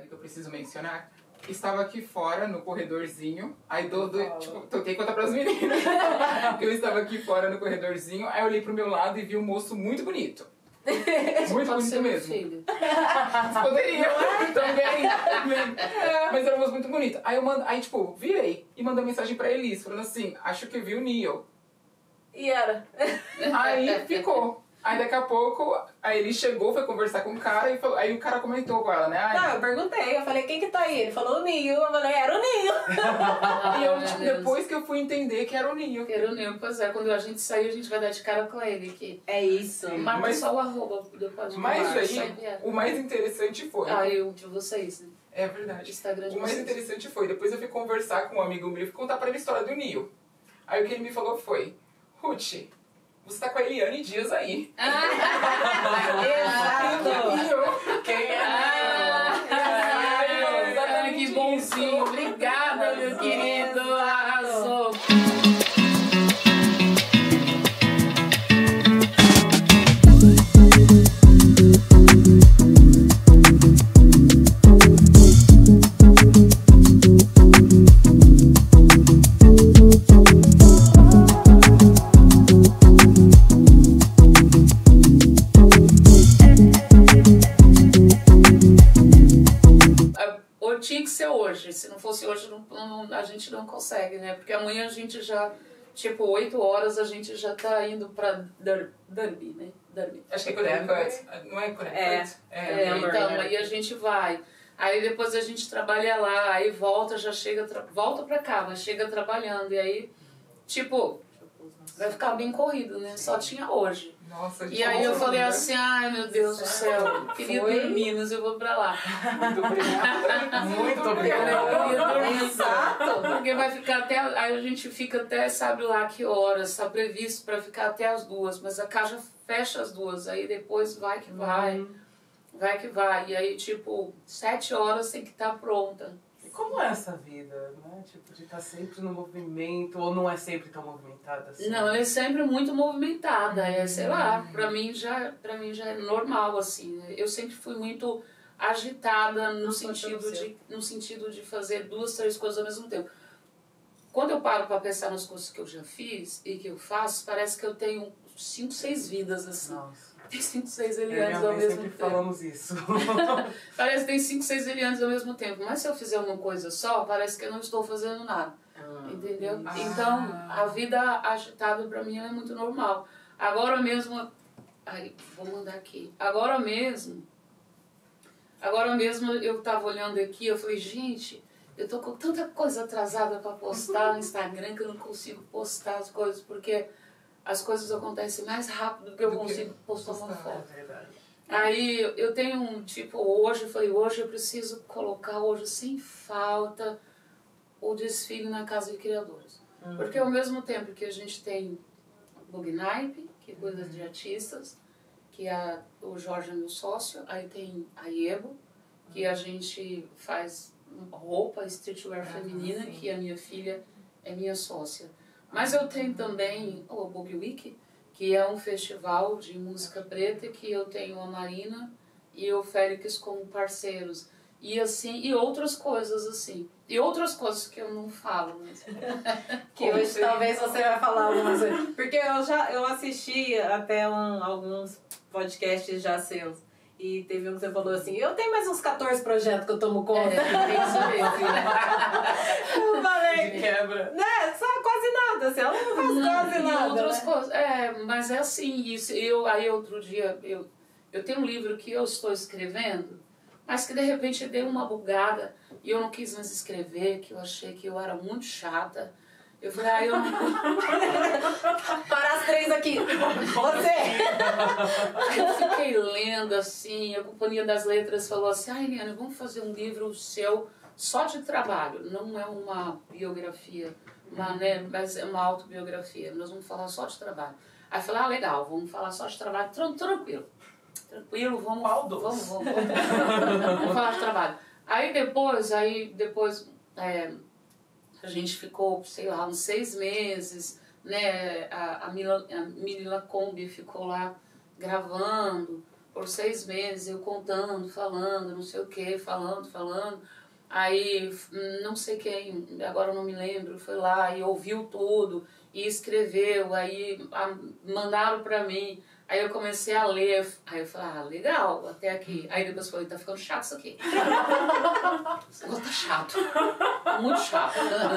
que eu preciso mencionar. Estava aqui fora, no corredorzinho, aí tipo, toquei conta pras meninas. Eu estava aqui fora no corredorzinho, aí eu olhei pro meu lado e vi um moço muito bonito. Muito bonito mesmo. Filho. Poderia também. Mas era um moço muito bonito. Aí tipo, virei e mandei mensagem pra Elis, falando assim, acho que eu vi o Neil. E era. Aí ficou. Aí daqui a pouco, aí ele chegou, foi conversar com o cara e falou, aí o cara comentou com ela, né? Não, eu perguntei, eu falei, quem que tá aí? Ele falou o Ninho, eu falei, era o Ninho. E eu, tipo, depois que eu fui entender que era o Ninho. Que era o Ninho, pois é, quando a gente sair, a gente vai dar de cara com ele aqui. É isso. Marca só o arroba do podcast. Mas aí, o mais interessante foi... Ah, eu de vocês, né? É verdade. Instagram de o mais vocês. interessante foi, depois eu fui conversar com um amigo meu e fui contar pra ele a história do Ninho. Aí o que ele me falou foi, Ruth, você tá com a Eliane Dias aí. Exato. E eu, quem é? Que bonzinho. Obrigada, meu querido. Arrasou. Tinha que ser hoje. Se não fosse hoje, a gente não consegue, né? Porque amanhã a gente já, tipo, 8 horas, a gente já tá indo pra Derby, né? Derby. Acho que é Connecticut. Não é Connecticut? Então, aí a gente vai. Aí depois a gente trabalha lá, aí volta, já chega, volta pra cá, mas chega trabalhando. E aí, tipo, vai ficar bem corrido, né? Só tinha hoje. Nossa, e aí eu falei assim, ai meu Deus do céu, queria dormir, mas eu vou pra lá. Muito obrigada. Muito obrigada. Eu queria dormir. Exato. Porque vai ficar até, aí a gente fica até, sabe lá que horas, tá previsto pra ficar até as 2, mas a caixa fecha as 2, aí depois vai que vai, vai que vai. E aí tipo, 7 horas tem que estar pronta. E como é essa vida, né? Tipo, de estar sempre no movimento, ou não é sempre tão movimentada assim? Não, ela é sempre muito movimentada, sei lá, pra mim já é normal, assim, né? Eu sempre fui muito agitada no sentido de fazer 2, 3 coisas ao mesmo tempo. Quando eu paro pra pensar nas coisas que eu já fiz e que eu faço, parece que eu tenho 5, 6 vidas, assim. Nossa. Tem 5, 6 Elianes Eu e ao minha mãe mesmo sempre tempo. falamos isso. Parece que tem 5, 6 Elianes ao mesmo tempo. Mas se eu fizer uma coisa só, parece que eu não estou fazendo nada. Entendeu? Então, a vida agitada pra mim é muito normal. Agora mesmo... Ai, vou mandar aqui. Agora mesmo eu tava olhando aqui, eu falei, gente, eu tô com tanta coisa atrasada pra postar no Instagram que eu não consigo postar as coisas, porque as coisas acontecem mais rápido do que eu consigo postar uma foto. É verdade. Aí eu tenho um tipo, hoje eu falei, hoje eu preciso colocar hoje sem falta o desfile na Casa de Criadores. Porque ao mesmo tempo que a gente tem o Bugnipe, que cuida de artistas, que o Jorge é meu sócio, aí tem a Iebo, que a gente faz roupa, streetwear feminina, que a minha filha é minha sócia. Mas eu tenho também o Bug Week, que é um festival de música preta, que eu tenho a Marina e o Félix como parceiros. E assim, e outras coisas assim. E outras coisas que eu não falo, mas... Que hoje talvez você vai falar algumas coisas. Porque eu assisti até alguns podcasts já seus. E teve um que você falou assim, eu tenho mais uns 14 projetos que eu tomo conta. É isso mesmo. Eu falei, De quebra. né, só quase nada, assim, ela não faz quase E nada, outras né? coisas. Mas é assim, isso. Aí outro dia, eu tenho um livro que eu estou escrevendo, mas que de repente deu uma bugada e eu não quis mais escrever, que eu achei que eu era muito chata. Eu falei, eu não... Para as 3 aqui, você! Eu fiquei lendo assim, a Companhia das Letras falou assim, Eliane, vamos fazer um livro seu só de trabalho, não é uma biografia, mas é uma autobiografia, nós vamos falar só de trabalho. Aí eu falei, legal, vamos falar só de trabalho, tranquilo, vamos falar de trabalho. Aí depois a gente ficou, sei lá, uns 6 meses, né? A Mila Kombi ficou lá gravando, por 6 meses, eu contando, falando, não sei o que, falando. Aí, não sei quem, agora eu não me lembro, foi lá e ouviu tudo e escreveu, aí mandaram pra mim. Aí eu comecei a ler, aí eu falei, legal, até aqui. Aí depois eu falei, tá ficando chato isso aqui. Esse negócio tá chato. Muito chato.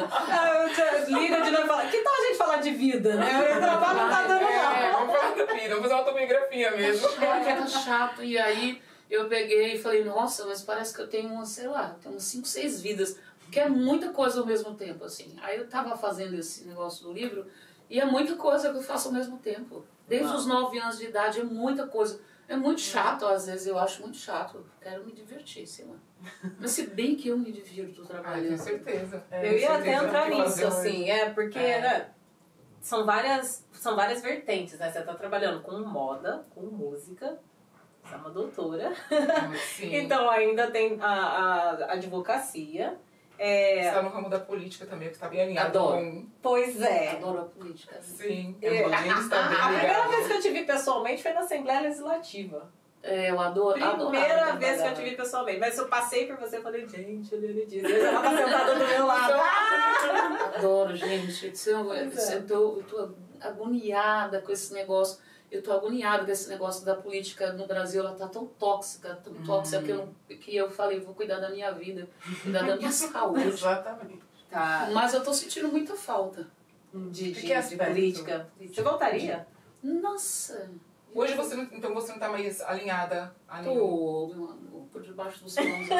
Liga de novo e fala, que tal a gente falar de vida, né? O trabalho não tá dando não. Vamos falar da vida, vamos fazer uma autobiografia mesmo. Tá chato. E aí eu peguei e falei, nossa, mas parece que eu tenho umas 5, 6 vidas. Porque é muita coisa ao mesmo tempo, assim. Aí eu tava fazendo esse negócio do livro e é muita coisa que eu faço ao mesmo tempo. Desde os 9 anos de idade é muita coisa. É muito chato, às vezes eu acho muito chato. Quero me divertir, sei lá. Mas se bem que eu me divirto trabalhando. Tenho certeza. Eu ia até entrar nisso, assim, porque né, são várias vertentes, né? Você tá trabalhando com moda, com música, você é uma doutora. Sim. Então ainda tem a advocacia. Você está no ramo da política também, que está bem alinhado com... Pois é. Adoro a política. Sim, eles estão bem A primeira ligados. vez que eu te vi pessoalmente foi na Assembleia Legislativa. Eu adoro. Primeira vez que eu te vi pessoalmente. Mas eu passei por você e falei, gente, Eliane Dias. Ela tá sentada do meu lado. Adoro, gente. Eu tô agoniada com esse negócio. Eu tô agoniada com esse negócio da política no Brasil. Ela tá tão tóxica que eu falei, vou cuidar da minha vida, cuidar da minha saúde. Exatamente. Tá. Mas eu tô sentindo muita falta. De aspecto? política. Você voltaria? Nossa, Hoje você não, então você não está mais alinhada a nenhum... tô, meu amor, por debaixo dos panos.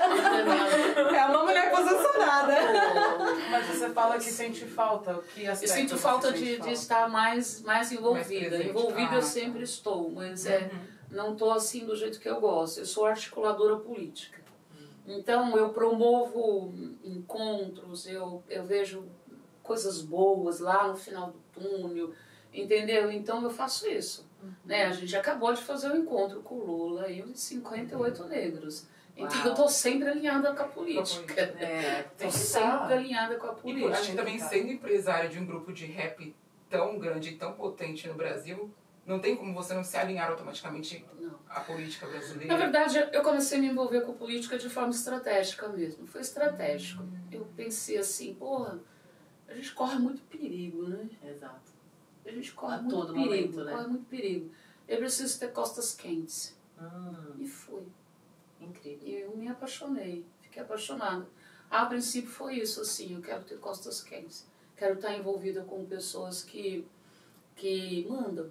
É uma mulher posicionada. Mas você fala que sente falta. Que Eu aspecto sinto você falta sente de estar mais envolvida. presente. Envolvida eu sempre estou, mas não estou assim do jeito que eu gosto. Eu sou articuladora política. Então eu promovo encontros, eu vejo coisas boas lá no final do túnel, entendeu? Então eu faço isso. Né? A gente acabou de fazer um encontro com o Lula e os 58 negros. Então eu estou sempre alinhada com a política. Tem Estou que sempre alinhada com a E política. a gente também sendo empresário de um grupo de rap tão grande e tão potente no Brasil, não tem como você não se alinhar automaticamente Não. à política brasileira. Na verdade, eu comecei a me envolver com política de forma estratégica mesmo. Foi estratégico. Eu pensei assim, porra, a gente corre muito perigo, né? Exato. A gente corre A muito todo perigo, momento, né? corre muito perigo. Eu preciso ter costas quentes. E fui. Incrível. E eu me apaixonei, fiquei apaixonada. A princípio foi isso, assim, eu quero ter costas quentes. Quero estar envolvida com pessoas que mandam.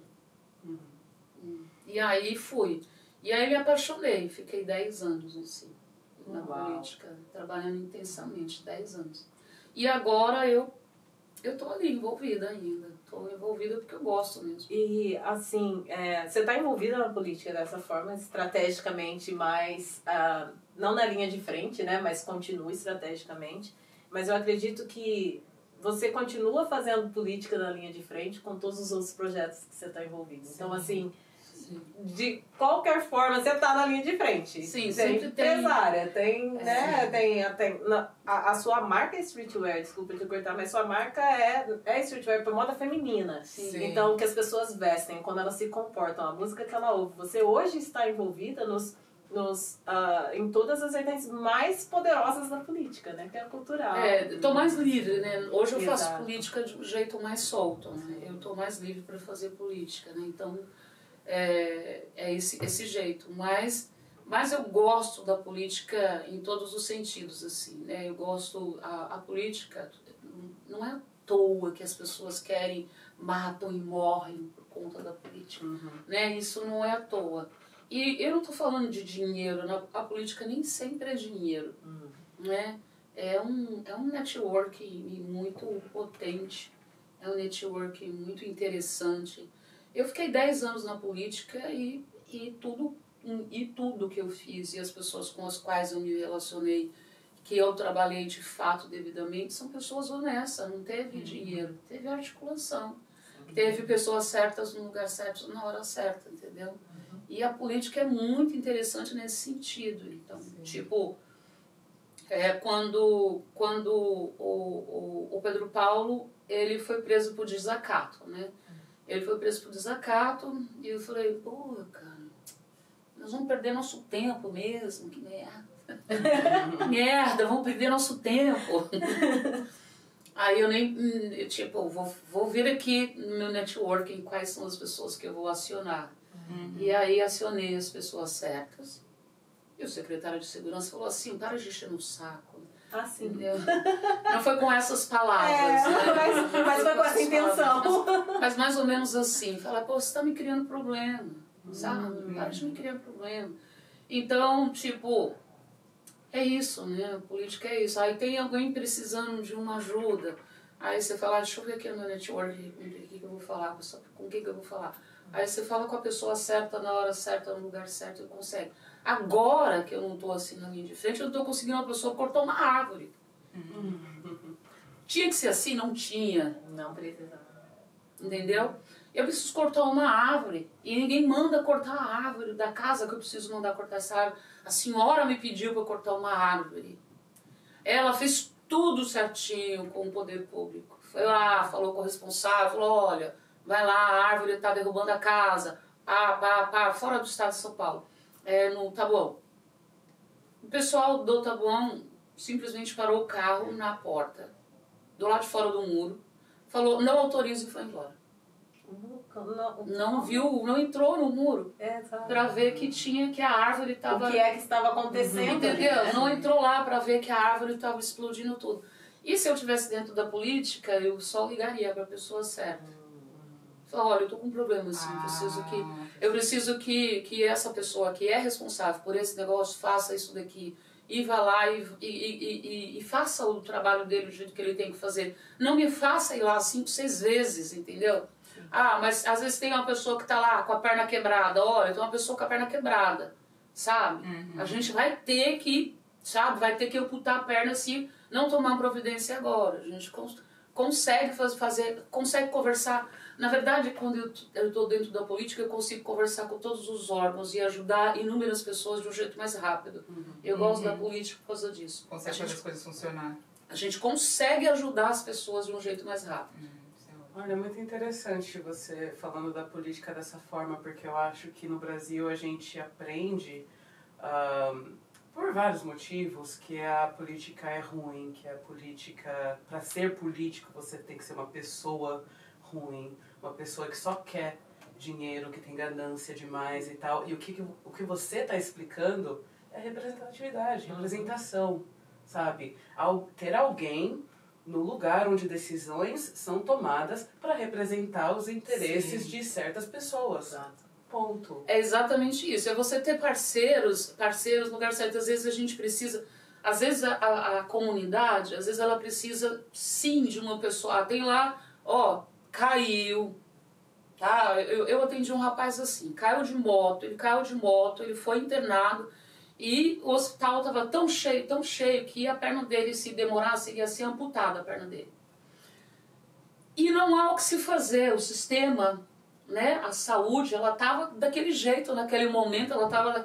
E aí fui. E aí me apaixonei, fiquei 10 anos, assim, na política, trabalhando intensamente, 10 anos. E agora eu tô ali, envolvida ainda. Tô envolvida porque eu gosto mesmo. E, assim, você está envolvida na política dessa forma, estrategicamente, mas não na linha de frente, né? Mas continua estrategicamente. Mas eu acredito que você continua fazendo política na linha de frente com todos os outros projetos que você está envolvido. Sim. Então, assim, de qualquer forma, você está na linha de frente. Sim, você sempre é empresária, tem, né? Sim. A sua marca é streetwear, desculpa te cortar, mas sua marca é streetwear para moda feminina. Sim. Então, o que as pessoas vestem, quando elas se comportam, a música que ela ouve. Você hoje está envolvida em todas as vertentes mais poderosas da política, né? Que é a cultural. Tô mais livre, né? Hoje eu faço Exato. política de um jeito mais solto, né? Eu tô mais livre para fazer política, né? Então, é esse jeito. Mas eu gosto da política em todos os sentidos, assim, né? Eu gosto... A política não é à toa que as pessoas querem, matam e morrem por conta da política, né? Isso não é à toa. E eu não estou falando de dinheiro, a política nem sempre é dinheiro, né? É um networking muito potente, é um networking muito interessante. Eu fiquei 10 anos na política e tudo que eu fiz e as pessoas com as quais eu me relacionei, que eu trabalhei de fato devidamente, são pessoas honestas, não teve dinheiro, teve articulação. Teve pessoas certas no lugar certo, na hora certa, entendeu? E a política é muito interessante nesse sentido. Então, tipo, quando o Pedro Paulo, ele foi preso por desacato, né? Ele foi preso por desacato e eu falei, pô, cara, nós vamos perder nosso tempo mesmo, que merda. Merda, vamos perder nosso tempo. Aí eu nem, tipo, vou ver aqui no meu networking quais são as pessoas que eu vou acionar. E aí acionei as pessoas certas. E o secretário de segurança falou assim, para de encher no saco. Ah, sim. Entendeu? Não foi com essas palavras, né? mas foi com essa intenção. Mas mais ou menos assim, fala, pô, você tá me criando problema, sabe? Para de me criar problema. Então, tipo, é isso, né? Política é isso. Aí tem alguém precisando de uma ajuda. Aí você fala, deixa eu ver aqui no meu network, com o que eu vou falar, com quem que eu vou falar. Aí você fala com a pessoa certa, na hora certa, no lugar certo, e consegue. Agora que eu não estou assim na linha de frente, eu não estou conseguindo uma pessoa cortar uma árvore. Tinha que ser assim? Não tinha. Não precisava. Entendeu? Eu preciso cortar uma árvore e ninguém manda cortar a árvore da casa que eu preciso mandar cortar essa árvore. A senhora me pediu para cortar uma árvore. Ela fez tudo certinho com o poder público. Foi lá, falou com o responsável, falou, olha, vai lá, a árvore está derrubando a casa. Fora do estado de São Paulo. No Taboão. O pessoal do Taboão simplesmente parou o carro na porta, do lado de fora do muro, falou, não autoriza e foi embora. Não viu, não entrou no muro para ver que a árvore estava... O que é que estava acontecendo? Entendeu? Ali, né? Não entrou lá para ver que a árvore estava explodindo tudo. E se eu estivesse dentro da política, eu só ligaria para a pessoa certa. Falar, olha, eu tô com um problema assim, eu preciso que essa pessoa que é responsável por esse negócio faça isso daqui e vá lá e faça o trabalho dele do jeito que ele tem que fazer. Não me faça ir lá 5, 6 vezes, entendeu? Mas às vezes tem uma pessoa que tá lá com a perna quebrada, olha, tem uma pessoa com a perna quebrada, sabe? A gente vai ter que, sabe, vai ter que amputar a perna se não tomar providência agora. A gente consegue consegue conversar. Na verdade, quando eu estou dentro da política, eu consigo conversar com todos os órgãos e ajudar inúmeras pessoas de um jeito mais rápido. Eu gosto da política por causa disso. Consegue fazer as coisas funcionar. A gente consegue ajudar as pessoas de um jeito mais rápido. Olha, é muito interessante você falando da política dessa forma, porque eu acho que no Brasil a gente aprende, por vários motivos, que a política é ruim, que a política, para ser político, você tem que ser uma pessoa ruim, uma pessoa que só quer dinheiro, que tem ganância demais e tal. E o que você está explicando é representatividade, representação, sabe? Ter alguém no lugar onde decisões são tomadas para representar os interesses de certas pessoas. Exato. Ponto. É exatamente isso. É você ter parceiros no lugar certo. Às vezes a gente precisa... Às vezes a comunidade, às vezes ela precisa sim de uma pessoa. Tem lá, caiu, tá? Eu atendi um rapaz assim, caiu de moto, ele foi internado e o hospital estava tão cheio que a perna dele, se demorasse, ia ser amputada a perna dele. E não há o que se fazer, o sistema, né, a saúde, ela estava daquele jeito naquele momento,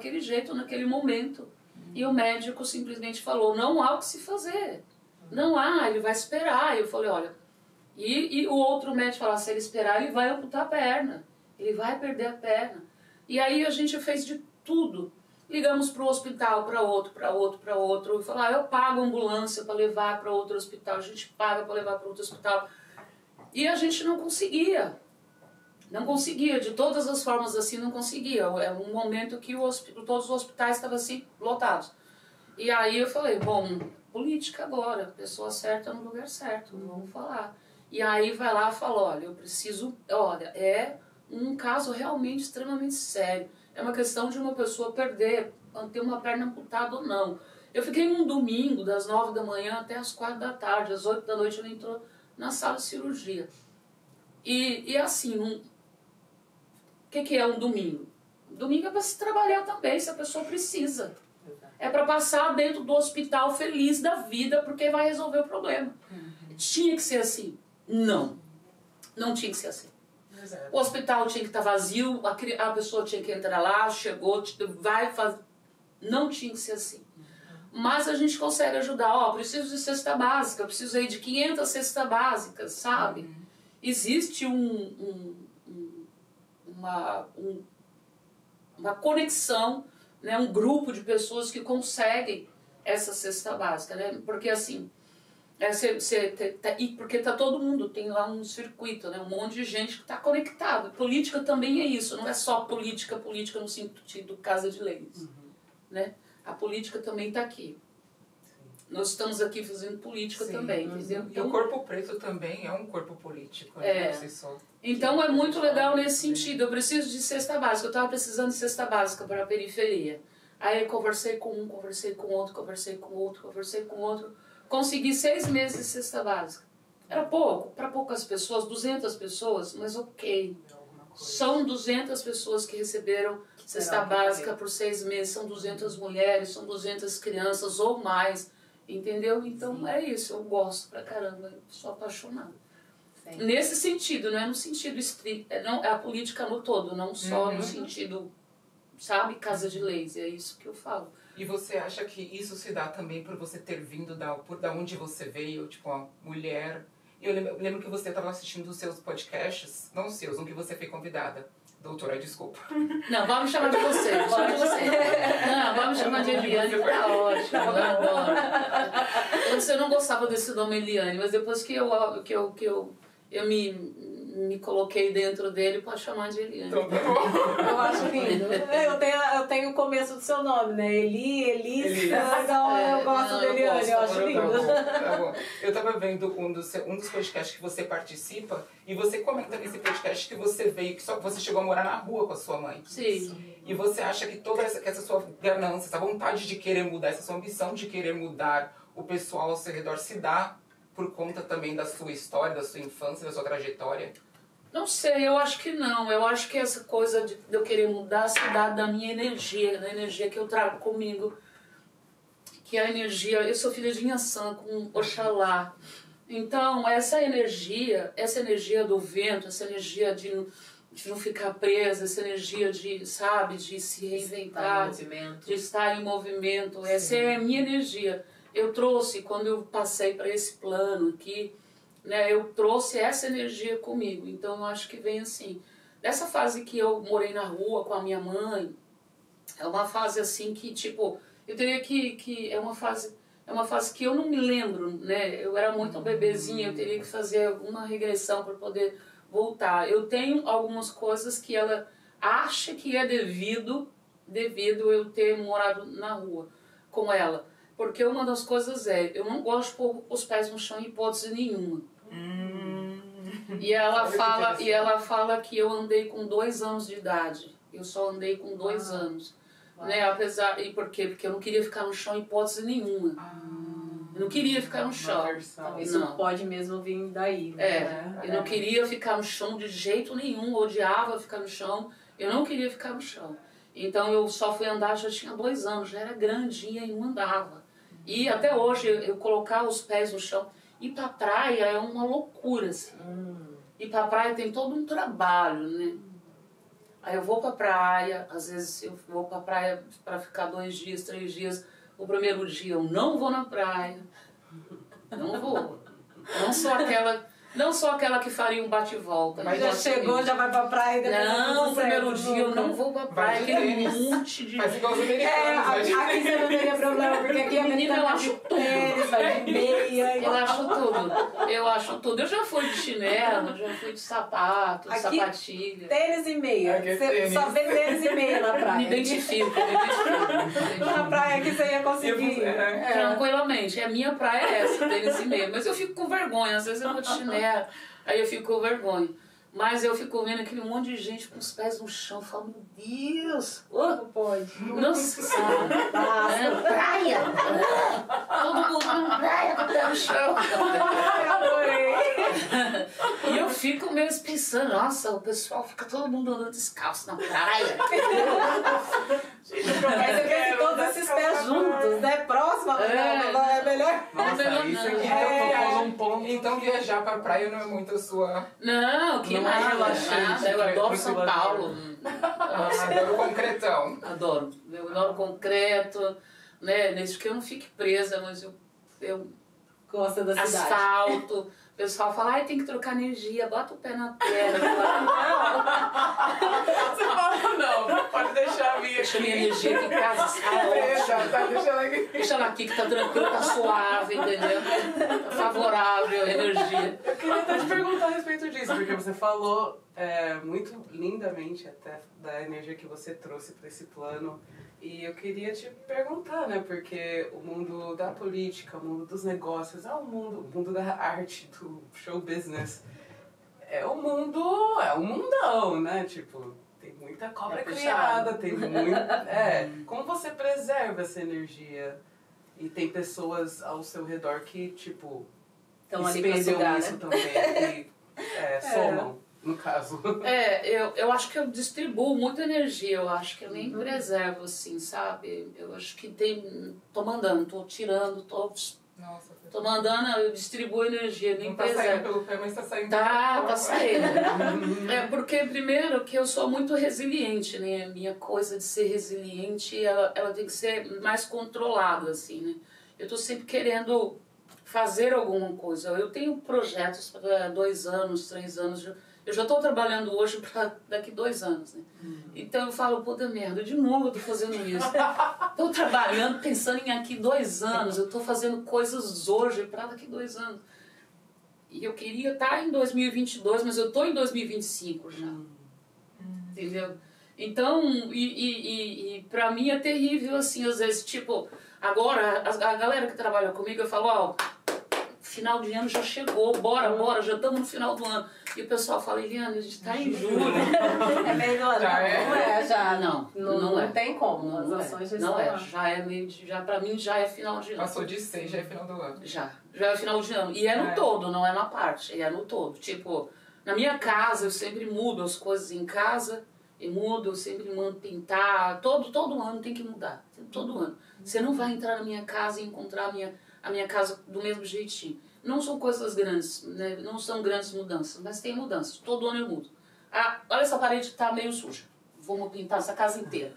E o médico simplesmente falou, não há o que se fazer, não há, ele vai esperar. E eu falei, olha... E o outro médico falou, se ele esperar, ele vai amputar a perna. Ele vai perder a perna. E aí a gente fez de tudo. Ligamos para o hospital, para outro. E falou, eu pago a ambulância para levar para outro hospital. A gente paga para levar para outro hospital. E a gente não conseguia. Não conseguia. De todas as formas assim, não conseguia. É um momento que todos os hospitais estavam assim, lotados. E aí eu falei, bom, política agora. Pessoa certa no lugar certo. Vamos falar. E aí vai lá e fala, olha, eu preciso... Olha, é um caso realmente extremamente sério. É uma questão de uma pessoa ter uma perna amputada ou não. Eu fiquei um domingo, das 9 da manhã até as 4 da tarde. Às 8 da noite ele entrou na sala de cirurgia. E assim, o que é um domingo? Domingo é para se trabalhar também, se a pessoa precisa. É para passar dentro do hospital feliz da vida, porque vai resolver o problema. Tinha que ser assim. Não tinha que ser assim. Exato. O hospital tinha que estar vazio, a pessoa tinha que entrar lá, chegou, vai fazer... Não tinha que ser assim. Mas a gente consegue ajudar. Preciso de cesta básica, preciso aí de 500 cestas básicas, sabe? Existe uma conexão, né, um grupo de pessoas que conseguem essa cesta básica, né? Porque assim, porque tá todo mundo, tem lá um circuito, né? Um monte de gente que está conectado. Política também é isso, não é só política no sentido casa de leis, né? A política também está aqui. Nós estamos aqui fazendo política também, entendeu? E o corpo preto também é um corpo político, né? Então é muito legal nesse sentido. Eu preciso de cesta básica, eu estava precisando de cesta básica para a periferia. Aí eu conversei com um, conversei com outro, conversei com outro, conversei com outro. Consegui 6 meses de cesta básica. Era pouco, para poucas pessoas, 200 pessoas, mas ok. São 200 pessoas que receberam cesta básica por 6 meses, são 200 mulheres, são 200 crianças ou mais, entendeu? Então é isso, eu gosto pra caramba, sou apaixonada. Sim. Nesse sentido, não é no sentido estrito, não, é a política no todo, não só no sentido, sabe, casa de leis, é isso que eu falo. E você acha que isso se dá também por você ter vindo por da onde você veio, tipo, uma mulher... Eu lembro que você estava assistindo os seus podcasts, não os seus, um que você foi convidada. Doutora, desculpa. Não, vamos chamar de você. Não, vamos chamar de Eliane, tá ótimo, eu adoro. Antes eu não gostava desse nome Eliane, mas depois que eu me coloquei dentro dele, pode chamar de Eliane. Eu acho lindo. Eu tenho o começo do seu nome, né? Eli. Então eu gosto de Eliane, eu acho lindo. Tá bom. Eu tava vendo um dos podcasts que você participa e você comenta nesse podcast que você veio, que você chegou a morar na rua com a sua mãe. Sim. E você acha que toda essa sua ganância, essa vontade de querer mudar, essa sua ambição de querer mudar o pessoal ao seu redor se dá por conta também da sua história, da sua infância, da sua trajetória? Não sei, eu acho que não. Eu acho que essa coisa de eu querer mudar se dá da minha energia, da energia que eu trago comigo. Que é a energia... Eu sou filha de Inhaçã, com Oxalá. Então, essa energia do vento, essa energia de não ficar presa, essa energia de, sabe, de se reinventar, de estar em movimento. Essa é a minha energia. Eu trouxe, quando eu passei para esse plano aqui, né, eu trouxe essa energia comigo. Então eu acho que vem assim. Dessa fase que eu morei na rua com a minha mãe, é uma fase assim que, tipo, eu teria que é uma fase que eu não me lembro, né? Eu era muito bebezinha, eu teria que fazer alguma regressão para poder voltar. Eu tenho algumas coisas que ela acha que é devido eu ter morado na rua com ela. Porque uma das coisas eu não gosto de pôr os pés no chão em hipótese nenhuma. E ela fala que eu andei com 2 anos de idade. Eu só andei com 2 anos. Né? E por quê? Porque eu não queria ficar no chão em hipótese nenhuma. Eu não queria ficar no chão. Isso pode mesmo vir daí. Né? Eu não queria ficar no chão de jeito nenhum. Eu odiava ficar no chão. Eu não queria ficar no chão. Então eu só fui andar, já tinha 2 anos. Já era grandinha e não andava. E até hoje, eu colocar os pés no chão. Ir pra praia é uma loucura, assim. Ir pra praia tem todo um trabalho, né? Aí eu vou pra praia, às vezes eu vou pra praia pra ficar 2 dias, 3 dias. O primeiro dia eu não vou na praia. Não vou. Não sou aquela que faria um bate-volta. Mas já chegou, já vai pra praia. Não, no primeiro dia eu não vou pra praia. Aquele monte de... Faz igual os americanos. Aqui você não teria problema, porque aqui a menina eu acho tudo. Vai de meia. Eu acho tudo. Eu já fui de chinelo, já fui de sapato, de sapatilha. Tênis e meia. Você só vê tênis e meia na praia. Me identifico. Na praia aqui você ia conseguir. Tranquilamente. A minha praia é essa, tênis e meia. Mas eu fico com vergonha. Às vezes eu vou de chinelo. Aí eu fico com vergonha. Mas eu fico vendo aquele monte de gente com os pés no chão. Eu falo, meu Deus! Não pode. Nossa Senhora! Praia! Todo mundo na praia com o pé no chão. Eu adorei! E eu fico mesmo pensando, nossa, o pessoal fica todo mundo andando descalço na praia. Mas você vê todos esses pés juntos, né? Próximo, é melhor. Nossa, isso aqui um ponto. Então viajar pra praia não é muito a sua... Não, que mais relaxante. Eu adoro São Paulo. Adoro concretão. Adoro. Eu adoro concreto, né? Desde que eu não fique presa, mas eu gosta da cidade. Asfalto. O pessoal fala, ai, tem que trocar energia, bota o pé na terra. Você fala, não, pode deixar vir. Deixa minha energia aqui em casa, Tá deixando aqui. deixa ela aqui que tá tranquilo, tá suave, entendeu? Tá favorável a energia. Eu queria até te perguntar a respeito disso, porque você falou muito lindamente até da energia que você trouxe para esse plano. E eu queria te perguntar, né, porque o mundo da política, o mundo dos negócios, o mundo da arte, do show business, é um mundão, né, tipo, tem muita cobra criada, tem muito... como você preserva essa energia? E tem pessoas ao seu redor que, tipo, estão ali pra espelham sugar, isso né? também, e somam. No caso. Eu acho que eu distribuo muita energia, eu acho que eu nem preservo, assim, sabe? Eu acho que tô mandando, tô tirando, tô mandando, eu distribuo energia, nem Não tá preservo. saindo pelo pé, mas tá saindo Tá saindo. Porque, primeiro, que eu sou muito resiliente, né? Minha coisa de ser resiliente, ela tem que ser mais controlada, assim, né? Eu tô sempre querendo fazer alguma coisa. Eu tenho projetos para 2 anos, 3 anos. Eu já estou trabalhando hoje para daqui 2 anos, né? Então eu falo, puta merda, de novo eu tô fazendo isso. Estou trabalhando, pensando em aqui 2 anos. Eu estou fazendo coisas hoje para daqui 2 anos. E eu queria estar em 2022, mas eu estou em 2025 já. Entendeu? Então, para mim é terrível, assim, às vezes, tipo, agora a galera que trabalha comigo, eu falo, ó, final de ano já chegou, bora, já estamos no final do ano. E o pessoal fala, Eliane, a gente tá em julho. É meio não é, já. Não tem como. As ações já estão lá. Já é meio já pra mim já é final de ano. Passou de 6, já é final do ano. Já é final de ano. E é no todo, não é na parte, é no todo. Tipo, na minha casa eu sempre mudo as coisas em casa, eu sempre mando pintar, todo ano tem que mudar, todo ano. Você não vai entrar na minha casa e encontrar a minha casa do mesmo jeitinho. Não são coisas grandes, né? Não são grandes mudanças, mas tem mudanças. Todo ano eu mudo. Ah, olha, essa parede tá meio suja. Vamos pintar essa casa inteira.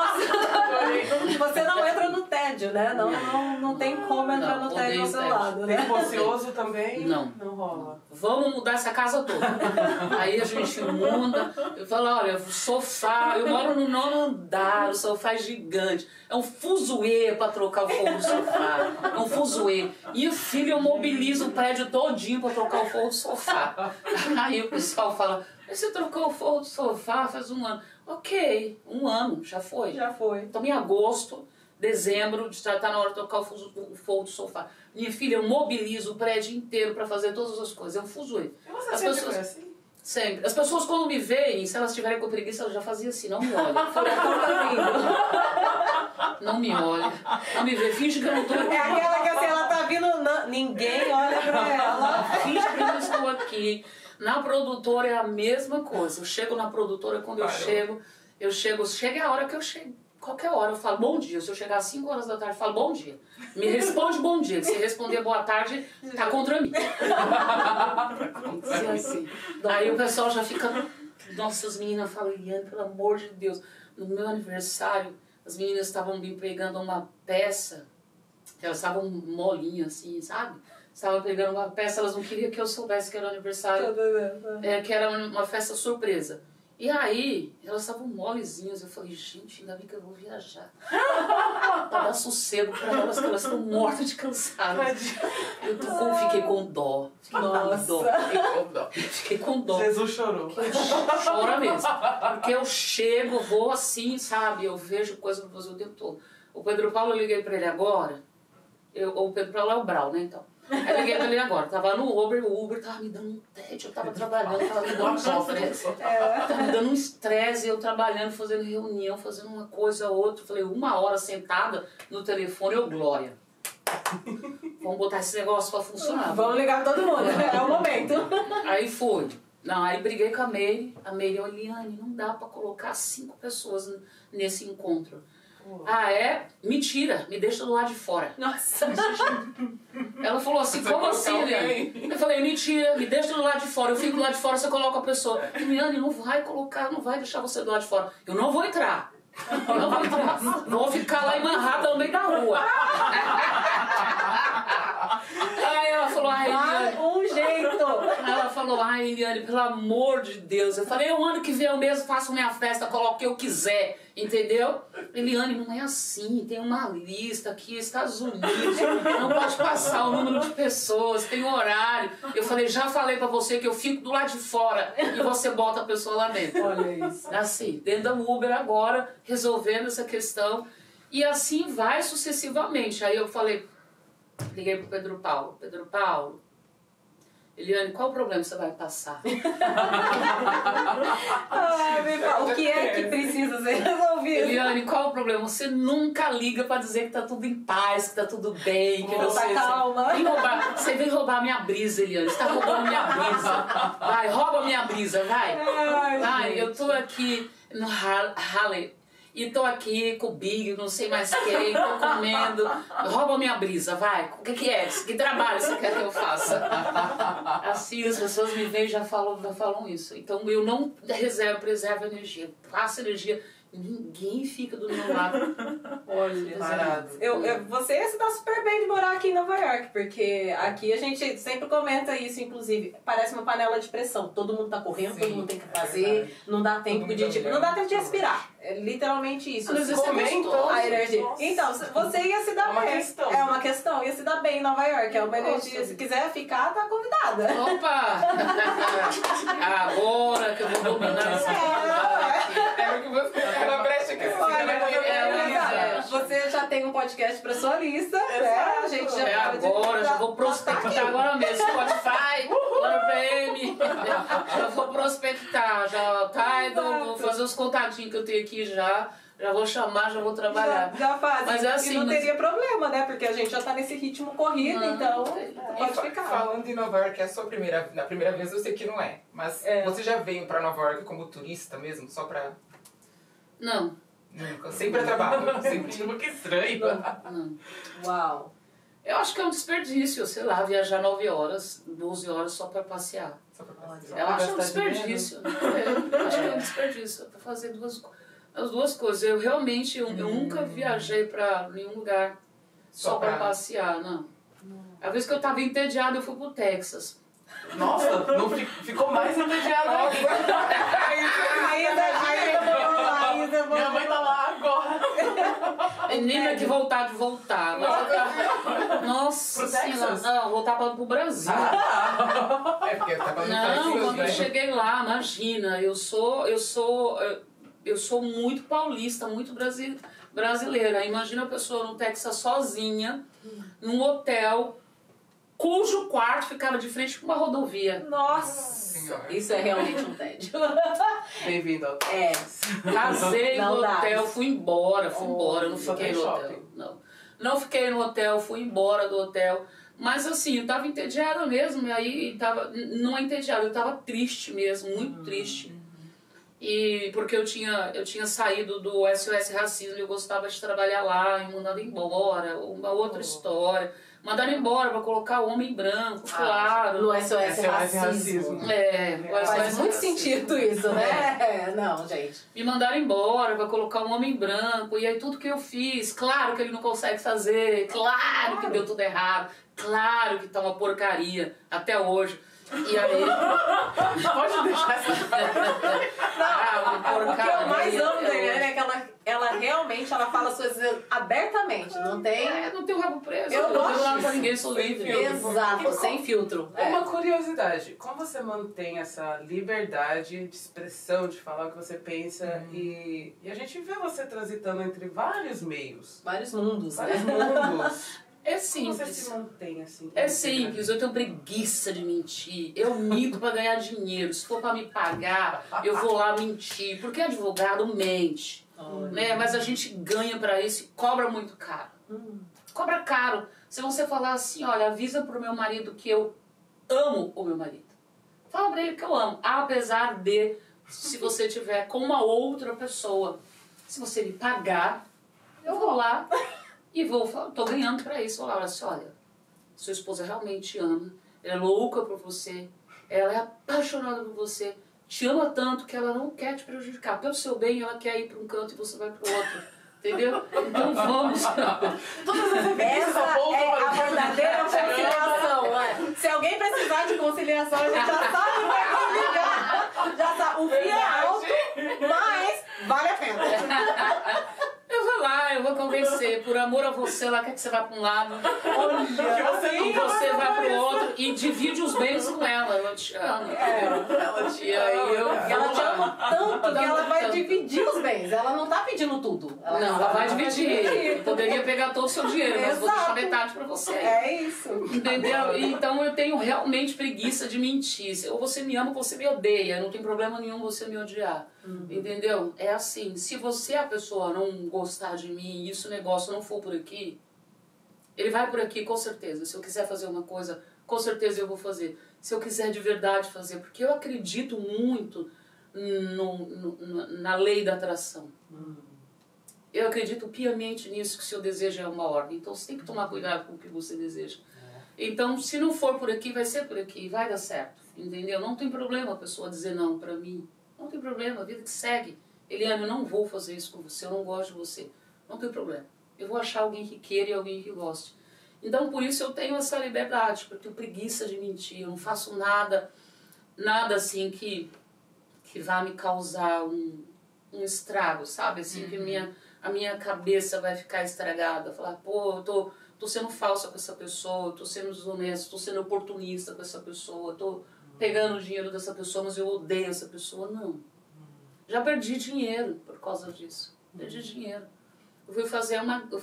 Nossa, você não entra no tédio, né? Não tem como entrar no tédio ao seu lado, né? Tempo ocioso também? Não rola. Vamos mudar essa casa toda. Aí a gente muda. Eu falo, olha, o sofá, eu moro no 9º andar, o sofá é gigante. É um fuzuê pra trocar o fogo do sofá. É um fuzuê. E o filho, eu mobilizo o prédio todinho pra trocar o fogo do sofá. Aí o pessoal fala, você trocou o fogo do sofá faz 1 ano. Ok, 1 ano, já foi. Já foi. Então em agosto, dezembro, já tá na hora de trocar o fogo do sofá. Minha filha, eu mobilizo o prédio inteiro pra fazer todas as coisas. É um fuzuê. E você sempre foi assim? Sempre. As pessoas quando me veem, se elas estiverem com preguiça, elas já faziam assim, não me olha. Não me olha. Não me vê, finge que eu não tô aqui. É aquela que assim, ela tá vindo, ninguém olha pra ela. Finge que eu não estou aqui. Na produtora é a mesma coisa. Eu chego na produtora, quando chega a hora que eu chego. Qualquer hora eu falo bom dia. Se eu chegar às 5 horas da tarde, eu falo bom dia. Me responde bom dia. Se responder boa tarde, tá contra mim. Assim. Aí o pessoal já fica... Nossa, as meninas falam, Eliane, pelo amor de Deus. No meu aniversário, as meninas estavam me pegando uma peça. Elas estavam molinhas assim, sabe? Estavam pegando uma peça, elas não queriam que eu soubesse que era o aniversário. Que era uma festa surpresa. E aí, elas estavam molezinhas. Eu falei, gente, ainda bem que eu vou viajar. Pra dar sossego pra elas, que elas estão mortas de cansado. Fiquei com dó. Fiquei com dó. Jesus chorou. Chora mesmo. Porque eu chego, vou assim, sabe? Eu vejo coisa pra fazer o tempo todo. O Pedro Paulo, eu liguei pra ele agora. O Pedro Paulo é o Brau, né, então. Aí eu liguei pra ele agora, tava no Uber, o Uber tava me dando um tédio, eu tava trabalhando, tava me dando um estresse. Tava me dando um estresse, eu trabalhando, fazendo reunião, fazendo uma coisa ou outra. Falei, 1 hora sentada no telefone, glória. Vamos botar esse negócio pra funcionar. Vamos ligar pra todo mundo, é o momento. Aí fui. Não, aí briguei com a Meire, Eliane, não dá pra colocar 5 pessoas nesse encontro. Ah, é? Mentira, me deixa do lado de fora. Nossa. Ela falou assim, como assim, Eliane? Eu falei, mentira, me deixa do lado de fora. Eu fico do lado de fora, você coloca a pessoa. Eliane, não vai colocar, não vai deixar você do lado de fora. Eu não vou entrar. Vou ficar lá em Manhattan, no meio da rua. Aí falou, ai, Eliane, pelo amor de Deus. Eu falei, o ano que vem eu mesmo faço minha festa, coloco o que eu quiser, entendeu? Eliane, não é assim, tem uma lista aqui, Estados Unidos, não pode passar o número de pessoas, tem horário. Eu falei, já falei pra você que eu fico do lado de fora e você bota a pessoa lá dentro. Olha isso. Assim, dentro do Uber agora, resolvendo essa questão. E assim vai sucessivamente. Aí eu falei, liguei pro Pedro Paulo. Pedro Paulo, Eliane, qual o problema que você vai passar? O que é que precisa ser resolvido? Eliane, qual o problema? Você nunca liga pra dizer que tá tudo em paz, que tá tudo bem, que você... calma. Você vem roubar minha brisa, Eliane. Você tá roubando minha brisa. Vai, rouba minha brisa, vai. Vai, eu tô aqui no Halle. E tô aqui com o Big, não sei mais quem, tô comendo. Rouba minha brisa, vai. O que é? Que trabalho você quer que eu faça? Assim, as pessoas me veem e já falam isso. Então eu não preservo energia. Faço energia. Ninguém fica do meu lado. Olha, Parado. Você se dá super bem de morar aqui em Nova York, porque aqui a gente sempre comenta isso, inclusive, parece uma panela de pressão. Todo mundo tá correndo, todo mundo tem que fazer, não dá tempo não dá tempo de respirar. É literalmente isso. Mas isso é gostoso. A energia. Então, você ia se dar bem. É uma questão, ia se dar bem em Nova York. É uma energia. Se quiser ficar, tá convidada. Opa! Agora que eu vou dominar essa É o que você ela brecha que você já tem um podcast pra sua lista, né? A gente já agora, já vou prospectar agora mesmo. Spotify, FM, já vou prospectar, já vou fazer os contatinhos que eu tenho aqui já vou chamar, já vou trabalhar. Já faz. Mas é assim, e não teria problema, né? Porque a gente já tá nesse ritmo corrido, então pode ficar. Falando em Nova York, é a sua na primeira vez eu sei que não é, mas você já veio pra Nova York como turista mesmo, só pra... Não. Nunca. Sempre é trabalho. Sempre tipo, que estranho. Não. Uau. Eu acho que é um desperdício, sei lá, viajar 9 horas, 12 horas só pra passear. Só pra passear. Eu acho um desperdício. Eu acho que é um desperdício pra fazer as duas coisas. Eu realmente, eu nunca viajei pra nenhum lugar só pra passear, não. A vez que eu tava entediada, eu fui pro Texas. Nossa, não ficou mais entediada. Minha mãe tá lá agora. Menina, que vontade de voltar. Nossa senhora. Não, voltar pro Brasil. É porque eu tava no Não, quando eu cheguei lá, imagina, eu sou muito paulista, muito brasileira. Imagina a pessoa no Texas sozinha, num hotel, cujo quarto ficava de frente com uma rodovia. Nossa, isso é realmente um tédio. Bem-vindo ao Casei no hotel, fui embora, não fiquei no hotel. Não fiquei no hotel, fui embora do hotel. Mas assim, eu tava entediada mesmo, e aí não é entediada, eu tava triste mesmo, muito triste. E porque eu tinha saído do SOS Racismo, eu gostava de trabalhar lá, e mandado embora, uma outra história. Mandaram embora pra colocar o homem branco, claro. No SOS Racismo. Faz muito sentido isso, né? Não, gente. Me mandaram embora pra colocar um homem branco, e aí tudo que eu fiz, claro que ele não consegue fazer, claro que deu tudo errado, claro que tá uma porcaria até hoje. E aí... Pode deixar essa... O que eu mais amo da Eliane é que ela realmente fala as coisas abertamente, não tem... não tem o rabo preso, eu não gosto tenho nada pra ninguém, sou livre. Exato, sem filtro. Uma curiosidade, como você mantém essa liberdade de expressão, de falar o que você pensa e a gente vê você transitando entre vários meios. Vários mundos. Vários mundos. É Como simples. você se mantém assim? É simples, eu tenho preguiça de mentir. Eu minto pra ganhar dinheiro. Se for pra me pagar, eu vou lá mentir. Porque advogado mente. Né? Mas a gente ganha pra isso e cobra muito caro. Cobra caro. Se você falar assim, olha, avisa pro meu marido que eu amo o meu marido. Fala pra ele que eu amo. Apesar de, se você tiver com uma outra pessoa, se você me pagar, eu vou lá... E tô ganhando pra isso. Vou lá, assim, olha, sua esposa realmente ama, ela é louca por você, ela é apaixonada por você, te ama tanto que ela não quer te prejudicar. Pelo seu bem, ela quer ir pra um canto e você vai pro outro. Entendeu? Então vamos. Essa é a verdadeira conciliação. Se alguém precisar de conciliação, a gente já sabe o fio é alto, mas vale a pena. Eu vou lá, eu vou convencer. Por amor a você, ela quer que você vá pra um lado. E você vai pro outro e divide os bens com ela. Ela te ama. Ela te E aí eu Ela te ama tanto que ela vai dividir os bens. Ela não tá pedindo tudo. Não, ela vai dividir. Eu poderia pegar todo o seu dinheiro, mas vou deixar metade pra você. É isso. Entendeu? Então eu tenho realmente preguiça de mentir. Ou você me ama ou você me odeia. Não tem problema nenhum você me odiar. Entendeu? É assim. Se você, a pessoa, não gostar de mim e se o negócio não for por aqui, ele vai por aqui com certeza. Se eu quiser fazer uma coisa, com certeza eu vou fazer. Se eu quiser de verdade fazer. Porque eu acredito muito na lei da atração. Eu acredito piamente nisso, que o seu desejo é uma ordem. Então você tem que tomar cuidado com o que você deseja. Então, se não for por aqui, vai ser por aqui. Vai dar certo. Entendeu? Não tem problema a pessoa dizer não pra mim. Não tem problema. A vida que segue. Eliane, eu não vou fazer isso com você. Eu não gosto de você. Não tem problema. Eu vou achar alguém que queira e alguém que goste. Então, por isso eu tenho essa liberdade. Porque eu tenho preguiça de mentir. Eu não faço nada assim que vá me causar um estrago, sabe? Assim, que a minha cabeça vai ficar estragada. Falar, pô, eu tô sendo falsa com essa pessoa, eu tô sendo desonesto, tô sendo oportunista com essa pessoa, tô pegando o dinheiro dessa pessoa, mas eu odeio essa pessoa. Não. Já perdi dinheiro por causa disso. Perdi dinheiro. Eu fui fazer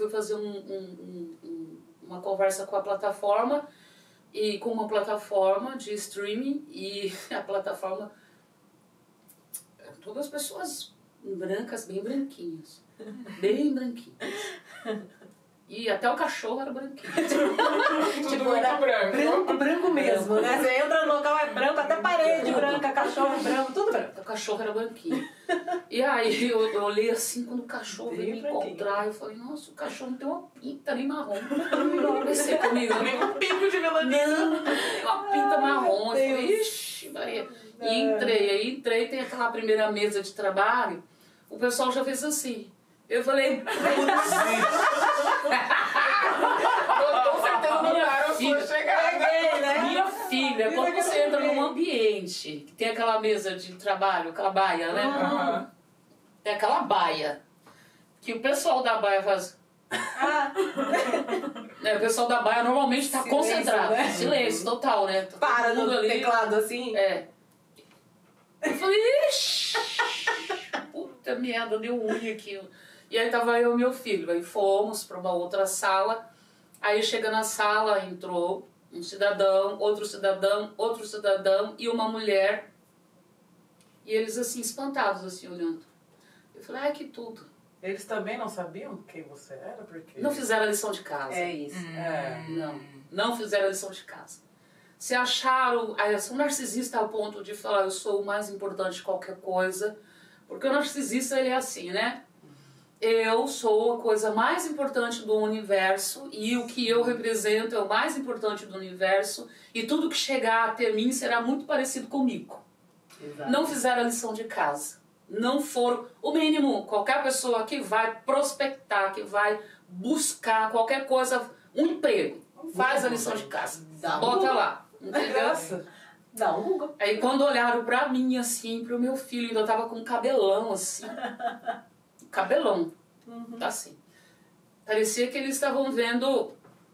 uma conversa com a plataforma, e com uma plataforma de streaming, e a plataforma, todas as pessoas brancas, bem branquinhas. Bem branquinhas. E até o cachorro era branquinho. Tudo muito branco. Branco mesmo, né? Você entra no local, é branco, até parede branca, cachorro é branco, tudo branco. O cachorro era branquinho. E aí eu olhei assim, quando o cachorro veio me encontrar, eu falei, nossa, o cachorro não tem uma pinta nem marrom. Eu pensei comigo, Nem um pingo de melanina. não tem uma pinta marrom. Eu falei, ixi, vai. E entrei, tem aquela primeira mesa de trabalho, o pessoal já fez assim. Eu falei, Com certeza mandaram a sua chegada. minha filha, quando você entra num ambiente que tem aquela mesa de trabalho, aquela baia, né? Tem aquela baia, que o pessoal da baia faz... O pessoal da baia normalmente está concentrado. Né? Silêncio total, né? Tá Para todo mundo no ali. teclado assim. Eu falei, ixi, puta merda, deu ruim aqui. E aí tava eu e meu filho, aí fomos para uma outra sala, aí chega na sala, entrou um cidadão, outro cidadão e uma mulher, e eles assim, espantados, assim, olhando. Eu falei, ai, que tudo. Eles também não sabiam quem você era? Porque... Não fizeram a lição de casa. É isso. Não fizeram a lição de casa. Se acharam, são narcisistas ao ponto de falar, eu sou o mais importante de qualquer coisa, porque o narcisista, ele é assim, né? Eu sou a coisa mais importante do universo e o que eu represento é o mais importante do universo e tudo que chegar até mim será muito parecido comigo. Exato. Não fizeram a lição de casa. Não foram... O mínimo, qualquer pessoa que vai prospectar, que vai buscar qualquer coisa, um emprego, faz a lição de casa. Bota lá. Entendeu? Dá um Google. Aí quando olharam pra mim assim, pro meu filho, ainda tava com um cabelão assim. Cabelão. Assim. Parecia que eles estavam vendo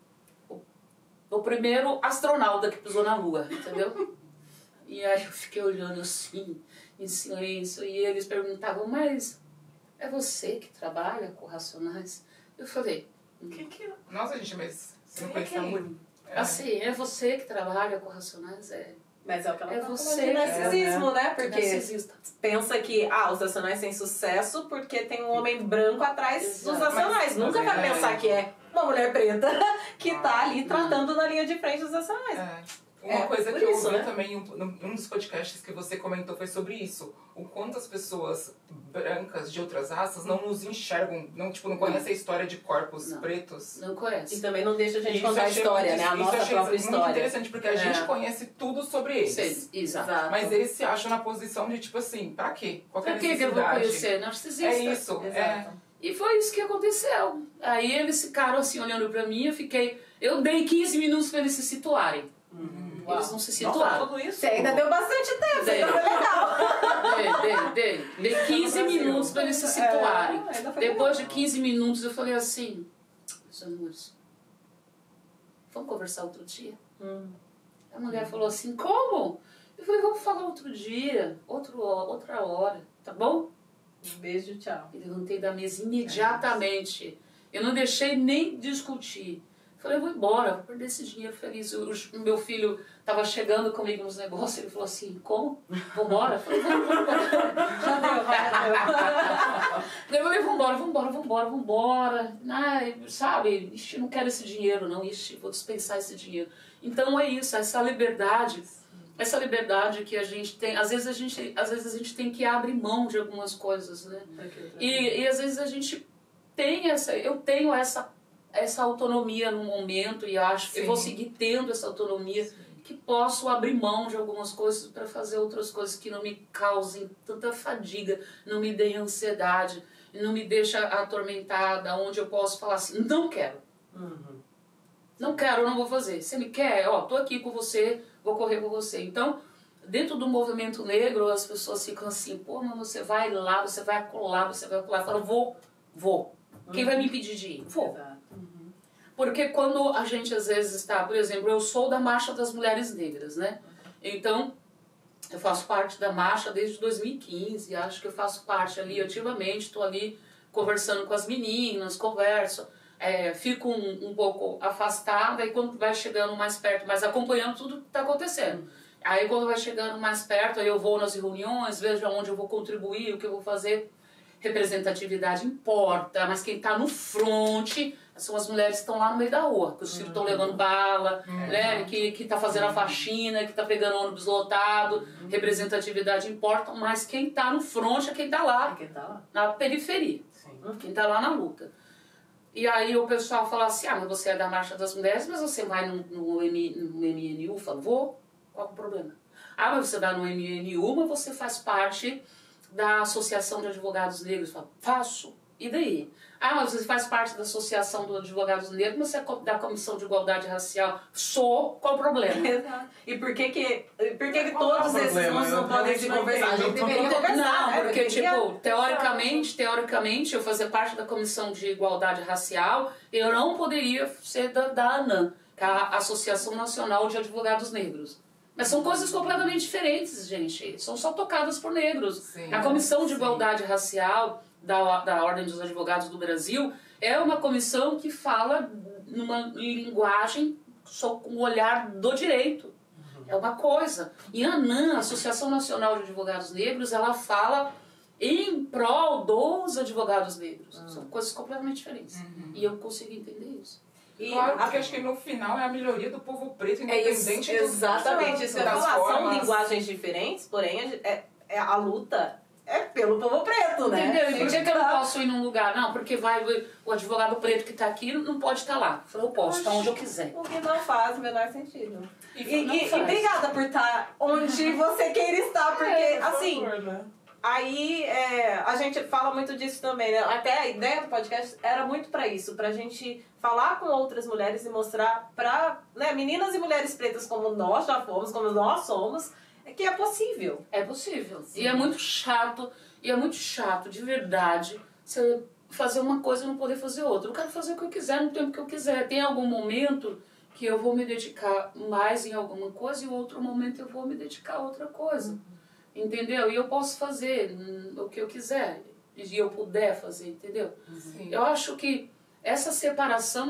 o primeiro astronauta que pisou na Lua, entendeu? E aí eu fiquei olhando assim, em silêncio, e eles perguntavam, mas é você que trabalha com racionais? Eu falei, Quem que é? Nossa, gente, mas você não Quem é conhecia que é? muito. assim, é você que trabalha com racionais? Mas é o que ela É tá você falando de narcisismo, né? Porque narcisista. pensa que os racionais têm sucesso porque tem um homem branco atrás Exato. dos racionais. Nunca mas vai pensar que é uma mulher preta que tá ali tratando na linha de frente dos racionais. Uma coisa por que eu isso, ouvi né? também, um dos podcasts que você comentou foi sobre isso. O quanto as pessoas brancas de outras raças não nos enxergam, não conhecem a história de corpos Não. pretos. Não conhece. E também não deixa a gente Isso contar a achei história, muito- né? A isso nossa achei própria muito história. interessante, porque a gente conhece tudo sobre eles. Sei, exato. Mas eles se acham na posição de tipo assim, pra quê? Qual que é a Pra que eu vou necessidade? conhecer? Narcisista. É isso, Exato. E foi isso que aconteceu. Aí eles ficaram assim olhando pra mim, eu dei 15 minutos pra eles se situarem. Uau. Eles não se Nossa, situaram. tudo isso? Você ainda deu bastante tempo, Dei. então foi legal. Dei 15 minutos para eles se situarem. ainda foi Depois de 15 minutos eu falei assim, meus amores, vamos conversar outro dia? A mulher falou assim, como? Eu falei, vamos falar outro dia, outra hora, tá bom? Um beijo, tchau. E levantei da mesa imediatamente. Eu não deixei nem discutir. Falei, eu vou embora, vou perder esse dinheiro feliz. O meu filho estava chegando comigo nos negócios, ele falou assim, como? Vambora? Eu falei, vambora. Já deu. Eu falei, vambora. Ai, sabe, ixi, não quero esse dinheiro não, ixi, vou dispensar esse dinheiro. Então é isso, essa liberdade que a gente tem, às vezes a gente tem que abrir mão de algumas coisas, né? E às vezes a gente tem eu tenho essa autonomia no momento e acho que eu vou seguir tendo essa autonomia, que posso abrir mão de algumas coisas para fazer outras coisas que não me causem tanta fadiga, não me deem ansiedade, não me deixa atormentada, onde eu posso falar assim, não quero. Não quero, eu não vou fazer. Você me quer? Ó, tô aqui com você, vou correr com você. Então, dentro do movimento negro, as pessoas ficam assim, pô, mas você vai lá, você vai acolá. Eu falo, vou. Quem vai me impedir de ir? Vou. Porque quando a gente às vezes está, por exemplo, eu sou da Marcha das Mulheres Negras, né? Então, eu faço parte da marcha desde 2015, acho que eu faço parte ali ativamente, estou ali conversando com as meninas, converso, fico um pouco afastada e quando vai chegando mais perto, mas acompanhando tudo que está acontecendo. Aí quando vai chegando mais perto, aí eu vou nas reuniões, vejo aonde eu vou contribuir, o que eu vou fazer. Representatividade importa, mas quem está no fronte são as mulheres que estão lá no meio da rua, que os filhos estão levando bala, né, que está fazendo a faxina, que está pegando ônibus lotado. Representatividade importa, mas quem está no fronte é quem está lá, na periferia, quem está lá na luta. E aí o pessoal fala assim, mas você é da Marcha das Mulheres, mas você vai no MNU? Eu falo, vou, qual é o problema? Mas você vai no MNU, mas você faz parte da Associação de Advogados Negros. Eu falo, faço. E daí? Mas você faz parte da Associação dos Advogados Negros, mas você é da Comissão de Igualdade Racial. Sou, qual o problema? Exato. E por que todos esses grupos não podem se conversar? A gente deveria conversar, não, porque, tipo, teoricamente, eu fazer parte da Comissão de Igualdade Racial, eu não poderia ser da ANAM, que é a Associação Nacional de Advogados Negros. Mas são coisas completamente diferentes, gente. São só tocadas por negros. Sim, a Comissão de Igualdade Racial da Ordem dos Advogados do Brasil é uma comissão que fala numa linguagem só com o olhar do direito. É uma coisa. E a ANAM, a Associação Nacional de Advogados Negros, ela fala em prol dos advogados negros. São coisas completamente diferentes. E eu consigo entender isso. Claro, porque acho que no final é a melhoria do povo preto, independente exatamente isso que eu ia falar. São linguagens diferentes, porém a luta é pelo povo preto, né? Entendeu? E por que eu não posso ir num lugar? Não, porque o advogado preto que está aqui não pode estar lá. Eu falei, eu posso, estar onde eu quiser. O que não faz o menor sentido. E faz. obrigada por estar onde você queira estar, porque assim... Por favor, né? Aí a gente fala muito disso também, né? Até a ideia do podcast era muito pra isso, pra gente falar com outras mulheres e mostrar pra meninas e mulheres pretas como nós já fomos, como nós somos, que é possível. É possível. Sim. E é muito chato, de verdade, você fazer uma coisa e não poder fazer outra. Eu quero fazer o que eu quiser, no tempo que eu quiser. Tem algum momento que eu vou me dedicar mais em alguma coisa e outro momento eu vou me dedicar a outra coisa. Entendeu? E eu posso fazer o que eu quiser e eu puder fazer, entendeu? Sim. Eu acho que essa separação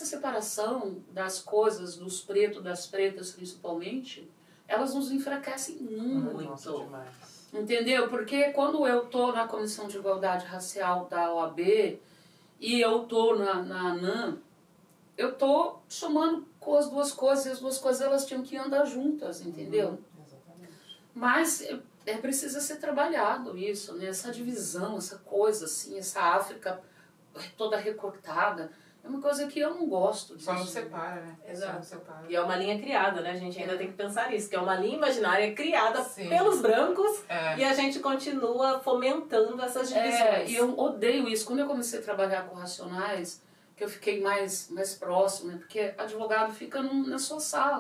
das coisas, dos pretos, das pretas principalmente, elas nos enfraquecem muito. Nossa, demais. Entendeu? Porque quando eu tô na Comissão de Igualdade Racial da OAB e eu tô na ANAM, eu tô somando com as duas coisas e as duas coisas elas tinham que andar juntas, entendeu? Exatamente. Mas precisa ser trabalhado isso, né? Essa divisão, essa coisa assim, essa África toda recortada, é uma coisa que eu não gosto disso. Só não separa, né? Exato. Só não separa. E é uma linha criada, né? A gente ainda tem que pensar nisso, que é uma linha imaginária criada Sim. pelos brancos É. e a gente continua fomentando essas divisões. E eu odeio isso. Quando eu comecei a trabalhar com Racionais, que eu fiquei mais próximo, né? Porque advogado fica na sua sala,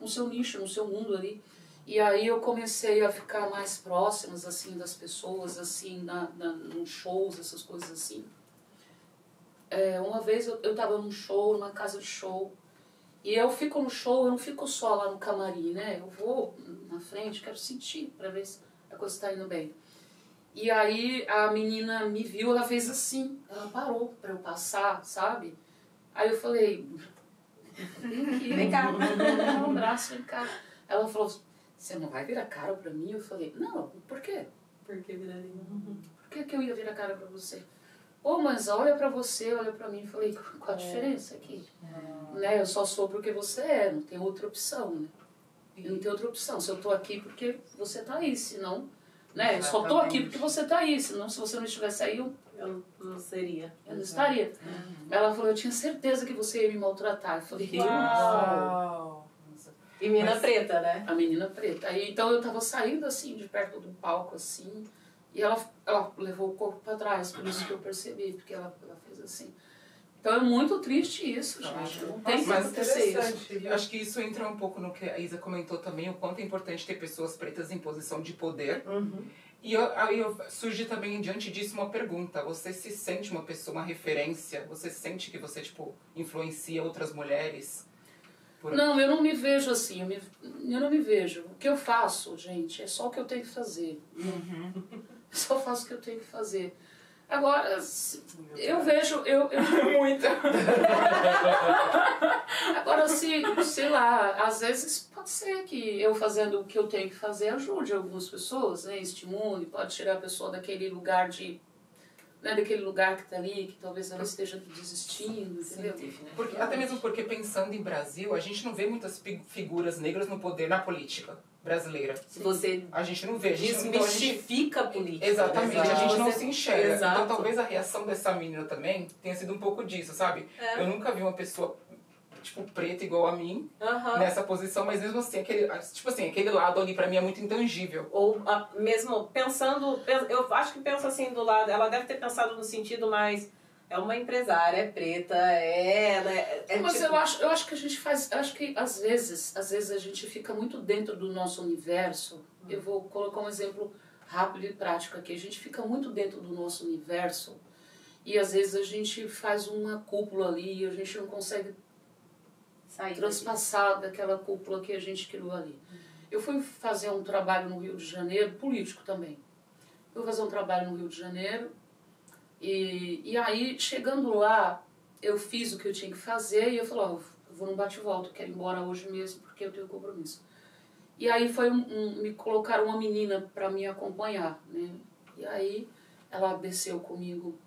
no seu nicho, no seu mundo ali. E aí eu comecei a ficar mais próximas, assim, das pessoas, assim, nos shows, essas coisas assim. Uma vez eu tava num show, numa casa de show, e eu fico no show, eu não fico só lá no camarim, né? Eu vou na frente, quero sentir pra ver se a coisa tá indo bem. E aí a menina me viu, ela fez assim, ela parou pra eu passar, sabe? Aí eu falei, Vem cá, dá um abraço, vem cá. Ela falou, você não vai virar a cara pra mim? Eu falei, não, por quê? Por que viraria? Por que eu ia virar a cara pra você? Pô, mas olha pra você, olha pra mim. Eu falei, qual a diferença aqui? Né? Eu só sou porque você é, não tem outra opção, né? Não tem outra opção. Se eu tô aqui porque você tá aí, senão... Né? Eu só tô aqui porque você tá aí, senão se você não estivesse aí, eu não seria. Eu não estaria. Ela falou, eu tinha certeza que você ia me maltratar. Eu falei, Uau! E menina preta, né? A menina preta. Aí, então eu tava saindo assim, de perto do palco, assim, e ela levou o corpo pra trás, por isso que eu percebi, porque ela fez assim. Então é muito triste isso, gente. Não tem que acontecer isso. Eu acho que isso entra um pouco no que a Isa comentou também, o quanto é importante ter pessoas pretas em posição de poder. E aí surge também, diante disso, uma pergunta. Você se sente uma pessoa, uma referência? Você sente que você, tipo, influencia outras mulheres? Não, eu não me vejo assim. Eu não me vejo. O que eu faço, gente, é só o que eu tenho que fazer. Eu só faço o que eu tenho que fazer. Agora, eu vejo... Muito. Agora, sei lá, às vezes pode ser que eu fazendo o que eu tenho que fazer ajude algumas pessoas, né? Estimule, pode tirar a pessoa daquele lugar daquele lugar que está ali, que talvez ela esteja desistindo, entendeu? Porque, até mesmo porque, pensando em Brasil, a gente não vê muitas figuras negras no poder, na política brasileira. Se você a gente não vê. desmistifica a política. Exatamente, a gente não se enxerga. Exato. Então talvez a reação dessa menina também tenha sido um pouco disso, sabe? Eu nunca vi uma pessoa, tipo, preta igual a mim, nessa posição, mas mesmo assim, aquele lado ali pra mim é muito intangível. Ou mesmo pensando, eu acho que pensa assim do lado, ela deve ter pensado no sentido mais, é uma empresária, é preta, mas tipo... eu acho que a gente faz, eu acho que às vezes a gente fica muito dentro do nosso universo. Eu vou colocar um exemplo rápido e prático aqui. A gente fica muito dentro do nosso universo e às vezes a gente faz uma cúpula ali e a gente não consegue transpassar daquela cúpula que a gente criou ali. Eu fui fazer um trabalho no Rio de Janeiro, político também. Fui fazer um trabalho no Rio de Janeiro e aí, chegando lá, eu fiz o que eu tinha que fazer e eu falei, eu vou num bate-volta, quero ir embora hoje mesmo porque eu tenho compromisso. E aí me colocaram uma menina para me acompanhar, né? E aí ela desceu comigo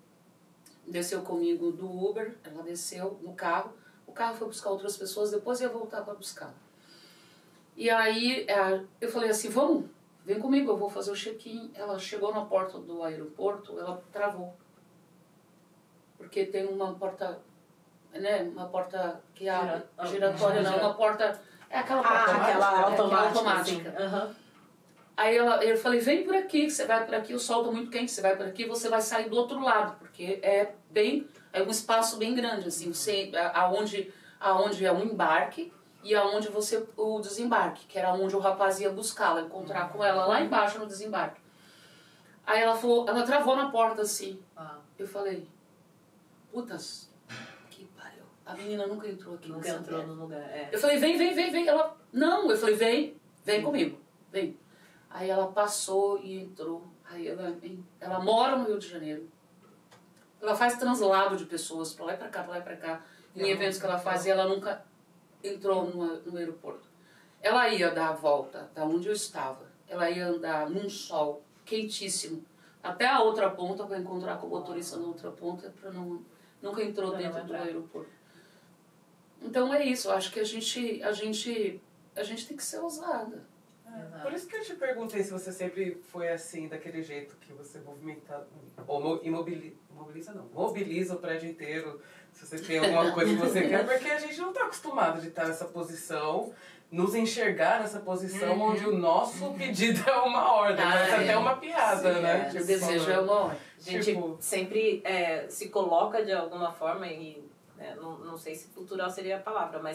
do Uber, ela desceu no carro, o carro foi buscar outras pessoas, depois ia voltar para buscar. E aí eu falei assim, vem comigo, eu vou fazer o check-in. Ela chegou na porta do aeroporto, ela travou. Porque tem uma porta, né, uma porta que abre, giratória não, uma porta, aquela porta aquela automática. Uhum. Aí eu falei, vem por aqui, você vai por aqui, o sol tá muito quente, você vai por aqui, você vai sair do outro lado, porque é um espaço bem grande, assim, aonde é o embarque e aonde o desembarque, que era onde o rapaz ia buscá-la, encontrar com ela lá embaixo no desembarque. Aí ela falou, ela travou na porta assim. Eu falei, putas, que pariu. A menina nunca entrou aqui. Nunca entrou no lugar. Eu falei, vem. Ela, não, eu falei, vem comigo, vem. Aí ela passou e entrou. Aí ela mora no Rio de Janeiro. Ela faz translado de pessoas pra lá e pra cá, em eventos que ela faz, e ela nunca entrou no aeroporto. Ela ia dar a volta da onde eu estava. Ela ia andar num sol quentíssimo até a outra ponta para encontrar com o motorista na outra ponta, nunca entrou dentro do aeroporto. Então é isso, eu acho que a gente tem que ser ousada. Por isso que eu te perguntei se você sempre foi assim, daquele jeito que você movimenta, ou mobiliza o prédio inteiro, se você tem alguma coisa que você quer, porque a gente não está acostumado de estar nessa posição, nos enxergar nessa posição onde o nosso pedido é uma ordem, mas até uma piada, sim, né? O desejo é uma ordem. A gente sempre se coloca de alguma forma e não sei se cultural seria a palavra, mas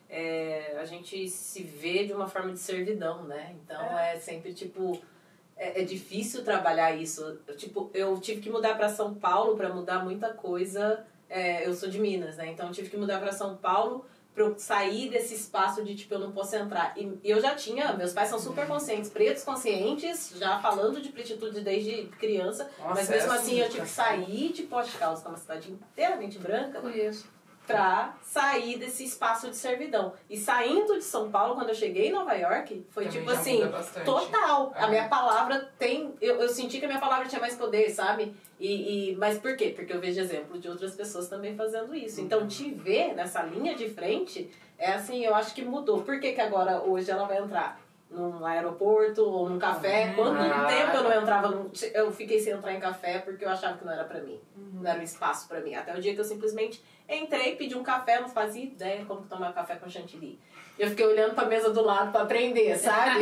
a gente se vê de uma forma de servidão, né? Então é sempre tipo... É difícil trabalhar isso. Tipo, eu tive que mudar para São Paulo para mudar muita coisa. Eu sou de Minas, né? Então eu tive que mudar para São Paulo pra eu sair desse espaço de, tipo, eu não posso entrar. E eu já tinha, meus pais são super conscientes, pretos conscientes, já falando de pletitude desde criança. Nossa, mas mesmo assim eu tive que sair de Poços de Caldas, que é uma cidade inteiramente branca, pra sair desse espaço de servidão. E saindo de São Paulo, quando eu cheguei em Nova York, foi Também tipo já assim, muda bastante. total. A minha palavra tem... Eu senti que a minha palavra tinha mais poder, sabe? Mas por quê? Porque eu vejo exemplo de outras pessoas também fazendo isso. Então, te ver nessa linha de frente, é assim, eu acho que mudou. Por que que agora, hoje, ela vai entrar num aeroporto ou num café? Quanto tempo eu não entrava, eu fiquei sem entrar em café porque eu achava que não era pra mim. Não era um espaço pra mim. Até o dia que eu simplesmente entrei, pedi um café, não fazia ideia como que tomar café com chantilly. Eu fiquei olhando pra mesa do lado pra aprender, sabe?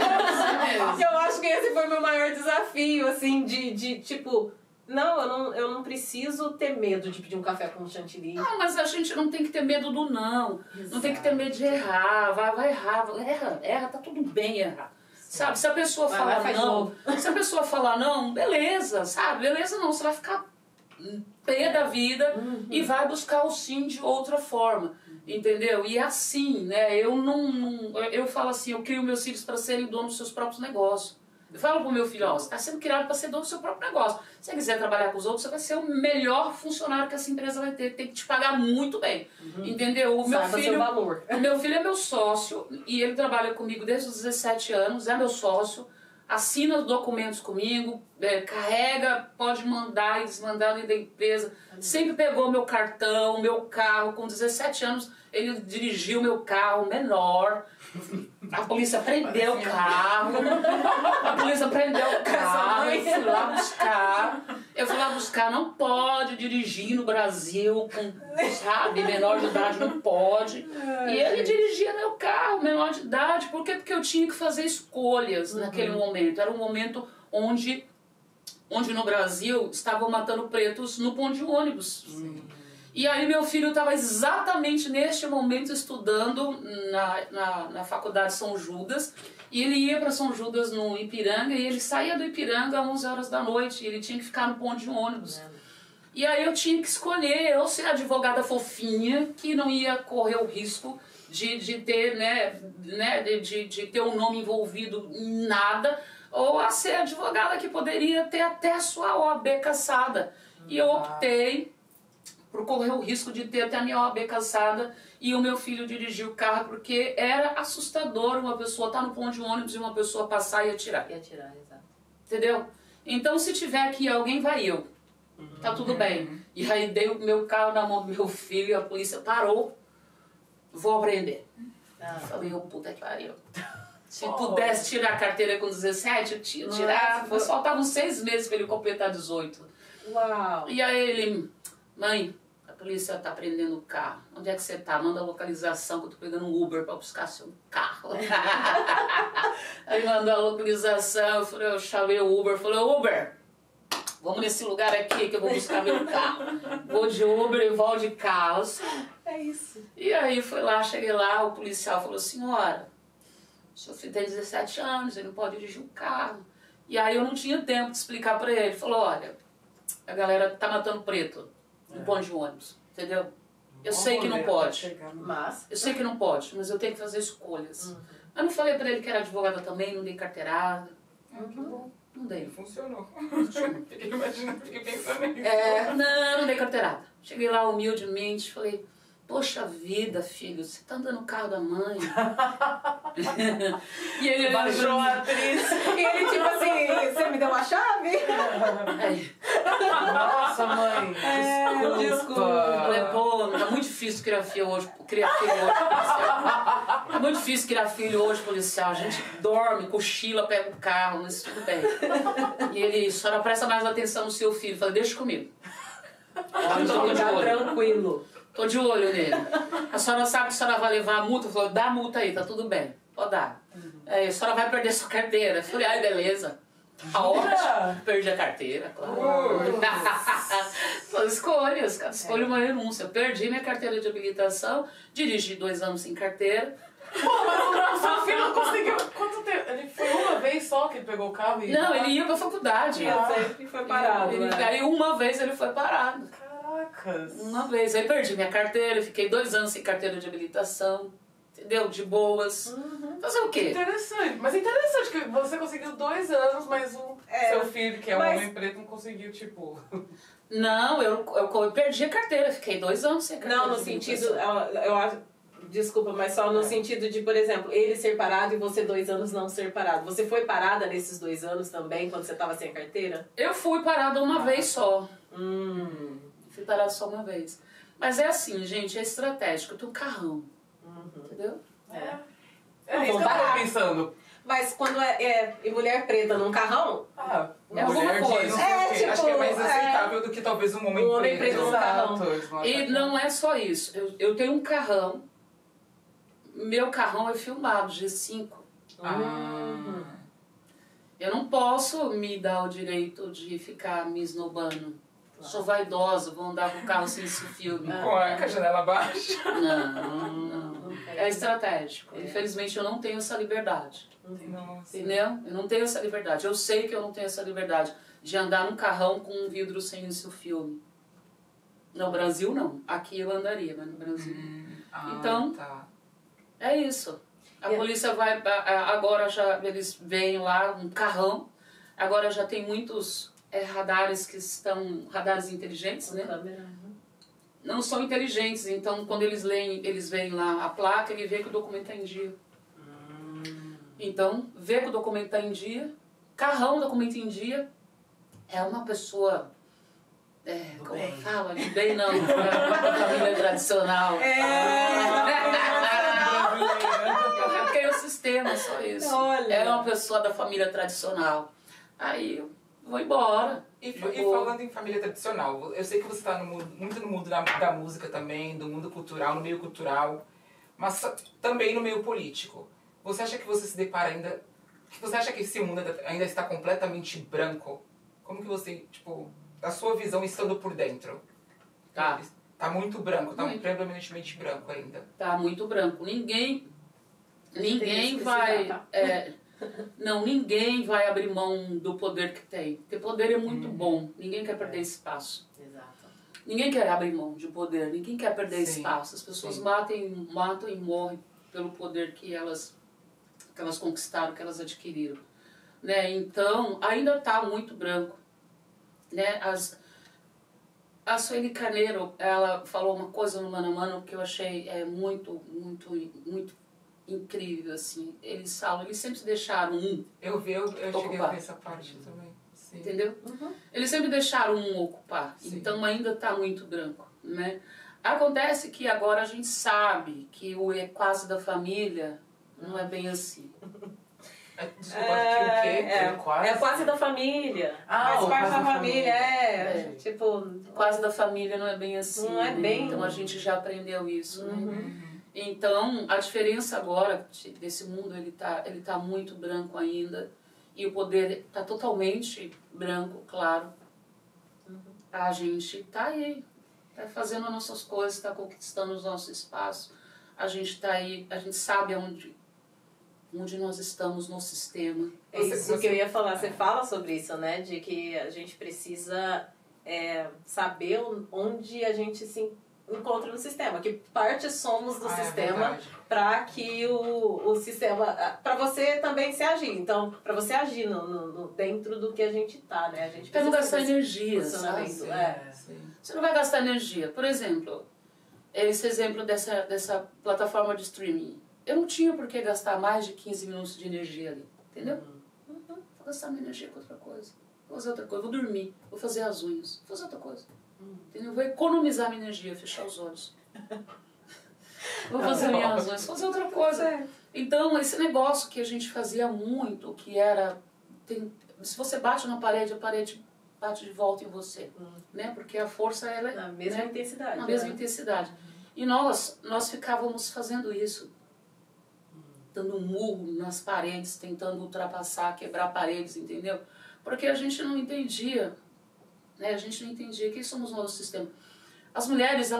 Eu acho que esse foi o meu maior desafio, assim, de tipo... Não, eu não preciso ter medo de pedir um café com chantilly. Não, mas a gente não tem que ter medo do não. Exato. Não tem que ter medo de errar. Vai errar. Erra, tá tudo bem errar. Sabe? Se a pessoa falar não, se a pessoa falar não, beleza, sabe? Beleza não, você vai ficar pé da vida e vai buscar o sim de outra forma. Entendeu? E assim, né? Eu falo assim, eu crio meus filhos para serem donos dos seus próprios negócios. Eu falo pro meu filho, ó, você está sendo criado para ser dono do seu próprio negócio. Se você quiser trabalhar com os outros, você vai ser o melhor funcionário que essa empresa vai ter. Tem que te pagar muito bem. Entendeu? O meu filho é meu sócio e ele trabalha comigo desde os 17 anos, é meu sócio, assina os documentos comigo, carrega, pode mandar e desmandar dentro da empresa. Sempre pegou meu cartão, meu carro. Com 17 anos, ele dirigiu meu carro menor. A polícia prendeu o carro. Eu fui lá buscar. Não pode dirigir no Brasil com, sabe, menor de idade, não pode. E ele dirigia meu carro, menor de idade. Por quê? Porque eu tinha que fazer escolhas naquele momento. Era um momento onde no Brasil estavam matando pretos no ponto de ônibus. E aí meu filho estava exatamente neste momento estudando na faculdade São Judas. E ele ia para São Judas no Ipiranga e ele saía do Ipiranga às 11 horas da noite. E ele tinha que ficar no ponto de ônibus. E aí eu tinha que escolher, eu ser a advogada fofinha, que não ia correr o risco de ter, de ter um nome envolvido em nada, ou a ser a advogada que poderia ter até a sua OAB cassada. E eu optei por correr o risco de ter até a minha OAB cassada e o meu filho dirigir o carro, porque era assustador uma pessoa estar no ponto de ônibus e uma pessoa passar e atirar. Exato. Entendeu? Então se tiver aqui alguém, vai eu. Tá tudo bem. E aí dei o meu carro na mão do meu filho e a polícia parou. Vou aprender. Falei, puta que pariu. Se pudesse tirar a carteira com 17, eu tinha tirado. Faltavam 6 meses para ele completar 18. Uau! E aí ele, mãe, a polícia tá prendendo o carro. Onde é que você tá? Manda a localização que eu tô pegando um Uber para buscar seu carro. Aí mandou a localização, eu chamei o Uber, falei, Uber, vamos nesse lugar aqui que eu vou buscar meu carro. Vou de Uber e volto de carro. É isso. E aí fui lá, cheguei lá, o policial falou, senhora, o seu filho tem 17 anos, ele não pode dirigir um carro. E aí eu não tinha tempo de explicar pra ele. Ele falou, olha, a galera tá matando preto no ponto de ônibus, entendeu? Eu sei que não pode, eu sei que não pode, mas eu tenho que fazer escolhas. Eu não falei pra ele que era advogada também, não dei carteirada. Que bom. Não dei. Funcionou. Fiquei imaginando, fiquei pensando nisso. Não dei carteirada. Cheguei lá humildemente, falei, poxa vida, filho, você tá andando no carro da mãe. E ele baixou a atriz. E ele tipo assim, você me deu uma chave? Nossa, mãe. Desculpa. Falei, pô, tá muito difícil criar filho hoje, policial. É muito difícil criar filho hoje, policial. A gente dorme, cochila, pega o carro, mas tudo bem. E ele, só não presta mais atenção no seu filho. Falei, deixa comigo. Tranquilo. Tô de olho nele. A senhora sabe que a senhora vai levar a multa? Falou, dá a multa aí, tá tudo bem. Pode dar. A senhora vai perder sua carteira. Falei, ai, beleza. Ótimo. Perdi a carteira, claro. São escolhas, cara. Escolha uma renúncia. Eu perdi minha carteira de habilitação, dirigi 2 anos sem carteira. Pô, mas o seu filho não conseguiu. Quanto tempo? Ele foi uma vez só que ele pegou o carro e. Não, ele ia pra faculdade. Sempre foi parado. Aí uma vez ele foi parado. Caracas. Uma vez. Aí perdi minha carteira, fiquei 2 anos sem carteira de habilitação. Entendeu? De boas. Fazer o quê? Interessante. Mas é interessante que você conseguiu 2 anos, mas o seu filho, que é um homem preto, não conseguiu, tipo. Não, eu perdi a carteira, fiquei 2 anos sem carteira. Não, no sentido, eu acho. Desculpa, mas só no sentido de, por exemplo, ele ser parado e você 2 anos não ser parado. Você foi parada nesses 2 anos também, quando você estava sem carteira? Eu fui parada uma vez só. Fui parada só uma vez. Mas é assim, gente, é estratégico. Eu tenho um carrão. Entendeu? É isso que eu tava pensando. Mas quando é mulher preta num carrão, É alguma coisa. Acho que é mais aceitável do que talvez um homem preto. num carrão. E não é só isso. Eu tenho um carrão. Meu carrão é filmado, G5. Eu não posso me dar o direito de ficar me esnobando. Sou vaidosa, vou andar com o carro sem esse filme. Com a janela baixa. Não. É estratégico. Infelizmente eu não tenho essa liberdade. Nossa. Entendeu? Eu não tenho essa liberdade. Eu sei que eu não tenho essa liberdade de andar num carrão com um vidro sem esse filme. No Brasil, não. Aqui eu andaria, mas no Brasil. Então, é isso. A polícia vai... Agora já eles veem lá um carrão. Agora já tem muitos radares que estão... Radares inteligentes, né? Não são inteligentes. Então, quando eles veem lá a placa, ele vê que o documento está em dia. Então, vê que o documento está em dia. Carrão, documento em dia. É uma pessoa... como fala? De bem não. Da família tradicional. Eu hackeei o sistema, só isso. Olha. É uma pessoa da família tradicional. Aí eu vou embora. E falando em família tradicional, eu sei que você está muito no mundo da música também, do mundo cultural, no meio cultural, mas também no meio político. Você acha que você se depara ainda... Você acha que esse mundo ainda está completamente branco? Como que você, tipo, a sua visão estando por dentro? Tá muito branco, tá predominantemente branco ainda. Tá muito branco. Ninguém vai... ninguém vai abrir mão do poder que tem. Porque poder é muito bom. Ninguém quer perder espaço. Exato. Ninguém quer abrir mão de poder. Ninguém quer perder espaço. As pessoas matam e morrem pelo poder que elas conquistaram, que elas adquiriram. Né? Então, ainda tá muito branco. Né? A Sueli Carneiro, ela falou uma coisa no Mano a Mano que eu achei muito incrível, assim. Eles sempre deixaram Eu cheguei a ver essa parte também. Sim. Entendeu? Eles sempre deixaram um ocupar. Sim. Então ainda está muito branco, né? Acontece que agora a gente sabe que o quase da família não é bem assim. Desculpa, o quê? É quase da família. Faz parte da família, tipo... Quase da família não é bem assim. Não é bem. Então a gente já aprendeu isso, né? Então, a diferença agora desse mundo, ele tá muito branco ainda. E o poder tá totalmente branco, claro. A gente tá aí, tá fazendo as nossas coisas, tá conquistando os nossos espaços. A gente tá aí, a gente sabe onde nós estamos no sistema. É isso que eu ia falar. Você fala sobre isso, né? De que a gente precisa saber onde a gente se encontra no sistema, que parte somos do sistema para que o sistema, para você também se agir. Então, para você agir dentro do que a gente tá, né? A gente precisa não gastar energia, sabe? Você não vai gastar energia. Por exemplo, esse exemplo dessa plataforma de streaming. Eu não tinha por que gastar mais de 15 minutos de energia ali, entendeu? Vou gastar minha energia com outra coisa. Vou fazer outra coisa, vou dormir, vou fazer as unhas, vou fazer outra coisa. Entendeu? Vou economizar minha energia, fechar os olhos. Vou fazer minhas unhas, fazer outra coisa. Então, esse negócio que a gente fazia muito, que era... se você bate na parede, a parede bate de volta em você. Né? Porque a força, ela é... Na mesma intensidade. Na mesma intensidade. E nós ficávamos fazendo isso. Dando um murro nas paredes, tentando ultrapassar, quebrar paredes, entendeu? Porque a gente não entendia, né? A gente não entendia quem somos nós no sistema. As mulheres,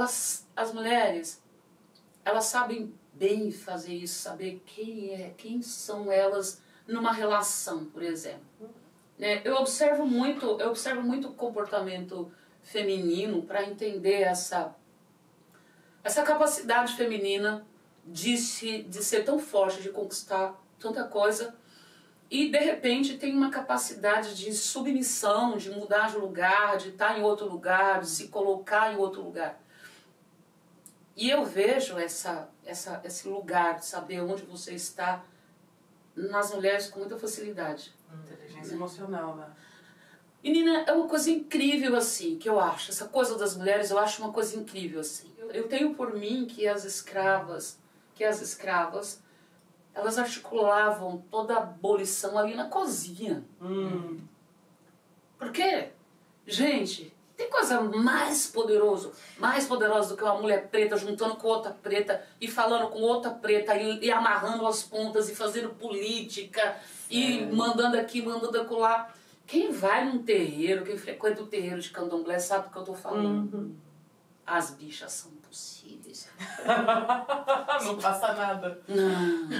elas sabem bem fazer isso, saber quem são elas numa relação, por exemplo. Né? Eu observo muito o comportamento feminino para entender essa capacidade feminina de ser tão forte, de conquistar tanta coisa, e de repente tem uma capacidade de submissão, de mudar de lugar, de estar em outro lugar, de se colocar em outro lugar. E eu vejo esse lugar de saber onde você está nas mulheres com muita facilidade. Inteligência emocional, né? Menina, é uma coisa incrível assim, que eu acho. Essa coisa das mulheres, eu acho uma coisa incrível assim. Eu tenho por mim que as escravas, elas articulavam toda a abolição ali na cozinha. Por quê? Gente, tem coisa mais poderosa do que uma mulher preta juntando com outra preta e falando com outra preta e amarrando as pontas e fazendo política e mandando aqui, mandando acolá. Quem vai num terreiro, quem frequenta o terreiro de candomblé sabe do que eu tô falando. As bichas são impossíveis. Não passa nada. Não.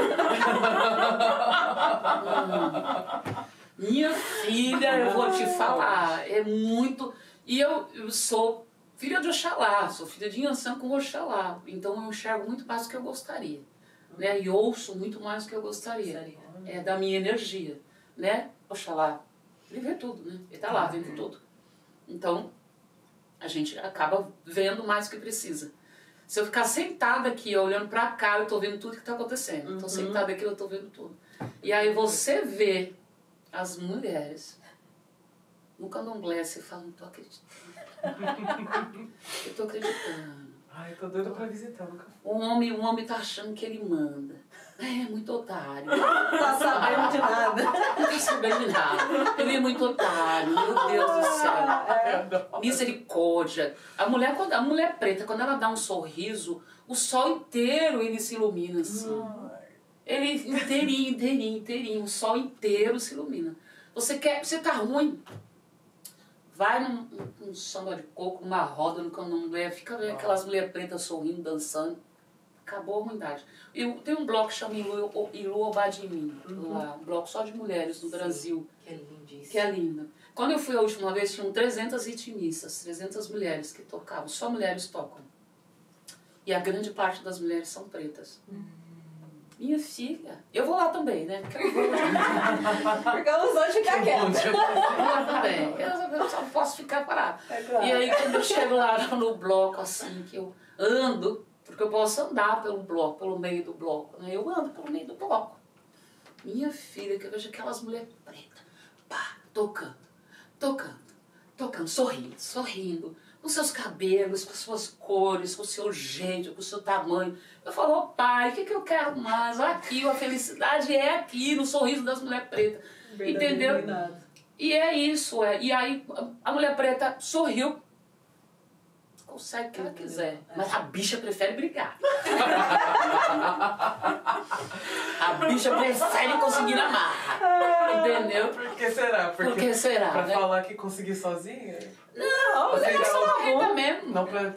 Minha filha, eu vou te falar, é muito... E eu sou filha de Oxalá, sou filha de Iansã com Oxalá. Então eu enxergo muito mais do que eu gostaria. Né? E ouço muito mais do que eu gostaria. É da minha energia. Né? Oxalá, ele vê tudo, né? Ele tá lá vendo tudo. Então, a gente acaba vendo mais do que precisa. Se eu ficar sentada aqui, olhando pra cá, eu tô vendo tudo que tá acontecendo. Tô sentada aqui, eu tô vendo tudo. E aí você vê as mulheres no candomblé, você fala, não tô acreditando. Eu tô acreditando. Ai, tô doida pra visitar, nunca fui. O homem tá achando que ele manda. É muito otário. Não tá sabendo de nada. Não tá sabendo de nada. Ele é muito otário, meu Deus do céu. Misericórdia. A mulher preta, quando ela dá um sorriso, o sol inteiro ele se ilumina assim. Ele inteirinho, o sol inteiro se ilumina. Você tá ruim? Vai num samba de coco, numa roda, no candomblé, fica vendo aquelas mulheres pretas sorrindo, dançando. Acabou a ruindade. Tem um bloco que chama Ilu Obadimim, lá, um bloco só de mulheres no Brasil. Que é lindíssimo. Que é linda. Quando eu fui a última vez, tinham 300 ritmistas, 300 mulheres que tocavam, só mulheres tocam. E a grande parte das mulheres são pretas. Minha filha, eu vou lá também, né? Porque eu vou Porque eu não sou ficar quieta. eu vou lá também. Eu só posso ficar parada. É claro. E aí quando eu chego lá no bloco, assim, que eu ando, porque eu posso andar pelo bloco, pelo meio do bloco, né? Eu ando pelo meio do bloco. Minha filha, que eu vejo aquelas mulheres pretas, pá, tocando, sorrindo, com seus cabelos, com suas cores, com o seu jeito, com o seu tamanho. Eu falo, oh, pai, o que eu quero mais? Aqui, a felicidade é aqui, no sorriso das mulheres pretas. Entendeu? E é isso, E aí a mulher preta sorriu, consegue o que ela quiser, mas a bicha prefere brigar. A bicha prefere conseguir na marra. Entendeu? Por que será? Por que será? Pra Né? falar que consegui sozinha? Não, eu sou marrenta mesmo. Não pra...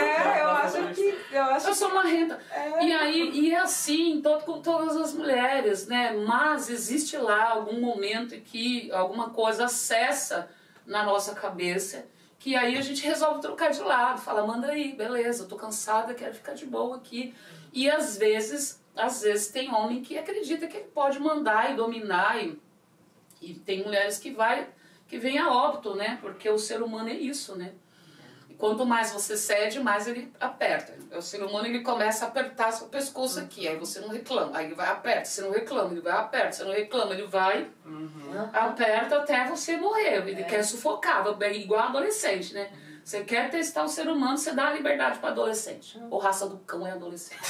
Eu sou marrenta. E é assim com todas as mulheres, né? Mas existe lá algum momento em que alguma coisa acessa na nossa cabeça, que aí a gente resolve trocar de lado, fala, manda aí, beleza, eu tô cansada, quero ficar de boa aqui. E às vezes tem homem que acredita que ele pode mandar e dominar, e tem mulheres que vêm a óbito, né? Porque o ser humano é isso, né? E quanto mais você cede, mais ele aperta. O ser humano, ele começa a apertar seu pescoço aqui, aí você não reclama, aí ele vai aperta, você não reclama, ele vai aperta, você não reclama, ele vai aperta até você morrer. Ele quer sufocar, igual adolescente, né? Você quer testar o ser humano, você dá a liberdade para adolescente. O raça do cão é adolescente.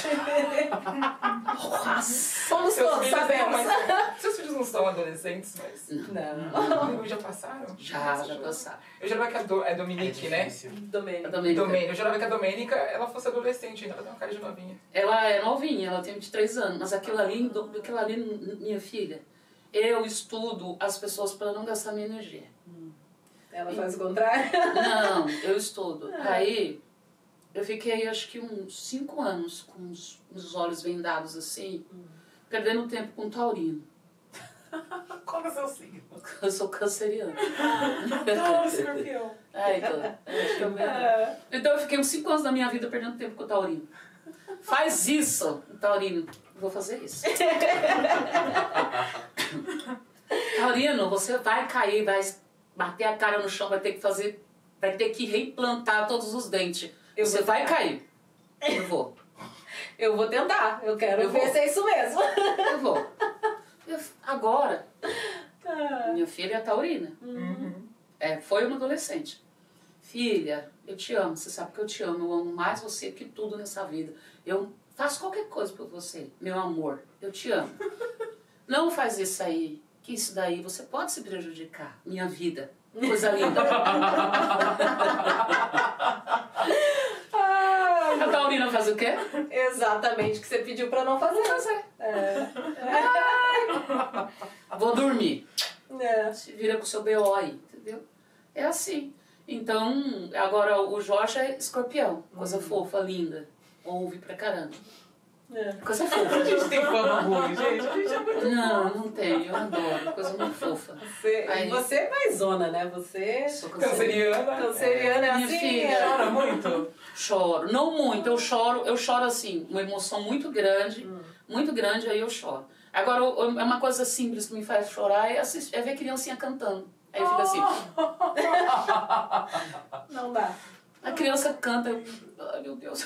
Raça. Somos todos, sabemos. Seus filhos não são adolescentes, mas... Não. Já passaram? Já passaram. Eu jurava que é Dominique, né? Domênico. Eu jurava que a Domênica, ela fosse adolescente, ainda ela tem uma cara de novinha. Ela é novinha, ela tem 23 anos, mas aquilo ali, minha filha, eu estudo as pessoas para não gastar minha energia. Ela faz o contrário? Não, eu estudo. Aí, eu fiquei acho que uns 5 anos com os olhos vendados assim, perdendo tempo com taurino. Qual é o seu signo? Eu sou canceriana. Não, escorpião. Então eu fiquei uns 5 anos da minha vida perdendo tempo com o taurino. Faz isso, taurino. Vou fazer isso. Taurino, você vai cair, vai bater a cara no chão, vai ter que reimplantar todos os dentes. Você vai cair. Eu vou. Eu vou tentar. Eu quero ver se é isso mesmo. Eu vou. Agora, minha filha é taurina. Foi uma adolescente. Filha, eu te amo. Você sabe que eu te amo. Eu amo mais você que tudo nessa vida. Eu faço qualquer coisa por você, meu amor. Eu te amo. Não faz isso aí. Que isso daí você pode se prejudicar. Minha vida. Coisa linda. A taurina faz o quê? Exatamente o que você pediu pra não fazer. Vou dormir. É. Se vira com o seu BO aí, entendeu? É assim. Então, agora o Jorge é escorpião. Coisa fofa, linda. Ouve pra caramba. Coisa fofa. A gente tem fama ruim, gente. A gente é muito Não tem. Eu adoro. Coisa muito fofa. Você é maisona, né? Você... Sou canceriana. Canceriana é Minha assim. filha. Chora muito? Choro. Não muito. Eu choro assim. Uma emoção muito grande. Muito grande, aí eu choro. Agora, é uma coisa simples que me faz chorar é ver criancinha cantando. Aí eu fico assim. Não dá. A criança canta, ai meu Deus,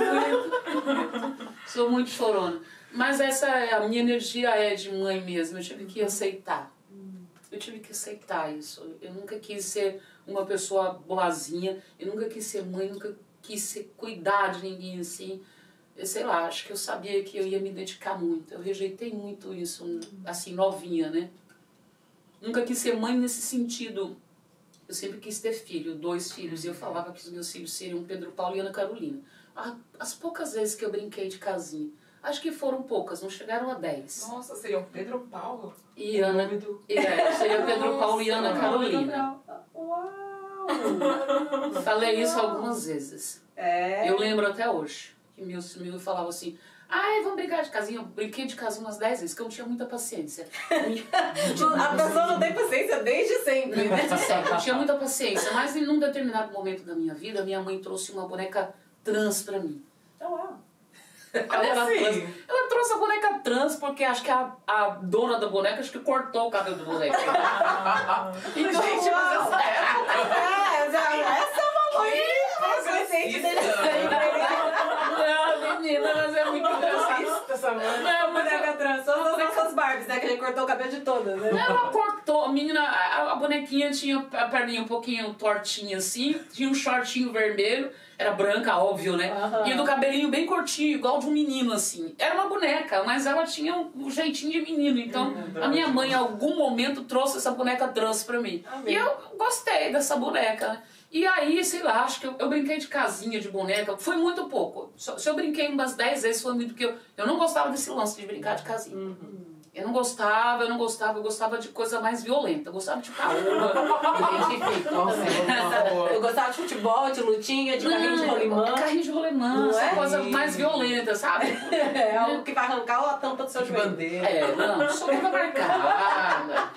sou muito chorona. Mas a minha energia é de mãe mesmo, eu tive que aceitar. Eu tive que aceitar isso. Eu nunca quis ser uma pessoa boazinha, eu nunca quis ser mãe, nunca quis cuidar de ninguém assim. Eu sei lá, acho que eu sabia que eu ia me dedicar muito. Eu rejeitei muito isso, assim, novinha, né? Nunca quis ser mãe nesse sentido. Eu sempre quis ter filho, 2 filhos, e eu falava que os meus filhos seriam Pedro Paulo e Ana Carolina. As poucas vezes que eu brinquei de casinha, acho que foram poucas, não chegaram a 10. Nossa, seriam Pedro Paulo? E Ana... seria Pedro Paulo e Ana Carolina. Uau! Falei isso algumas vezes. É. Eu lembro até hoje, que meus falavam assim, ai, vamos brincar de casinha. Eu brinquei de casinha umas 10 vezes, porque eu não tinha muita paciência. A pessoa não tem paciência desde sempre, né? Eu tinha muita paciência, mas em um determinado momento da minha vida, minha mãe trouxe uma boneca trans pra mim. Uau! Ela trouxe a boneca trans porque acho que a dona da boneca acho que cortou o cabelo do boneco. Então, gente, essa é uma mãe presente dele. Não, menina, mas é muito engraçado. Essa mãe. Não, mas Boneca trans, todas as nossas Barbies, né? Que a gente cortou o cabelo de todas, né? ela cortou, a menina, a bonequinha tinha a perninha um pouquinho tortinha assim, tinha um shortinho vermelho, era branca, óbvio, né? E do cabelinho bem curtinho, igual de um menino, assim. Era uma boneca, mas ela tinha um jeitinho de menino. Então, a minha mãe, em algum momento, trouxe essa boneca trans pra mim. E eu gostei dessa boneca, né? E aí, sei lá, acho que eu brinquei de casinha, de boneca, foi muito pouco. Se eu brinquei umas 10 vezes, foi muito, porque eu não gostava desse lance de brincar de casinha. Eu não gostava, eu gostava de coisa mais violenta. Eu gostava de caoba, Eu gostava de futebol, de lutinha, de carrinho de rolimã. Carrinho de rolimã, essa coisa mais violenta, sabe? É algo que vai arrancar a tampa do seu joelho. Bandeira. Não, sou toda marcada.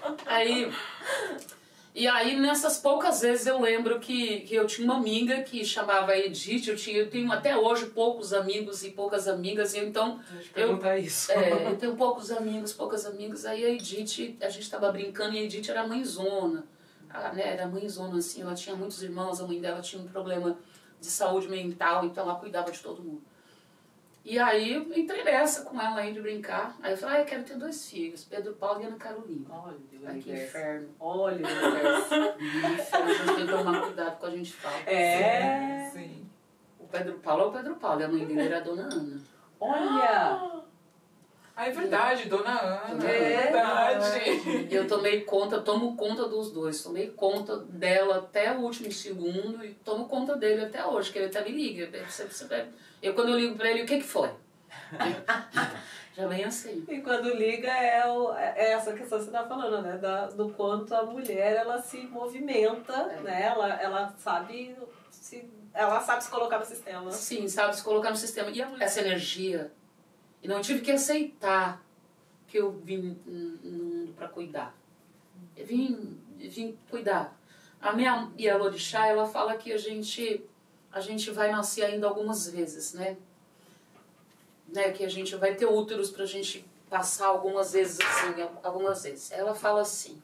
E aí, nessas poucas vezes, eu lembro que eu tinha uma amiga que chamava Edith. Eu tenho até hoje poucos amigos e poucas amigas. E então, isso. eu tenho poucos amigos, poucas amigas. Aí a Edith, a gente estava brincando e a Edith era mãezona. Era mãezona, assim, ela tinha muitos irmãos. A mãe dela tinha um problema de saúde mental, então ela cuidava de todo mundo. E aí eu entrei nessa com ela aí de brincar. Aí eu falei, eu quero ter 2 filhos, Pedro Paulo e Ana Carolina. Olha Ai, que inferno. Olha o universo. A gente tem que tomar cuidado com a gente fala. Sim. O Pedro Paulo é o Pedro Paulo, e a mãe dele era a Dona Ana. Olha! Ah, é verdade, Dona Ana. É verdade. E eu tomo conta dos 2. Tomei conta dela até o último segundo e tomo conta dele até hoje, que ele até me liga. Quando eu ligo pra ele, o que foi? Já vem assim. E quando liga é essa questão que você está falando, né? Do quanto a mulher ela se movimenta, né? Ela sabe se colocar no sistema. Sim, sabe se colocar no sistema. E essa energia, e não tive que aceitar que eu vim no mundo para cuidar. Eu vim cuidar. A minha Ialorixá, ela fala que a gente vai nascer ainda algumas vezes, né? Que a gente vai ter úteros pra gente passar algumas vezes assim, algumas vezes. Ela fala assim,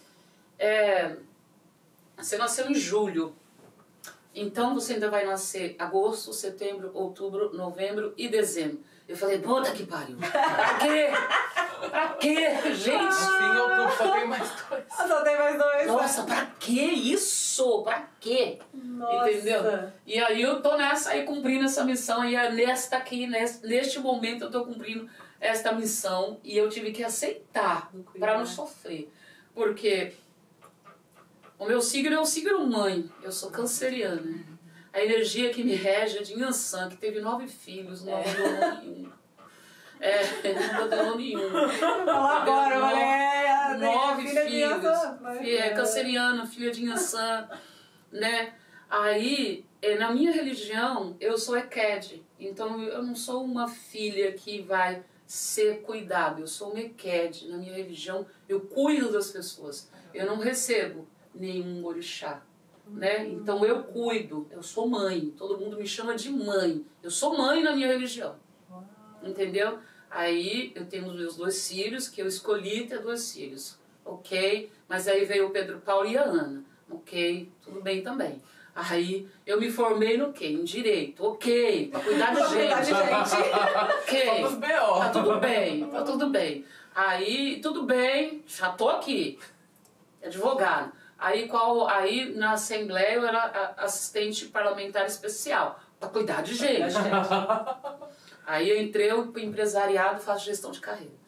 você nasceu em julho, então você ainda vai nascer agosto, setembro, outubro, novembro e dezembro. Eu falei, puta que pariu, pra quê? Pra quê, gente? Assim, outubro só tem mais 2. Só tem mais 2. Nossa, pra que isso? Pra quê? Nossa. Entendeu? E aí eu tô nessa aí cumprindo essa missão e neste momento eu tô cumprindo esta missão e eu tive que aceitar para não sofrer. Porque o meu signo é o signo mãe, eu sou canceriana. A energia que me rege é de Yansan, que teve 9 filhos, não abandonou nenhum. Não abandonou nenhum. Fala agora, mulher. 9 filhos. É Canceriana, filha de Yansan, né? Aí, na minha religião, eu sou Eked. Então, eu não sou uma filha que vai ser cuidada. Eu sou uma Eked. Na minha religião, eu cuido das pessoas. Eu não recebo nenhum orixá, né? Então, eu cuido. Eu sou mãe. Todo mundo me chama de mãe. Eu sou mãe na minha religião. Entendeu? Aí, eu tenho os meus 2 filhos, que eu escolhi ter 2 filhos. Ok? Mas aí veio o Pedro Paulo e a Ana. Ok? Tudo bem também. Aí eu me formei no quê? Em direito. Ok, pra cuidar de gente. Ok, Vamos B.O. tá tudo bem, tá tudo bem. Aí, tudo bem, já tô aqui. Advogado. Aí na Assembleia eu era assistente parlamentar especial, pra cuidar de gente. Aí eu entrei pro empresariado e faço gestão de carreira.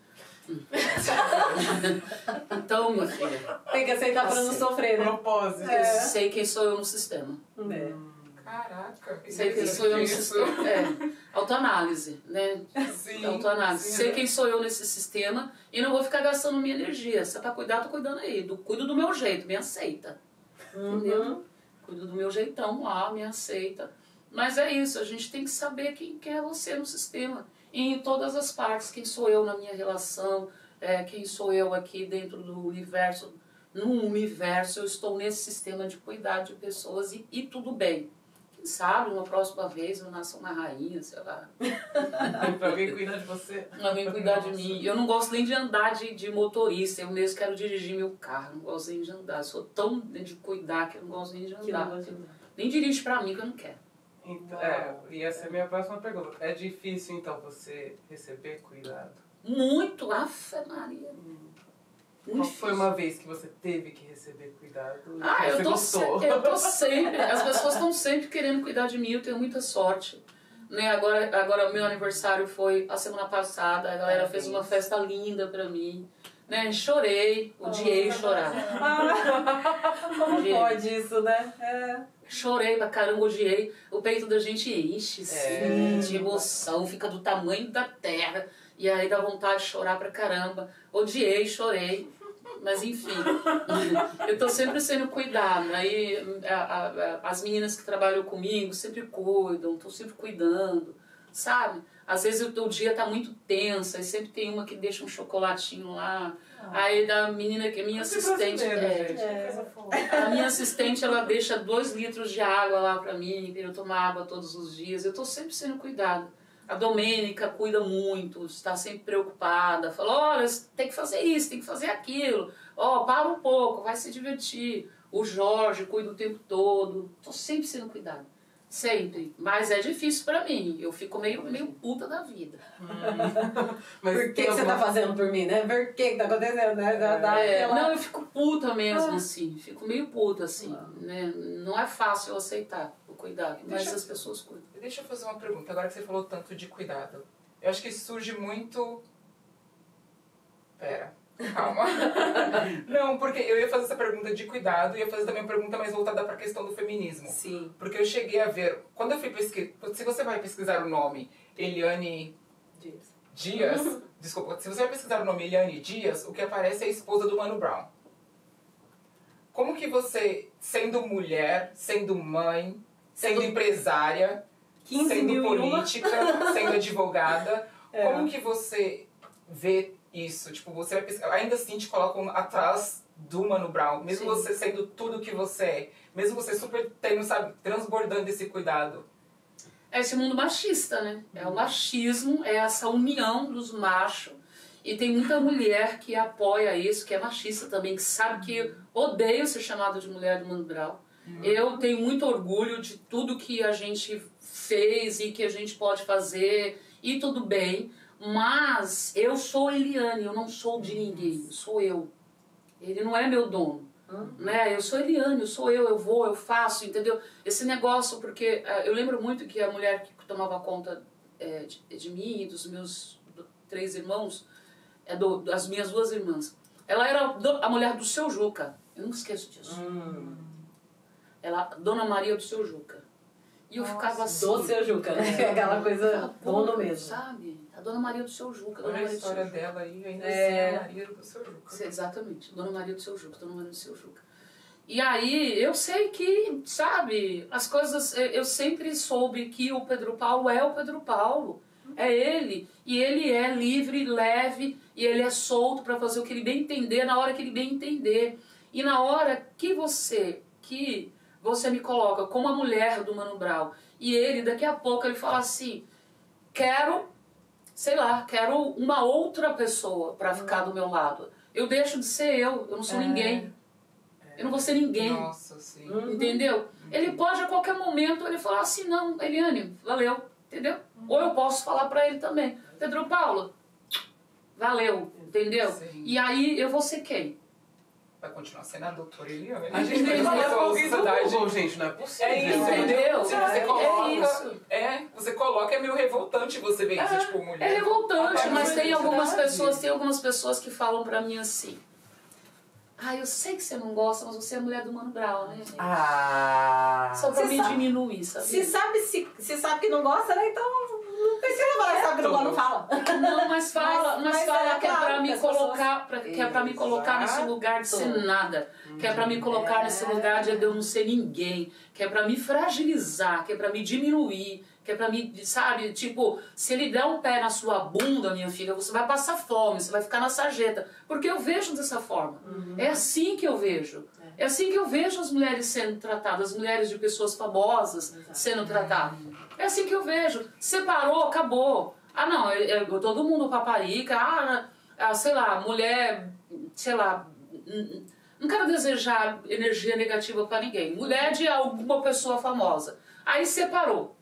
Então, minha filha, tem que aceitar para não sofrer, né? Propósito. sei quem sou eu no sistema. Caraca. Sei quem sou eu no sistema. Autoanálise, né? Sim. Autoanálise. Sim, Sei quem sou eu nesse sistema e não vou ficar gastando minha energia. Se é pra cuidar, tô cuidando aí. Cuido do meu jeito, me aceita. Entendeu? Cuido do meu jeitão lá, me aceita. Mas é isso, a gente tem que saber quem é você no sistema. E em todas as partes, quem sou eu na minha relação, quem sou eu aqui dentro do universo. No universo, eu estou nesse sistema de cuidar de pessoas e tudo bem. Quem sabe, uma próxima vez eu nasço uma rainha, sei lá. Pra alguém cuidar de você. Alguém cuidar de mim. Eu não gosto nem de andar de motorista, eu mesmo quero dirigir meu carro, não gosto nem de andar. Eu sou tão de cuidar que eu não gosto nem de andar. Nem dirige pra mim que eu não quero. Então, e essa é a minha próxima pergunta. É difícil, então, você receber cuidado? Muito, Afe Maria. Qual foi uma vez que você teve que receber cuidado e eu você gostou? Eu tô sempre, as pessoas estão sempre querendo cuidar de mim, eu tenho muita sorte. Né? Agora meu aniversário foi a semana passada, a galera fez uma festa linda pra mim. Né? Chorei, odiei chorar. Como pode isso, né? Chorei pra caramba, odiei. O peito da gente enche, sim, de emoção, fica do tamanho da terra. E aí dá vontade de chorar pra caramba. Odiei, chorei. Mas enfim, eu tô sempre sendo cuidada. Aí as meninas que trabalham comigo sempre cuidam, tô sempre cuidando, sabe? Às vezes o dia tá muito tenso, aí sempre tem uma que deixa um chocolatinho lá. Aí da menina que é minha assistente. A minha assistente, ela deixa 2 litros de água lá pra mim, pra eu tomar água todos os dias. Eu tô sempre sendo cuidada. A Domênica cuida muito, está sempre preocupada. Fala, olha, tem que fazer isso, tem que fazer aquilo. Para um pouco, vai se divertir. O Jorge cuida o tempo todo. Tô sempre sendo cuidada. Sempre. Mas é difícil pra mim. Eu fico meio puta da vida. Mas por que você tá fazendo por mim, né? Por que tá acontecendo, né? Não, eu fico puta mesmo, assim. Fico meio puta, assim. Né? Não é fácil eu aceitar o cuidado, mas as pessoas cuidam. Deixa eu fazer uma pergunta. Agora que você falou tanto de cuidado. Eu acho que isso surge muito... Pera. Calma. Não, porque eu ia fazer essa pergunta de cuidado e ia fazer também uma pergunta mais voltada para a questão do feminismo. Sim. Porque eu cheguei a ver... Quando eu fui pesquisar... Se você vai pesquisar o nome, Eliane Dias, desculpa, se você vai pesquisar o nome Eliane Dias, o que aparece é a esposa do Mano Brown. Como que você, sendo mulher, sendo mãe, sendo empresária, sendo política, sendo advogada, como que você vê isso? Tipo, você vai pesquisar, ainda assim te colocam atrás do Mano Brown, mesmo você sendo tudo que você é, mesmo você super tendo, sabe, transbordando esse cuidado. É esse mundo machista, né? É o machismo, é essa união dos machos. E tem muita mulher que apoia isso, que é machista também, que sabe que odeio ser chamada de mulher do Mano Brown. Eu tenho muito orgulho de tudo que a gente fez e que a gente pode fazer, e tudo bem. Mas eu sou Eliane, eu não sou de ninguém, sou eu. Ele não é meu dono. Né? Eu sou Eliane, eu vou, eu faço, entendeu? Esse negócio, porque eu lembro muito que a mulher que tomava conta de mim e dos meus 3 irmãos, das minhas 2 irmãs, ela era a mulher do Seu Juca, eu não esqueço disso. Ela, Dona Maria do Seu Juca. E eu ficava assim... Do Seu Juca, né? Aquela coisa dono mesmo. Sabe? A Dona Maria do Seu Juca. Olha a história dela aí, ainda assim, Maria do Seu Juca. Exatamente, Dona Maria do Seu Juca, Dona Maria do Seu Juca. E aí, eu sei que, sabe, as coisas... Eu sempre soube que o Pedro Paulo é o Pedro Paulo. É ele. E ele é livre, leve, e ele é solto para fazer o que ele bem entender, na hora que ele bem entender. E na hora que você me coloca como a mulher do Mano Brown, e ele, daqui a pouco, ele fala assim, quero uma outra pessoa para ficar do meu lado. Eu deixo de ser eu não sou ninguém. Eu não vou ser ninguém. Nossa, sim. Entendeu? Ele pode a qualquer momento ele falar assim, não, Eliane, valeu, entendeu? Ou eu posso falar pra ele também, Pedro Paulo, valeu, entendeu? Sim. E aí eu vou ser quem? Vai continuar sendo a doutora Eliane. A gente vai falar com alguém do Google, gente, não é possível. É isso, Entendeu? Se você coloca, isso. Você coloca, é meio revoltante você ver isso, tipo, mulher. É revoltante, mas tem algumas verdade. pessoas que falam pra mim assim, eu sei que você não gosta, mas você é a mulher do Mano Brown, né, gente? Só pra Você me sabe- diminuir, sabe? Se sabe que não gosta, né? Então não precisa falar que sabe que não gosta, não fala. Não, mas fala, Mas fala é que é claro pra que me as colocar, que é pra me colocar nesse lugar de ser nada, que é pra me colocar nesse lugar de eu não ser ninguém, que é pra me fragilizar, que é pra me diminuir, que é pra me, sabe, tipo, se ele der um pé na sua bunda, minha filha, você vai passar fome, você vai ficar na sarjeta, porque eu vejo dessa forma. É assim que eu vejo. É assim que eu vejo as mulheres sendo tratadas, as mulheres de pessoas famosas sendo tratadas. É assim que eu vejo. Separou, acabou. Não, todo mundo paparica, sei lá, mulher, sei lá, não quero desejar energia negativa pra ninguém. Mulher de alguma pessoa famosa. Aí separou.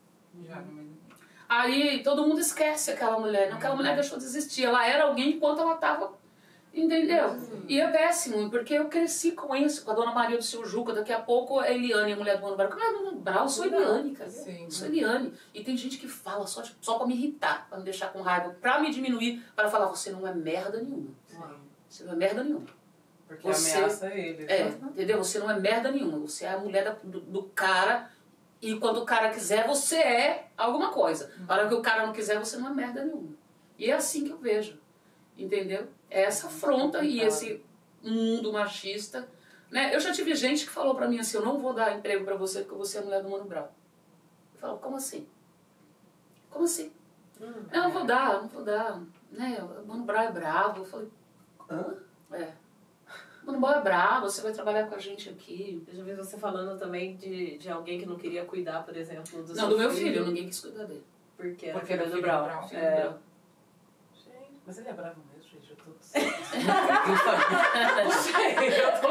Aí todo mundo esquece aquela mulher. Aquela mulher deixou de existir. Ela era alguém enquanto ela estava. Entendeu? E é péssimo, porque eu cresci com isso, com a Dona Maria do Seu Juca. Daqui a pouco a Eliane, a mulher do Mano Brown. Como é do Mano Brown? Eu sou Eliane, cara. Sim. Sou Eliane. E tem gente que fala só pra me irritar, pra me deixar com raiva, pra me diminuir, para falar: você não é merda nenhuma. Você não é merda nenhuma. Porque Você- ameaça ele. Entendeu? Você não é merda nenhuma. Você é a mulher do cara. E quando o cara quiser, você é alguma coisa. Na hora que o cara não quiser, você não é merda nenhuma. E é assim que eu vejo. Entendeu? É essa afronta e esse mundo machista. Né? Eu já tive gente que falou pra mim assim, eu não vou dar emprego pra você porque você é a mulher do Mano Brown. Eu falo, como assim? Como assim? Não, não vou dar. Né? O Mano Brown é bravo. Eu falei, o Mano Brown é bravo, você vai trabalhar com a gente aqui. Eu já vi você falando também de alguém que não queria cuidar, por exemplo, do Não, do meu filho, ninguém quis cuidar dele. Porque era Porque era filho do filho do Brown. Brown. Filho do Brown. Gente, mas ele é bravo mesmo, gente. Eu tô... eu tô...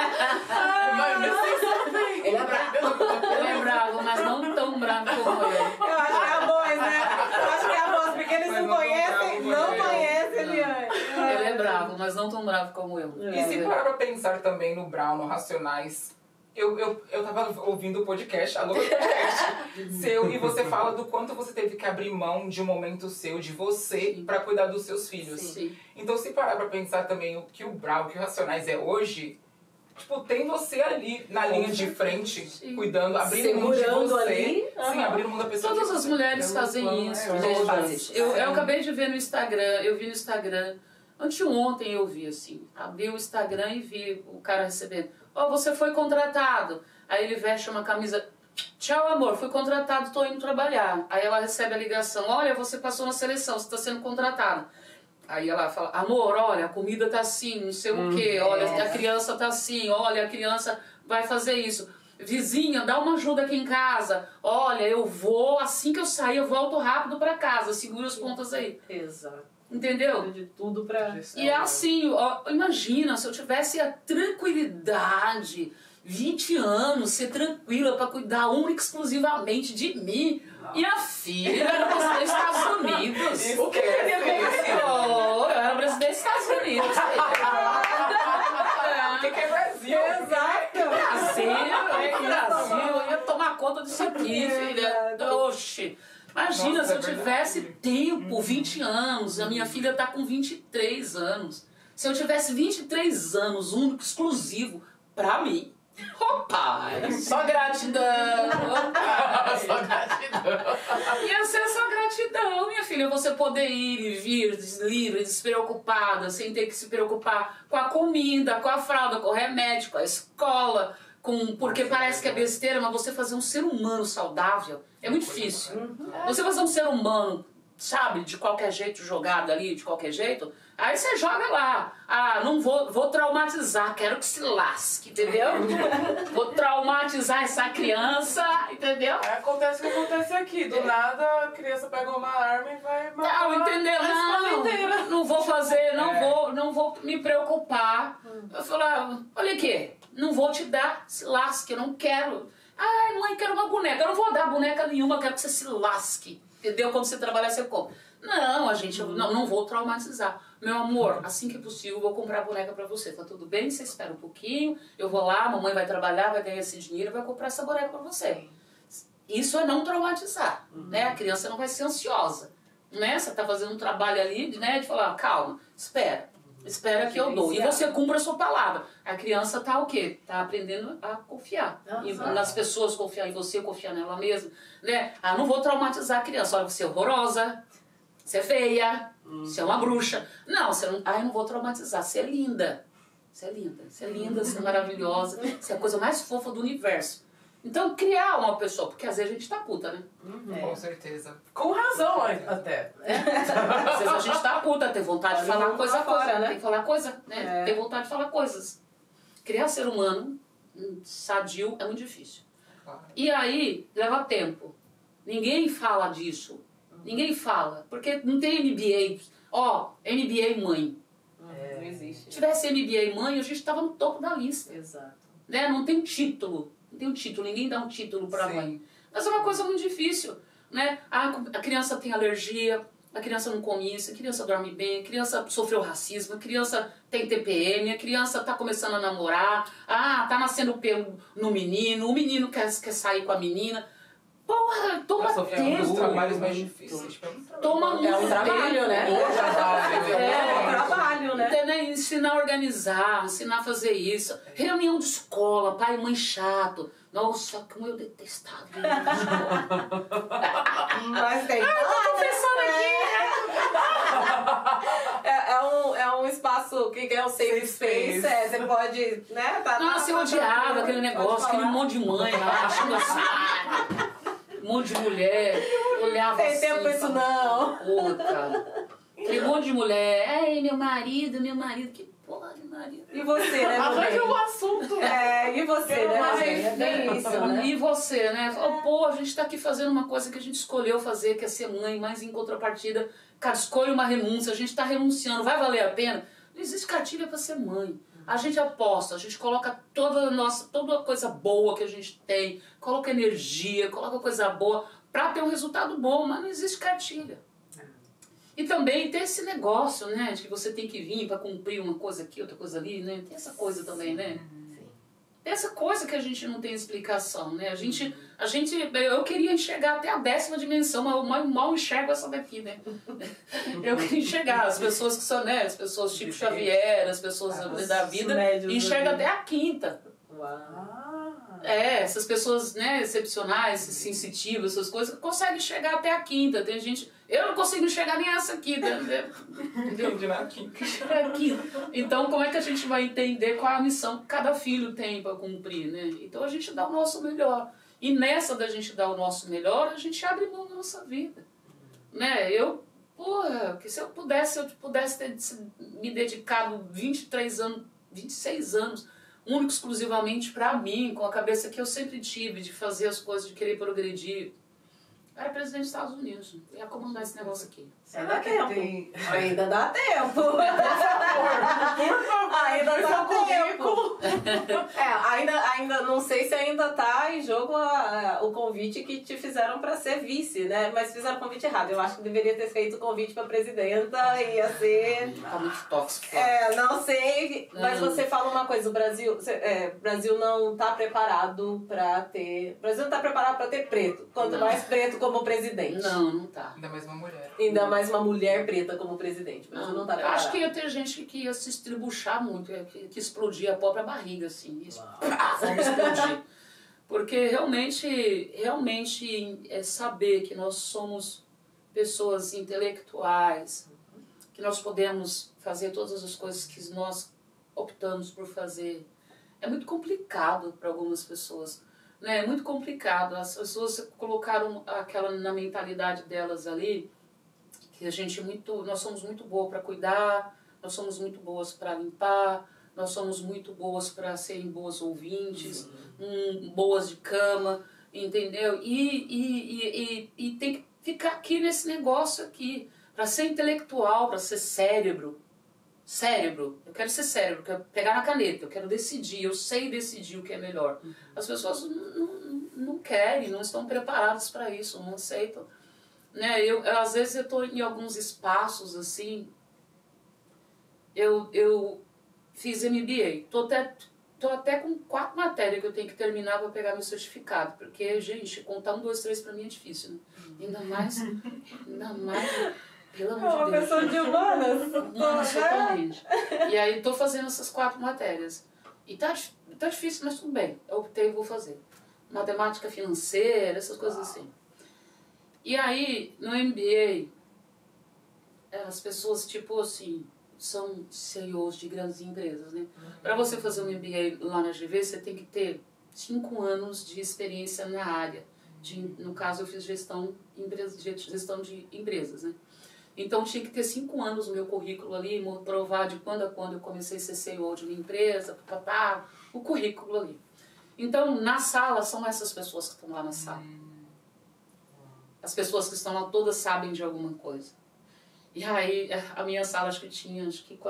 Ele é bravo. Ele é bravo, mas não tão bravo como eu. Eu acho que é a voz, né? Eu acho que é a voz, porque eles Mas não não conhecem, bravo, não né? conhecem Eliane. Ele é bravo, mas não tão bravo como eu. E se parar pra pensar também no Brown, no Racionais, eu tava ouvindo o podcast, alô, podcast seu, e você fala do quanto você teve que abrir mão de um momento seu, de você, pra cuidar dos seus filhos. Sim. Então, se parar pra pensar também o que o Brown, o que o Racionais é hoje, tipo, tem você ali na linha de frente, Sim. cuidando, abrindo mão de Segurando você. ali. Sim, abrindo mão da pessoa. Todas que as você- mulheres Pelo fazem plano isso. maior. Todas. Eu Sim. acabei de ver no Instagram, eu vi no Instagram, anteontem eu vi assim, abri o Instagram e vi o cara recebendo. Ó, você foi contratado. Aí ele veste uma camisa, tchau amor, fui contratado, tô indo trabalhar. Aí ela recebe a ligação, olha, você passou na seleção, você está sendo contratado. Aí ela fala, amor, olha, a comida tá assim, não sei o quê, olha, a criança tá assim, olha, a criança vai fazer isso. Vizinha, dá uma ajuda aqui em casa. Olha, eu vou, assim que eu sair, eu volto rápido pra casa, segura as pontas aí. Exato. Entendeu? De tudo pra... E é assim, ó, imagina, se eu tivesse a tranquilidade, 20 anos, ser tranquila pra cuidar única e exclusivamente de mim. Minha filha era presidente dos Estados Unidos. Isso que é Oh, eu era presidente dos Estados Unidos. O que é Brasil? Exato. Brasil, eu ia tomar conta disso aqui, filha. Oxi. Imagina, Nossa, se eu é verdade. tivesse tempo, 20 anos, a minha filha tá com 23 anos. Se eu tivesse 23 anos, único, exclusivo, pra mim. Opa, só gratidão. Opa, Só gratidão. ia ser só gratidão, minha filha. Você poder ir e vir livre, despreocupada, sem ter que se preocupar com a comida, com a fralda, com o remédio, com a escola, porque parece que é besteira, mas você fazer um ser humano saudável é muito difícil. Você fazer um ser humano, sabe, de qualquer jeito, jogado ali, de qualquer jeito, aí você joga lá. Ah, não vou traumatizar, quero que se lasque, entendeu? Vou traumatizar essa criança, entendeu? Aí acontece o que acontece aqui. Do nada a criança pega uma arma e vai matar Não, entendeu? a escola inteira. Não vou fazer, não vou me preocupar. Eu falar, olha aqui, não vou te dar, se lasque, eu não quero. Ai, mãe, quero uma boneca. Eu não vou dar boneca nenhuma, eu quero que você se lasque. Entendeu? Quando você trabalhar, você compra. Não, eu não vou traumatizar. Meu amor, assim que possível, eu vou comprar a boneca pra você. Tá tudo bem? Você espera um pouquinho. Eu vou lá, a mamãe vai trabalhar, vai ganhar esse dinheiro e vai comprar essa boneca pra você. Isso é não traumatizar, né? A criança não vai ser ansiosa, né? Você tá fazendo um trabalho ali, né? De falar, calma, espera. Espera que eu dou. E você cumpra a sua palavra. A criança tá o quê? Tá aprendendo a confiar. E nas pessoas, confiar em você, confiar nela mesma, né? Ah, não vou traumatizar a criança. Olha, você é horrorosa, você é feia, você é uma bruxa. Não, você não... Ah, eu não vou traumatizar. Você é linda. Você é linda. Você é linda, você é maravilhosa. Você é a coisa mais fofa do universo. Então, criar uma pessoa, porque às vezes a gente tá puta, né? Com certeza. Com razão até. Às vezes a gente tá puta, tem vontade de falar coisa fora, né? Tem que falar coisa, né? É. Tem vontade de falar coisas. Criar ser humano sadio é muito difícil. Claro. E aí, leva tempo. Ninguém fala disso. Ninguém fala. Porque não tem MBA. Ó, MBA mãe. Não existe. Se tivesse MBA mãe, a gente tava no topo da lista. Exato. Né? Não tem título. Não tem um título. Ninguém dá um título pra Sim. mãe. Mas é uma coisa muito difícil. Né? A criança tem alergia, a criança não come isso, a criança dorme bem, a criança sofreu racismo, a criança tem TPM, a criança tá começando a namorar, tá nascendo pelo no menino, o menino quer sair com a menina. Porra, toma Nossa, é um dos tempo. trabalhos mais difíceis. Tipo, Toma muito É um trabalho, né? Um trabalho. É um trabalho, né? Entendeu? Ensinar a organizar, ensinar a fazer isso. Reunião de escola, pai e mãe chato. Nossa, como eu detestava reunião de escola. Mas tem. Tô pensando aqui. É um espaço que é um safe space. Você pode, né? Nossa, eu odiava aquele negócio, aquele monte de mãe lá, achando assim. Um monte de mulher, olhava Tem assim. tempo pra isso não. Porra, cara. Aquele monte de mulher, ai, meu marido, que porra de marido. E você, né, Arranja um Rubem? assunto. E você, né, Mas, Rubem? É bem isso, né? E você, né? Fala, pô, a gente tá aqui fazendo uma coisa que a gente escolheu fazer, que é ser mãe, mas em contrapartida, cara, escolhe uma renúncia, a gente tá renunciando, vai valer a pena? Não existe cartilha pra ser mãe. A gente aposta, a gente coloca toda a coisa boa que a gente tem, coloca energia, coloca coisa boa pra ter um resultado bom, mas não existe cartilha. E também tem esse negócio, né, de que você tem que vir pra cumprir uma coisa aqui, outra coisa ali, né? Tem essa coisa também, né? Sim. Dessa coisa que a gente não tem explicação, né? Eu queria enxergar até a 10ª dimensão, mas eu mal enxergo essa daqui, né? Eu queria enxergar as pessoas que são, né? As pessoas tipo Xavier, as pessoas da vida, enxerga até a 5ª. Uau. Essas pessoas, né, excepcionais, sensitivas, essas coisas, conseguem chegar até a 5ª. Tem gente... Eu não consigo enxergar nem essa aqui, entendeu? Então, como é que a gente vai entender qual é a missão que cada filho tem para cumprir, né? Então, a gente dá o nosso melhor. E nessa da gente dar o nosso melhor, a gente abre mão da nossa vida. Né? Que se eu pudesse ter me dedicado 23 anos, 26 anos, único exclusivamente para mim, com a cabeça que eu sempre tive de fazer as coisas, de querer progredir. Era presidente dos Estados unidos. Ia comandar esse negócio aqui. Ainda dá tempo. Ainda dá tempo. Ainda Por dá favor, tempo. Ainda não sei se ainda tá em jogo o convite que te fizeram para ser vice, né? Mas fizeram o convite errado. Eu acho que deveria ter feito o convite para presidenta, ia ser... Tá muito tóxico. Não sei, mas você fala uma coisa, o Brasil não tá preparado para ter... O Brasil não tá preparado para ter preto. Quanto mais preto como presidente. Não tá. Ainda mais uma mulher. Ainda mais uma mulher preta como presidente. O Brasil não tá preparado. Acho que ia ter gente que ia se estribuchar muito, que explodia a própria barriga, assim. Vamos explodir. Porque realmente é saber que nós somos pessoas intelectuais, que nós podemos fazer todas as coisas que nós optamos por fazer. É muito complicado para algumas pessoas. Né? É muito complicado. As pessoas colocaram aquela na mentalidade delas ali, que nós somos muito boas para cuidar, nós somos muito boas para limpar, nós somos muito boas para serem boas ouvintes, boas de cama, entendeu? E tem que ficar aqui nesse negócio aqui, para ser intelectual, para ser cérebro. Eu quero ser cérebro, eu quero pegar na caneta, eu quero decidir, eu sei decidir o que é melhor. As pessoas não querem, não estão preparadas para isso, não aceitam. Né? Às vezes eu estou em alguns espaços assim, eu fiz MBA, tô até com 4 matérias que eu tenho que terminar para pegar meu certificado, porque, gente, contar 1, 2, 3 para mim é difícil, né? Ainda mais, pelo amor de Deus. Uma pessoa de humanas. Totalmente. E aí tô fazendo essas 4 matérias. E tá difícil, mas tudo bem. Eu optei e vou fazer. Matemática financeira, essas coisas assim. E aí, no MBA, as pessoas, tipo assim, são CEOs de grandes empresas, né? Para você fazer um MBA lá na GV, você tem que ter 5 anos de experiência na área. No caso, eu fiz gestão de empresas, né? Então, tinha que ter 5 anos no meu currículo ali, provar de quando a quando eu comecei a ser CEO de uma empresa, o currículo ali. Então, na sala, são essas pessoas que estão lá na sala. As pessoas que estão lá todas sabem de alguma coisa. E aí, a minha sala acho que tinha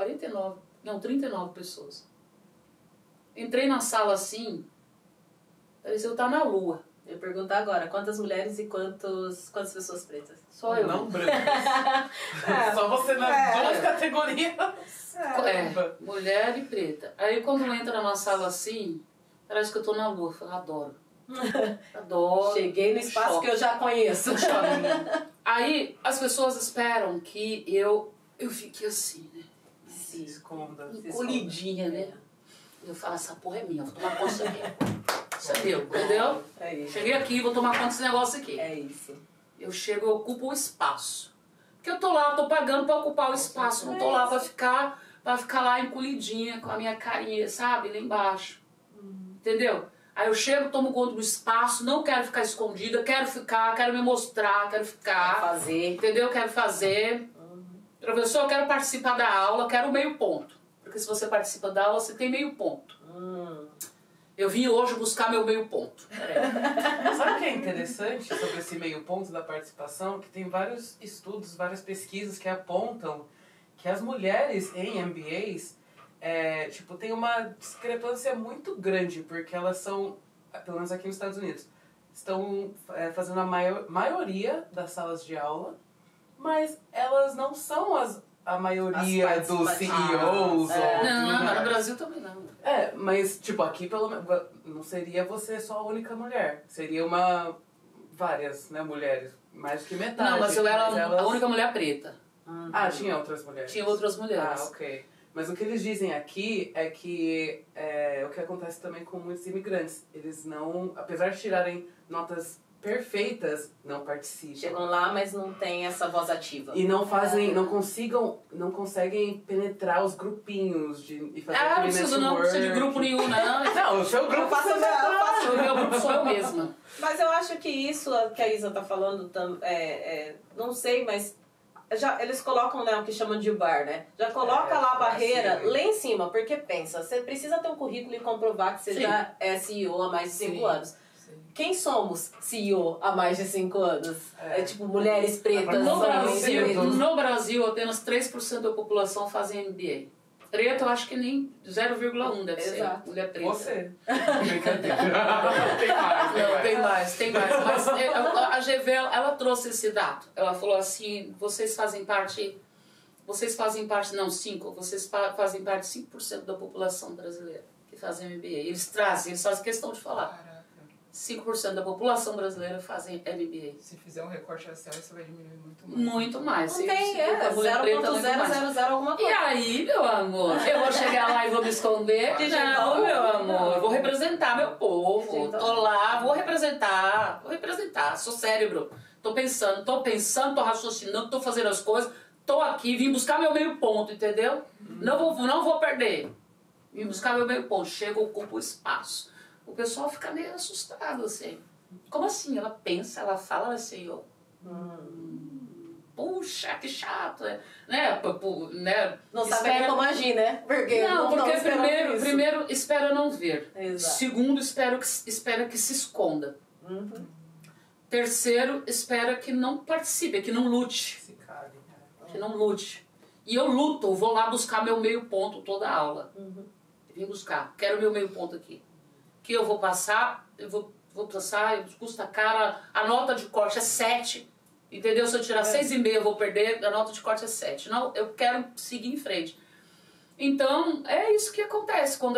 39 pessoas. Entrei na sala assim, parecia eu estar na lua. Eu ia perguntar agora, quantas mulheres e quantas pessoas pretas? Só eu. Não brancas. Só você nas 2 categorias. Mulher e preta. Aí quando entra numa sala assim, parece que eu tô na lua. Eu falo, adoro. Cheguei no espaço que eu já conheço. Aí as pessoas esperam que eu fique assim, né? Se esconda. Encolhidinha, né? Eu falo, essa porra é minha, vou tomar conta disso aqui. Isso é meu, entendeu? É isso. Cheguei aqui, vou tomar conta desse negócio aqui. É isso. Eu chego, eu ocupo o espaço. Porque eu tô lá, eu tô pagando pra ocupar o espaço, não tô lá pra ficar lá encolhidinha com a minha carinha, sabe? Lá embaixo. Entendeu? Aí eu chego, tomo conta do espaço, não quero ficar escondida, quero me mostrar, quero ficar. Quero fazer. Entendeu? Quero fazer. Professor, eu quero participar da aula, quero meio ponto. Porque se você participa da aula, você tem meio ponto. Eu vim hoje buscar meu meio ponto. Sabe o que é interessante sobre esse meio ponto da participação? Que tem vários estudos, várias pesquisas que apontam que as mulheres em MBAs tem uma discrepância muito grande, porque elas são, pelo menos aqui nos Estados Unidos, estão fazendo a maioria das salas de aula, mas elas não são a maioria As dos CEOs. Não, no Brasil também não. Mas, tipo, aqui pelo menos não seria você só a única mulher. Seria várias, né, mulheres. Mais do que metade. Não, mas eu era a única mulher preta. Tinha outras mulheres. Tinha outras mulheres. Ok. Mas o que eles dizem aqui é que o que acontece também com muitos imigrantes. Eles não, apesar de tirarem notas perfeitas, não participam. Chegam lá, mas não tem essa voz ativa. E não fazem, não conseguem penetrar os grupinhos e fazer Não precisa de grupo nenhum, não. Não, o seu grupo O meu grupo sou eu mesma. Mas eu acho que isso que a Isa tá falando, não sei, mas eles colocam, né, o que chamam de bar, né? Já coloca lá a barreira lá em cima, porque pensa, você precisa ter um currículo e comprovar que você já é CEO há mais de 5 anos. Quem somos CEO há mais de 5 anos? Tipo, mulheres pretas. No Brasil, apenas 3% da população fazem MBA. Preta, eu acho que nem 0,1 deve ser. Mulher preta. Você. Brincadeira. Tem mais. Mas a GV, ela trouxe esse dado. Ela falou assim, vocês fazem parte, vocês fazem parte de 5% da população brasileira que fazem MBA. Eles fazem questão de falar. 5% da população brasileira fazem MBA. Se fizer um recorte racial, isso vai diminuir muito mais. Muito mais. Não tem, 0,000 alguma coisa. E aí, meu amor, eu vou chegar lá e vou me esconder? Não, meu amor, eu vou representar meu povo. Tô lá, vou representar, sou cérebro. Tô pensando, tô raciocinando, tô fazendo as coisas, tô aqui, vim buscar meu meio ponto, entendeu? Não vou perder. Vim buscar meu meio ponto, chego, ocupo o espaço. O pessoal fica meio assustado, assim. Como assim? Ela pensa, ela fala assim, puxa, que chato, né? Não sabe como agir, né? Porque primeiro espera não ver. Exato. Segundo, espera que se esconda. Terceiro, espera que não participe, que não lute. Que não lute. E eu luto, vou lá buscar meu meio ponto toda a aula. Vim buscar, quero meu meio ponto aqui. Que eu vou passar, custa caro, a nota de corte é 7, entendeu? Se eu tirar 6,5 eu vou perder, a nota de corte é 7. Não, eu quero seguir em frente. Então, é isso que acontece quando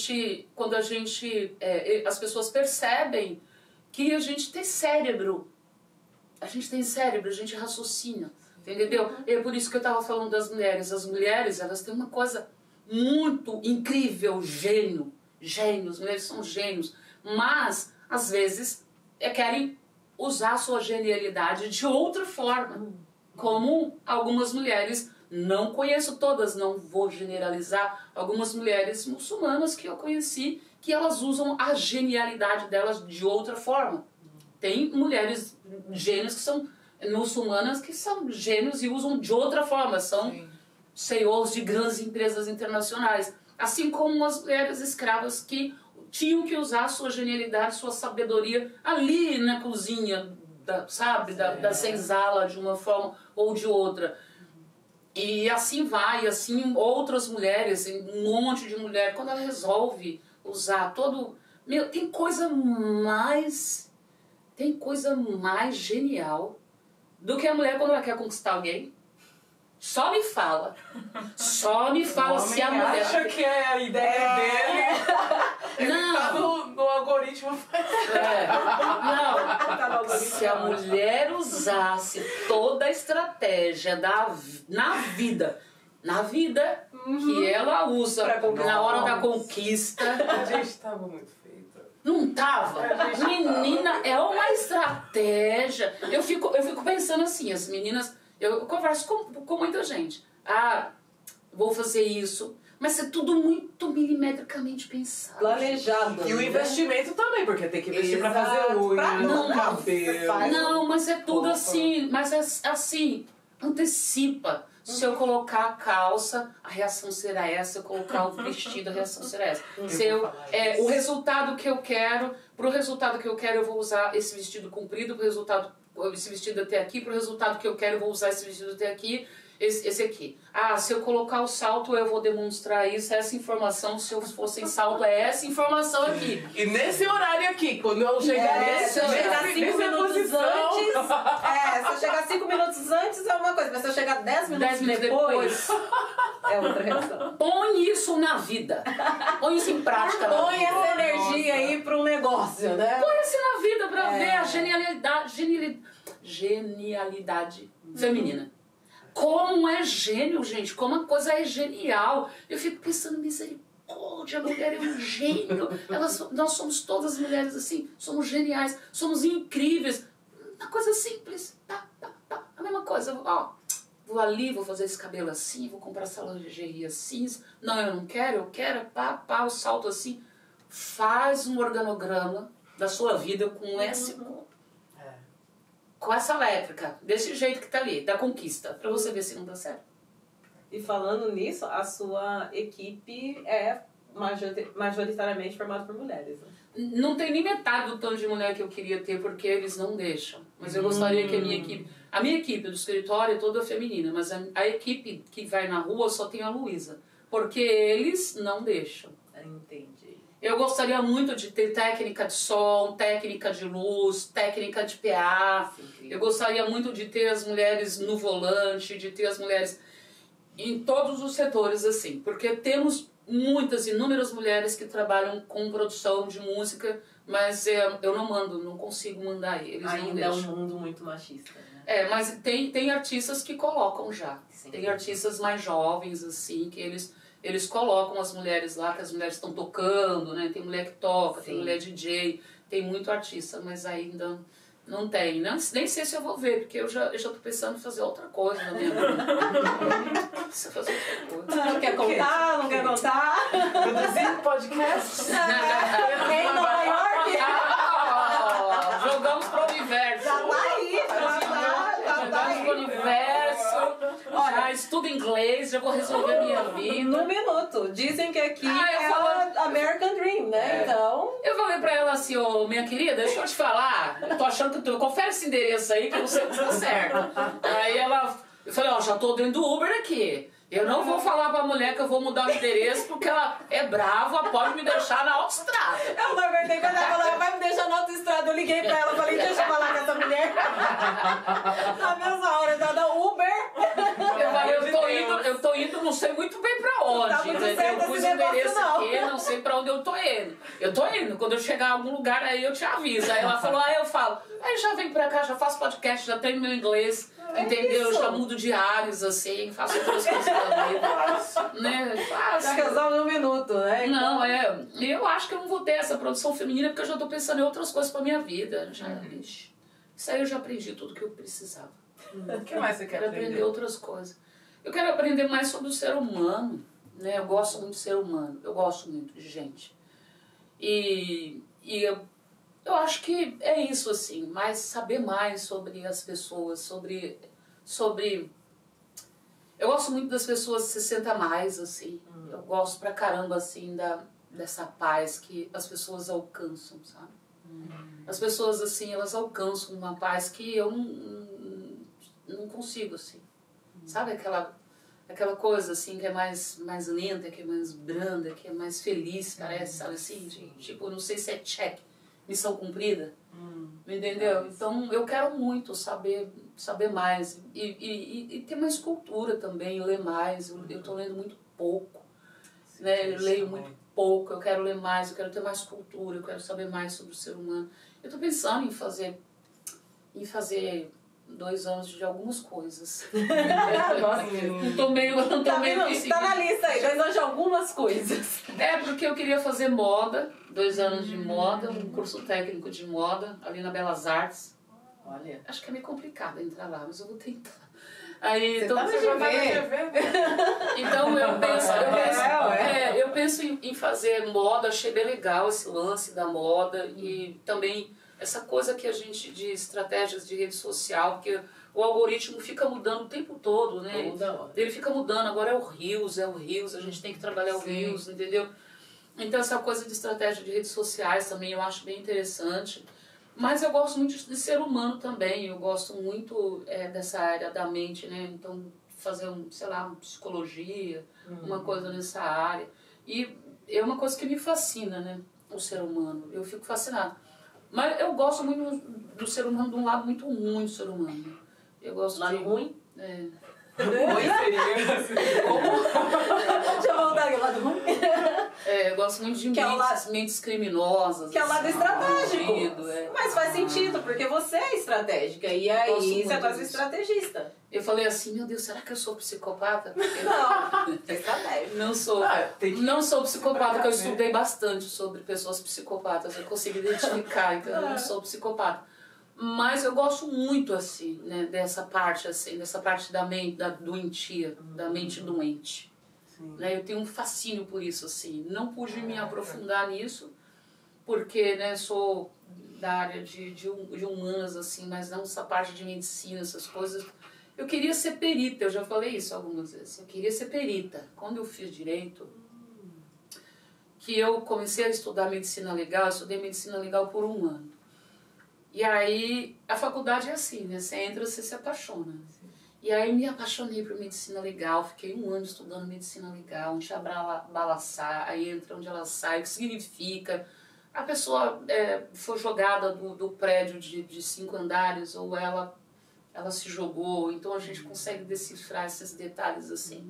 as pessoas percebem que a gente tem cérebro. A gente raciocina, entendeu? E é por isso que eu estava falando das mulheres. As mulheres, elas têm uma coisa muito incrível, gênios, mulheres são gênios, mas às vezes querem usar a sua genialidade de outra forma, como algumas mulheres, não conheço todas, não vou generalizar, algumas mulheres muçulmanas que eu conheci, que elas usam a genialidade delas de outra forma. Tem mulheres gênios que são muçulmanas que são gênios e usam de outra forma, são CEOs de grandes empresas internacionais. Assim como as mulheres escravas que tinham que usar a sua genialidade, sua sabedoria ali na cozinha, da senzala, de uma forma ou de outra. E assim vai, assim outras mulheres, um monte de mulher, quando ela resolve usar todo... tem coisa mais genial do que a mulher quando ela quer conquistar alguém. Só me fala se a mulher... acha que é a ideia dele. Ele tá no algoritmo. Se a mulher usasse toda a estratégia na vida que ela usa na hora da conquista... A gente tava muito feita. Não tava? Menina, é uma estratégia. Eu fico pensando assim, as meninas... Eu converso com muita gente. Vou fazer isso. Mas é tudo muito milimetricamente pensado. Planejado. E o investimento também, porque tem que investir pra fazer unha, cabelo. Não, mas é tudo assim. Mas é assim, antecipa. Se eu colocar a calça, a reação será essa. Se eu colocar o vestido, a reação será essa. O resultado que eu quero, pro resultado que eu quero, eu vou usar esse vestido comprido, esse vestido até aqui, pro resultado que eu quero, eu vou usar esse vestido até aqui. esse aqui. Ah, se eu colocar o salto eu vou demonstrar isso, essa informação, se eu for sem salto é essa informação aqui. E nesse horário aqui, quando eu chegar Se eu chegar 5 minutos posição... antes, se eu chegar 5 minutos antes é uma coisa, mas se eu chegar 10 minutos depois, é outra reação. Põe isso na vida. Põe isso em prática. Põe essa energia aí para um negócio, né? Põe isso na vida pra ver a genialidade feminina. Como é gênio, gente. Como a coisa é genial. Eu fico pensando, misericórdia, a mulher é um gênio. Nós somos todas mulheres assim. Somos geniais. Somos incríveis. Uma coisa simples. A mesma coisa. Ó, vou ali, vou fazer esse cabelo assim. Vou comprar essa lingerie assim. Não, eu não quero. Eu quero o salto assim. Faz um organograma da sua vida com com essa elétrica, desse jeito que tá ali, da conquista, pra você ver se não dá certo. E falando nisso, a sua equipe é majoritariamente formada por mulheres, né? Não tem nem metade do tanto de mulher que eu queria ter, porque eles não deixam. Mas eu gostaria que a minha equipe do escritório é toda feminina, mas a equipe que vai na rua só tem a Luísa, porque eles não deixam. Entendi. Eu gostaria muito de ter técnica de som, técnica de luz, técnica de PA. Eu gostaria muito de ter as mulheres no volante, de ter as mulheres em todos os setores, assim. Porque temos inúmeras mulheres que trabalham com produção de música, mas eu não mando, não consigo mandar eles. Ainda não é um mundo muito machista, né? Mas tem artistas que colocam já. Sim. Tem artistas mais jovens, assim, que eles colocam as mulheres lá, que as mulheres estão tocando, né? Tem mulher que toca, tem mulher DJ, tem muito artista, mas ainda não tem. Nem sei se eu vou ver, porque eu já tô pensando em fazer outra coisa na minha vida. Fazer outra coisa. Não quer contar? Não quer contar? Produzir podcast? Em Nova York? Jogamos pro universo. Já tá aí, Jogamos pro universo. Já estudo inglês, já vou resolver a minha vida. No minuto. Dizem que aqui é American Dream, né? Então... Eu falei pra ela assim, ô, minha querida, deixa eu te falar. Eu tô achando que confere esse endereço aí que eu não sei se tá certo. Aí eu falei, já tô dentro do Uber aqui. Eu não vou falar pra mulher que eu vou mudar o endereço porque ela é brava, pode me deixar na autoestrada. Eu não aguentei quando ela falou, vai me deixar na autoestrada. Eu liguei pra ela e falei, deixa eu falar com essa mulher. Na mesma hora, da Uber. Eu tô indo, não sei muito bem pra onde. Tá muito certo eu pus o endereço aqui, não sei pra onde eu tô indo. Eu tô indo, quando eu chegar a algum lugar aí eu te aviso. Aí ela falou, eu falo, aí já vem pra cá, já faço podcast, já treino meu inglês. Entendeu? Eu já mudo de áreas, assim, faço outras coisas da vida. Né? Já resolve um minuto, né? Não, eu acho que eu não vou ter essa produção feminina porque eu já tô pensando em outras coisas pra minha vida. Isso aí eu já aprendi tudo que eu precisava. O que mais você quer aprender outras coisas. Eu quero aprender mais sobre o ser humano, né? Eu gosto muito de ser humano, eu gosto muito de gente. E eu acho que é isso, assim, mas saber mais sobre as pessoas, sobre... Eu gosto muito das pessoas 60 mais, assim. Eu gosto pra caramba, assim, dessa paz que as pessoas alcançam, sabe? As pessoas, assim, elas alcançam uma paz que eu não consigo, assim. Sabe aquela coisa, assim, que é mais lenta, que é mais branda, que é mais feliz, parece, sabe assim? Tipo, não sei se é check. Missão cumprida, entendeu? Então eu quero muito saber mais e ter mais cultura também, ler mais. Eu tô lendo muito pouco, né? Eu leio muito pouco, eu quero ler mais, eu quero ter mais cultura, eu quero saber mais sobre o ser humano. Eu tô pensando em fazer 2 anos de algumas coisas. Não tô meio tá na lista aí, 2 anos de algumas coisas. Porque eu queria fazer moda, 2 anos de moda, um curso técnico de moda, ali na Belas Artes. Olha. Acho que é meio complicado entrar lá, mas eu vou tentar. Aí, você então, tá no GV. Então eu penso em fazer moda, achei bem legal esse lance da moda e também essa coisa que a gente de estratégias de rede social, porque o algoritmo fica mudando o tempo todo, né? Ele fica mudando, agora é o Reels, a gente tem que trabalhar o Reels, entendeu? Então essa coisa de estratégia de redes sociais também eu acho bem interessante. Mas eu gosto muito de ser humano também, eu gosto muito dessa área da mente, né? Então fazer, sei lá, uma psicologia, uma coisa nessa área. E é uma coisa que me fascina, né? O ser humano. Eu fico fascinada. Mas eu gosto muito do ser humano, de um lado muito ruim do ser humano. Eu gosto Lado de... ruim? É. Ruim seria. Deixa eu voltar aqui, lado ruim. Eu gosto muito de Que é o mentes criminosas. Que é o lado assim, estratégico. bandido, Mas faz sentido, porque você é estratégica. E Gosto aí muito você vai ser disso. estrategista. Eu falei assim, meu Deus, será que eu sou psicopata? Porque Não, é estratégico. não sou. Tem que... Não sou psicopata, porque eu estudei bastante sobre pessoas psicopatas. Eu consigo identificar, então eu não sou psicopata. Mas eu gosto muito, assim, né, dessa parte da mente, da doentia, da mente doente. Né, eu tenho um fascínio por isso, assim. Não pude me aprofundar nisso, porque, né, sou da área de humanas, assim, mas não essa parte de medicina, essas coisas. Eu queria ser perita, eu já falei isso algumas vezes. Eu queria ser perita. Quando eu fiz direito, que eu comecei a estudar medicina legal, eu estudei medicina legal por 1 ano. E aí, a faculdade é assim, né? Você entra, você se apaixona. E aí me apaixonei por medicina legal, fiquei 1 ano estudando medicina legal, onde a bala sai, aí entra onde ela sai, o que significa. A pessoa foi jogada do prédio de 5 andares, ou ela se jogou, então a gente consegue decifrar esses detalhes assim.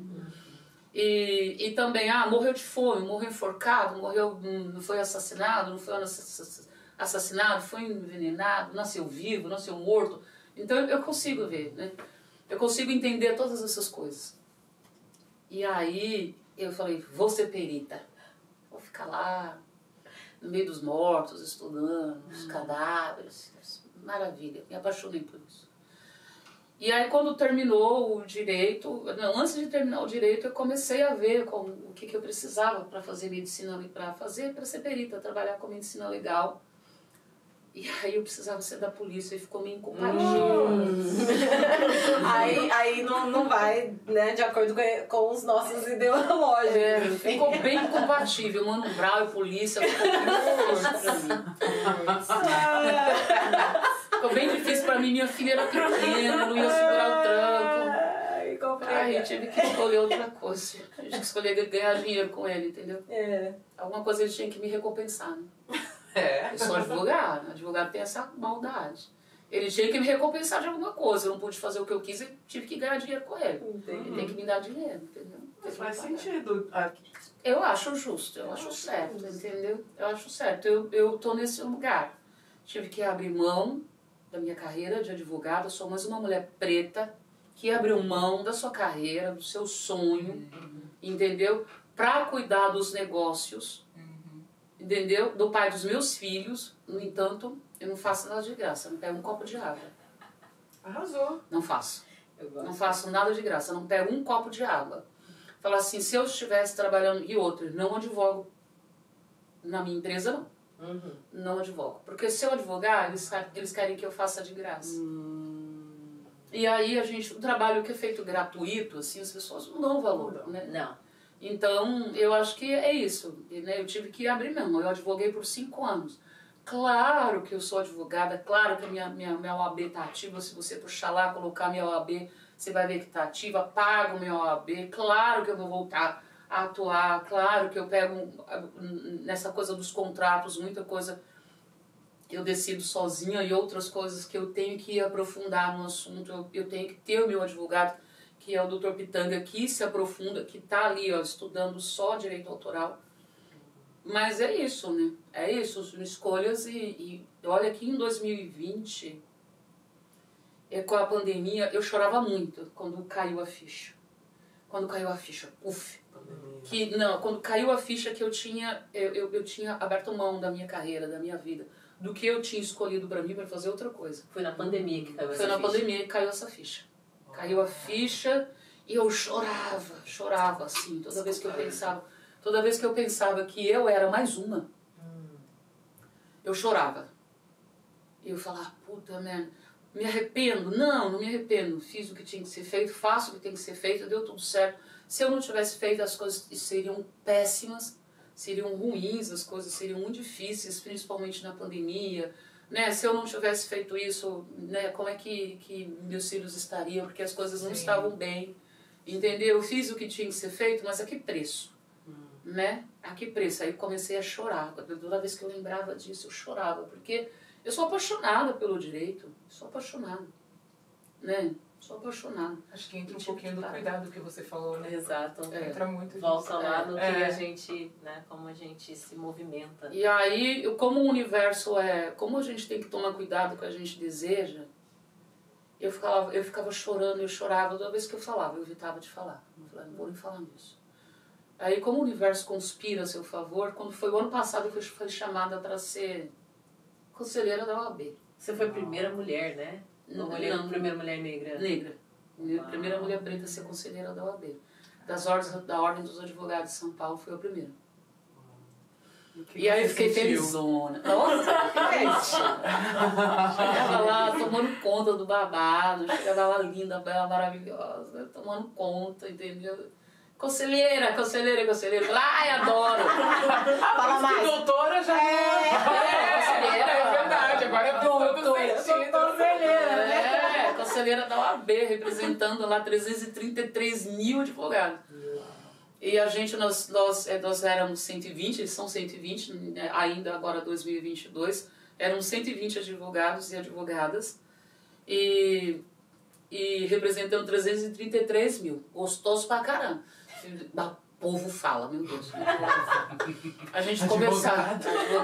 E também, morreu de fome, morreu enforcado, não foi assassinado, não foi assassinado, foi envenenado, nasceu vivo, nasceu morto. Então eu consigo ver, né? Eu consigo entender todas essas coisas. E aí eu falei, vou ser perita. Vou ficar lá, no meio dos mortos, estudando, os cadáveres. Maravilha, me apaixonei por isso. E aí quando terminou o direito, não, antes de terminar o direito, eu comecei a ver o que eu precisava para fazer medicina, para ser perita, trabalhar com medicina legal. E aí eu precisava ser da polícia e ficou meio incompatível. Aí não vai, né, de acordo com os nossos ideológicos. Ficou bem incompatível. Mano Brown e polícia ficou bem difícil pra mim. Ficou bem difícil pra mim. Minha filha era pequena, não ia segurar o tranco. Aí eu tive que escolher outra coisa. Eu tinha que escolher ganhar dinheiro com ele, entendeu? Alguma coisa ele tinha que me recompensar, né? Eu sou advogado, advogado tem essa maldade. Ele tinha que me recompensar de alguma coisa, eu não pude fazer o que eu quis e tive que ganhar dinheiro com ele. Ele tem que me dar dinheiro, entendeu? Mas faz sentido. Eu acho justo, eu acho certo, entendeu? Eu acho certo, eu tô nesse lugar. Tive que abrir mão da minha carreira de advogada, sou mais uma mulher preta que abriu mão da sua carreira, do seu sonho, entendeu? Pra cuidar dos negócios. Entendeu? Do pai dos meus filhos. No entanto, eu não faço nada de graça. Eu não pego um copo de água. Arrasou. Não faço. Não faço nada de graça. Eu não pego um copo de água. Fala assim, se eu estivesse trabalhando... E outra, não advogo na minha empresa, não. Não advogo. Porque se eu advogar, eles querem que eu faça de graça. E aí, o trabalho que é feito gratuito, assim, as pessoas não dão valor, né? Não. Então, eu acho que é isso, né? Eu tive que abrir mão, eu advoguei por 5 anos. Claro que eu sou advogada, claro que a minha OAB está ativa, se você puxar lá, colocar minha OAB, você vai ver que está ativa, pago minha OAB, claro que eu vou voltar a atuar, claro que eu pego nessa coisa dos contratos, muita coisa eu decido sozinha e outras coisas que eu tenho que aprofundar no assunto, eu tenho que ter o meu advogado, que é o Dr. Pitanga, que se aprofunda, que está ali, ó, estudando só direito autoral. Mas é isso, né? É isso, escolhas e olha que em 2020, com a pandemia, eu chorava muito quando caiu a ficha. Quando caiu a ficha, quando caiu a ficha que eu tinha aberto mão da minha carreira, da minha vida, do que eu tinha escolhido para mim para fazer outra coisa. Foi na pandemia que caiu essa ficha. ficha. Foi na pandemia que caiu essa ficha. Caiu a ficha e eu chorava assim, toda vez que eu pensava que eu era mais uma, eu chorava. E eu falava, puta merda, me arrependo? Não me arrependo, fiz o que tinha que ser feito, faço o que tem que ser feito, deu tudo certo. Se eu não tivesse feito, as coisas seriam péssimas, seriam ruins, as coisas seriam muito difíceis, principalmente na pandemia, né? Se eu não tivesse feito isso, né, como é que meus filhos estariam? Porque as coisas não estavam bem, Entendeu? Eu fiz o que tinha que ser feito, mas a que preço? Né? A que preço? Aí comecei a chorar. Toda vez que eu lembrava disso, eu chorava. Porque eu sou apaixonada pelo direito. Sou apaixonada. Né? Sou apaixonada. Acho que entra um pouquinho do cuidado que você falou, né? Exato. Entra muito Volta disso. lá no que a gente, né, como a gente se movimenta. E aí, como o universo como a gente tem que tomar cuidado com o que a gente deseja, eu ficava chorando, eu chorava toda vez que eu falava, eu evitava de falar. Eu falava, não vou nem falar nisso. Aí, como o universo conspira a seu favor, quando foi o ano passado, eu fui chamada para ser conselheira da OAB. Você foi a primeira mulher, né? Primeira mulher negra. Negra. Primeira mulher preta a ser conselheira da OAB. Da Ordem dos Advogados de São Paulo, foi a primeira. E aí eu fiquei felizona. Nossa, chegava lá tomando conta do babado, chegava lá linda, bela, maravilhosa, tomando conta, entendeu? Conselheira. Ai, adoro. Fala mais. Doutora já conselheira. É verdade, agora é doutora. Conselheira, conselheira da OAB, representando lá 333 mil advogados. E a gente, nós éramos 120, eles são 120, né, ainda agora 2022, éramos 120 advogados e advogadas, e representando 333 mil. Gostoso pra caramba. O povo fala, meu Deus. A gente começava.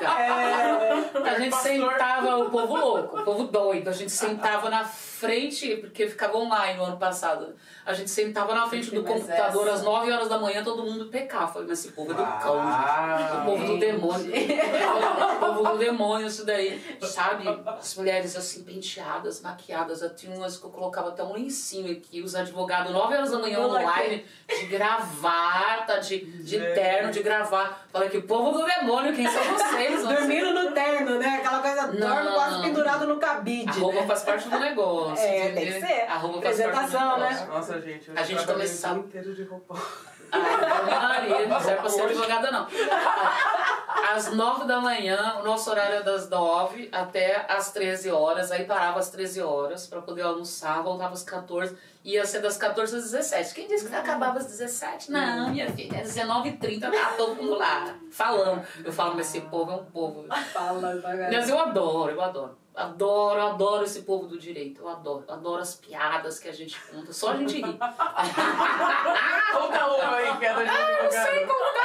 A gente sentava, o povo louco, o povo doido. A gente sentava na frente, porque ficava online no ano passado. A gente sentava na frente do computador às 9 horas da manhã, todo mundo pecava. Falei, mas esse povo é do cão, o povo do demônio. O povo do demônio, isso daí. Sabe? As mulheres assim, penteadas, maquiadas. Eu tinha umas que eu colocava até um lencinho aqui. Os advogados, 9 horas da manhã online, de gravata, de terno, de gravata. Falei que povo do demônio, quem são vocês? Dormindo no terno, né? Aquela coisa, dorme quase pendurado no cabide. A roupa faz parte do negócio. Tem que ser. A roupa faz parte do negócio. Né? Nossa, gente, a gente começava inteiro de roupa. Maria, não serve pra ser advogada, não. Às 9 da manhã, o nosso horário é das 9 até às 13 horas. Aí parava às 13 horas pra poder almoçar, voltava às 14. Ia ser das 14 às 17. Quem disse que acabava às 17? Não, minha filha, é 19h30, tá todo mundo lá, falando. Eu falo, mas esse povo é um povo. Mas eu adoro esse povo do direito. Eu adoro as piadas que a gente conta. Só a gente ri. Conta uma aí, piada de advogado. Não sei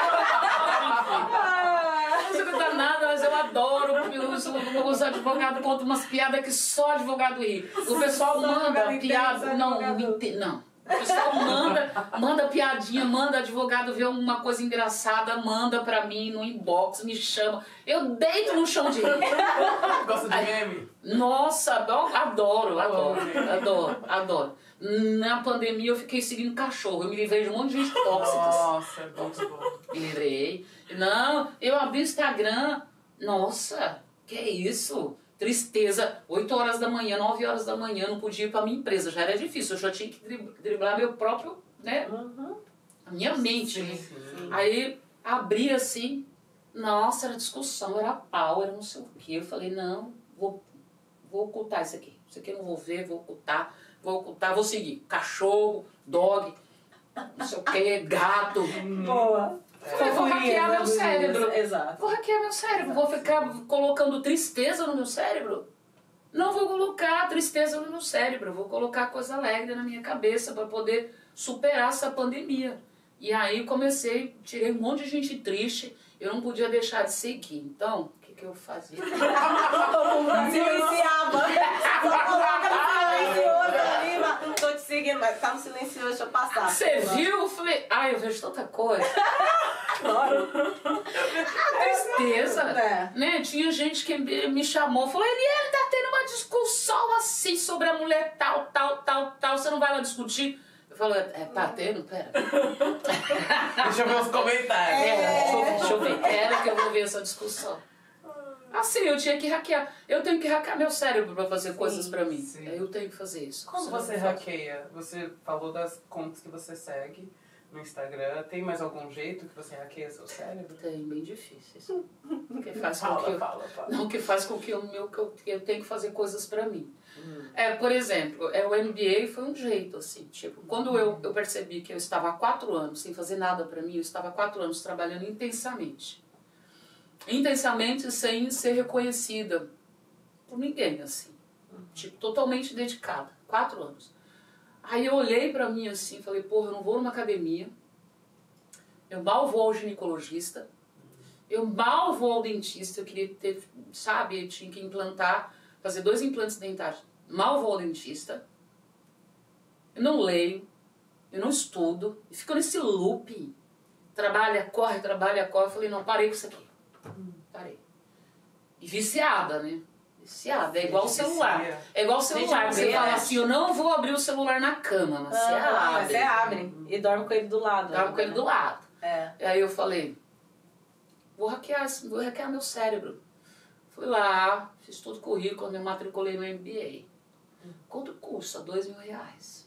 contar nada, mas eu adoro. Os advogados contam umas piadas que só advogado ri. O pessoal manda piada. Não. O pessoal manda piadinha, manda advogado ver uma coisa engraçada, manda pra mim no inbox, me chama. Eu deito no chão de rir. Gosta de meme? Nossa, adoro. Na pandemia eu fiquei seguindo cachorro, eu me livrei de um monte de gente tóxica. Nossa, é muito bom. Me livrei. Não, eu abri o Instagram. Nossa, que isso? Tristeza. 8 horas da manhã, 9 horas da manhã, não podia ir pra minha empresa. Já era difícil, eu já tinha que driblar meu próprio, né? A minha mente. Sim. Aí abri assim, nossa, era discussão, era pau, era não sei o quê. Eu falei, não, vou ocultar isso aqui. Isso aqui eu não vou ver, vou ocultar, vou seguir. Cachorro, dog, não sei o quê, gato. Boa. Vou hackear meu cérebro. Exato. Vou hackear meu cérebro. Vou ficar colocando tristeza no meu cérebro? Não vou colocar tristeza no meu cérebro. Vou colocar coisa alegre na minha cabeça para poder superar essa pandemia. E aí comecei, tirei um monte de gente triste. Eu não podia deixar de seguir. Então, o que eu fazia? Silenciava. Coloca no silencioso ali, tô te seguindo, mas tá no silencioso, deixa eu passar. Você viu? Eu falei, eu vejo tanta coisa. Tristeza. Né? Tinha gente que me chamou, falou, Eliane, tá tendo uma discussão assim sobre a mulher tal, você não vai lá discutir? Eu falo, tá tendo? Pera. Deixa eu ver os comentários. Deixa eu ver. Pera que eu vou ver essa discussão. Assim, eu tinha que hackear. Eu tenho que hackear meu cérebro pra fazer coisas pra mim. Eu tenho que fazer isso. Como você hackeia? Você falou das contas que você segue, no Instagram. Tem mais algum jeito que você hackeia seu cérebro? Tem, bem difíceis. Que faz com que Fala. Não, que faz com que eu tenho que fazer coisas pra mim. Por exemplo, o MBA foi um jeito, assim, tipo, quando eu percebi que eu estava há 4 anos sem fazer nada pra mim, eu estava há 4 anos trabalhando intensamente. Intensamente sem ser reconhecida por ninguém, assim. Tipo, totalmente dedicada. 4 anos. Aí eu olhei pra mim assim, falei, porra, eu não vou numa academia, eu mal vou ao ginecologista, eu mal vou ao dentista, eu queria ter, sabe, eu tinha que implantar, fazer 2 implantes dentários, mal vou ao dentista, eu não leio, eu não estudo, e fico nesse loop, trabalha, corre, eu falei, não, parei com isso aqui, parei. E viciada, né? Viciada, é igual o celular. É igual o celular, você fala assim, eu não vou abrir o celular na cama, mas você abre. Mas você abre e dorme com ele do lado. Dorme com ele do lado. É. E aí eu falei, vou hackear meu cérebro. Fui lá, fiz todo o currículo, me matriculei no MBA. Quanto custa? R$2.000.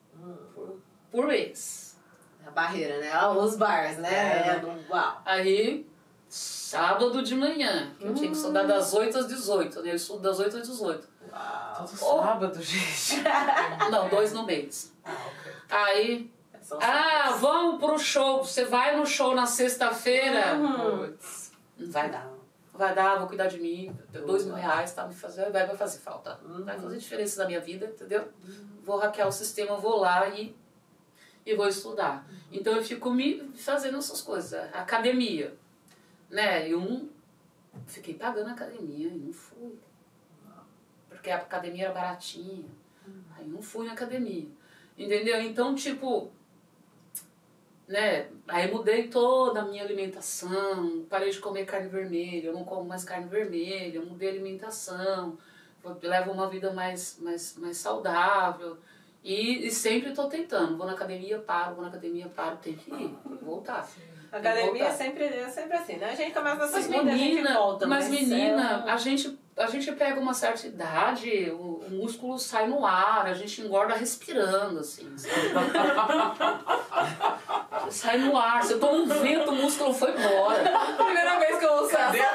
Por mês. A barreira, né? Os bars, né? Uau. Aí, sábado de manhã, que eu tinha que estudar das 8 às 18, né? Eu estudo das 8 às 18. Uau. Todo sábado, gente. Não, 2 no mês. Ok. Aí, vamos pro show. Você vai no show na sexta-feira? Putz. Não vai dar. Vai dar, vou cuidar de mim. R$2.000, tá? Vai fazer falta. Vai fazer diferença na minha vida, entendeu? Vou hackear o sistema, vou lá e vou estudar. Então eu fico me fazendo essas coisas. Academia, né? Eu fiquei pagando a academia e não fui. Porque a academia era baratinha. Aí não fui na academia. Entendeu? Então, tipo, né? Aí mudei toda a minha alimentação, parei de comer carne vermelha, eu não como mais carne vermelha, eu mudei a alimentação, levo uma vida mais saudável. E sempre estou tentando, vou na academia, paro, tem que ir, voltar. A academia é sempre assim, né? A gente começa na segunda, a gente volta. Mas menina, a gente pega uma certa idade, o músculo sai no ar, a gente engorda respirando, assim, sabe? Sai no ar, você toma um vento, o músculo foi embora. Primeira vez que eu ouço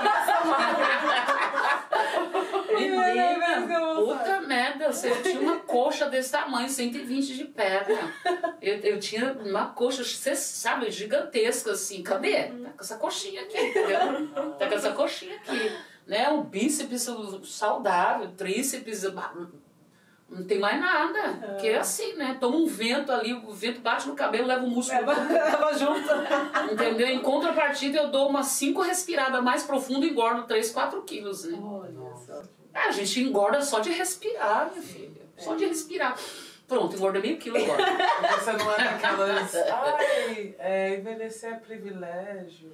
Puta merda, eu tinha uma coxa desse tamanho, 120 de perna. Eu tinha uma coxa, você sabe, gigantesca assim. Cadê? Tá com essa coxinha aqui, entendeu? Tá com essa coxinha aqui. Né? Um bíceps saudável, tríceps, não tem mais nada. Porque é assim, né? Toma um vento ali, o vento bate no cabelo, leva o músculo. Leva junto. Entendeu? Em contrapartida, eu dou umas 5 respiradas mais profundas e engordo 3, 4 quilos, né? Olha só. A gente engorda só de respirar, minha filha. Só de respirar. Pronto, engorda meio quilo agora. Você não é daquelas... Ai, envelhecer é privilégio.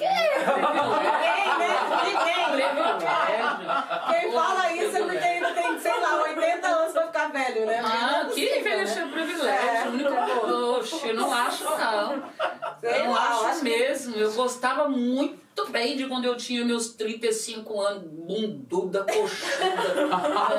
Quem fala isso é porque ainda tem, sei lá, 80 anos pra ficar velho, né? Que envelhecer é privilégio. Oxe, eu não acho não. Eu não acho mesmo. Eu gostava muito bem de quando eu tinha meus 35 anos, bunduda, coxuda.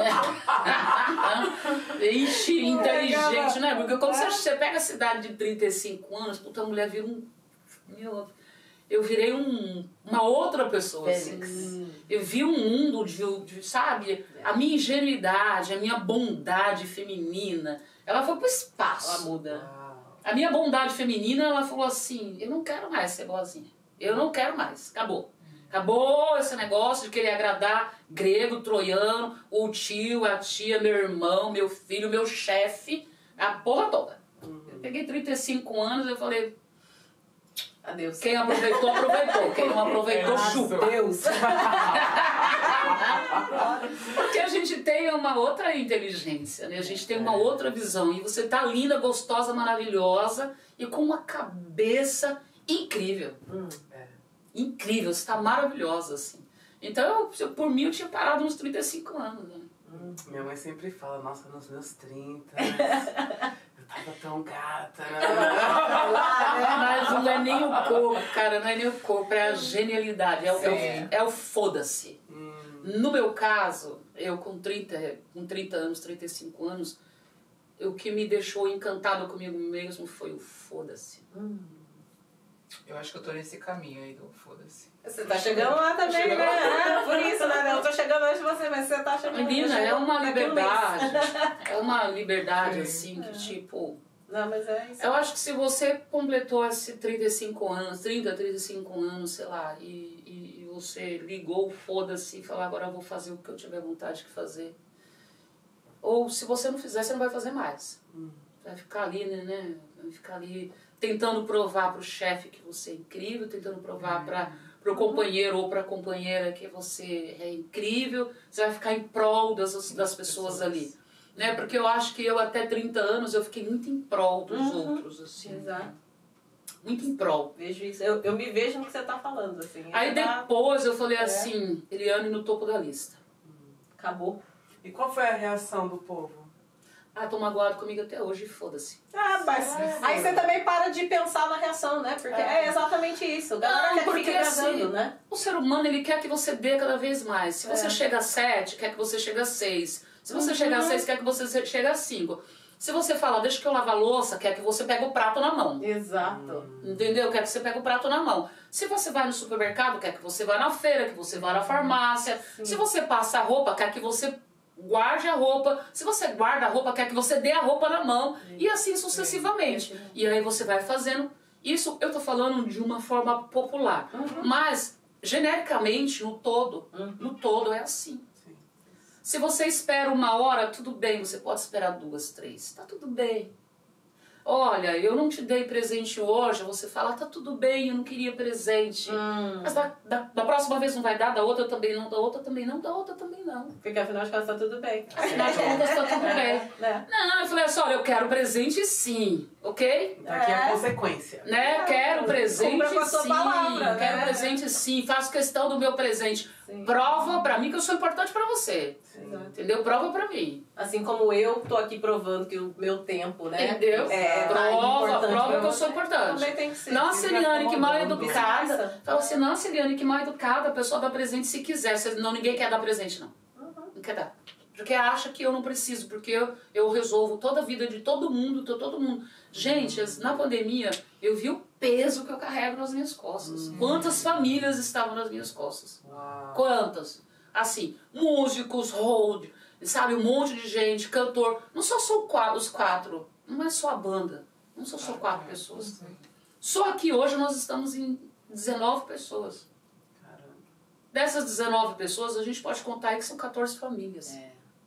Ixi, inteligente, né? Porque quando você pega a cidade de 35 anos, puta, a mulher vira eu virei uma outra pessoa, assim. Eu vi um mundo de, sabe, a minha ingenuidade, a minha bondade feminina, ela foi pro espaço. Ela muda. A minha bondade feminina, ela falou assim, eu não quero mais ser boazinha. Eu não quero mais. Acabou. Acabou esse negócio de querer agradar grego, troiano, o tio, a tia, meu irmão, meu filho, meu chefe, a porra toda. Eu peguei 35 anos e eu falei... Adeus. Quem aproveitou, aproveitou. Quem não aproveitou, chupa. Deus. Porque a gente tem uma outra inteligência, né? A gente tem uma outra visão. E você tá linda, gostosa, maravilhosa e com uma cabeça incrível. Incrível, você tá maravilhosa, assim. Então, por mim, eu tinha parado nos 35 anos, né? Minha mãe sempre fala, nossa, nos meus 30, eu tava tão gata, né? Mas não é nem o corpo, cara, não é nem o corpo, é a genialidade, é o foda-se. No meu caso, eu com 30 anos, 35 anos, o que me deixou encantada comigo mesmo foi o foda-se. Eu acho que eu tô nesse caminho aí do foda-se. Você tá chegando lá também, né? Ah, por isso, né? Eu tô chegando antes de você, mas você tá chegando. Menina, é uma liberdade. É uma liberdade, É. assim, que tipo... Não, mas é isso. Eu acho que se você completou esses 35 anos, 35 anos, sei lá, e você ligou, foda-se, e falou, agora eu vou fazer o que eu tiver vontade de fazer. Ou se você não fizer, você não vai fazer mais. Vai ficar ali, né? Vai ficar ali tentando provar pro chefe que você é incrível, tentando provar pro companheiro ou pra companheira que você é incrível. Você vai ficar em prol das pessoas ali. Né? Porque eu acho que eu até 30 anos eu fiquei muito em prol dos outros, assim. Exato. Muito em prol. Vejo isso. Eu me vejo no que você tá falando, assim. Aí Você tá- depois eu falei assim, Eliane no topo da lista. Acabou. E qual foi a reação do povo? Ah, tô magoado comigo até hoje, foda-se. Ah, mas aí você também para de pensar na reação, né? Porque é exatamente isso. A galera quer que fique agradando, né? O ser humano, ele quer que você dê cada vez mais. Se você chega a 7, quer que você chegue a 6. Se você chegar a 6, quer que você chegue a 5. Se você fala, deixa que eu lavo a louça, quer que você pegue o prato na mão. Exato. Entendeu? Quer que você pegue o prato na mão. Se você vai no supermercado, quer que você vá na feira, que você vá na farmácia. Se você passa a roupa, quer que você guarde a roupa. Se você guarda a roupa, quer que você dê a roupa na mão. E assim sucessivamente. E aí você vai fazendo. Isso eu tô falando de uma forma popular. Mas, genericamente, no todo é assim. Se você espera 1 hora, tudo bem, você pode esperar 2, 3. Tá tudo bem. Olha, eu não te dei presente hoje, você fala, tá tudo bem, eu não queria presente. Mas da próxima vez não vai dar, da outra também não, da outra também não, da outra também não. Porque afinal de contas tá tudo bem. Afinal de contas tá tudo bem. Não, eu falei assim, olha, eu quero presente sim, ok? Aqui é a consequência. Né? Quero presente Cumpra com a sua sim, palavra, né? quero presente sim, faço questão do meu presente. Prova pra mim que eu sou importante pra você. Entendeu? Prova pra mim. Assim como eu tô aqui provando que o meu tempo, né? Entendeu? Prova que eu sou importante. Também tem que ser. Nossa, Eliane, que mal educada. Vice-versa. Fala assim, nossa, Eliane, que mal educada. A pessoa dá presente se quiser. Não, ninguém quer dar presente, não. Não quer dar. Porque acha que eu não preciso, porque eu resolvo toda a vida de todo mundo, todo mundo. Gente, na pandemia, eu vi o peso que eu carrego nas minhas costas. Quantas famílias estavam nas minhas costas? Uau. Quantas? Assim, músicos, road, sabe, um monte de gente, cantor. Não só são os 4, não é só a banda. Não são só 4 pessoas. Só que hoje nós estamos em 19 pessoas. Caramba. Dessas 19 pessoas, a gente pode contar aí que são 14 famílias.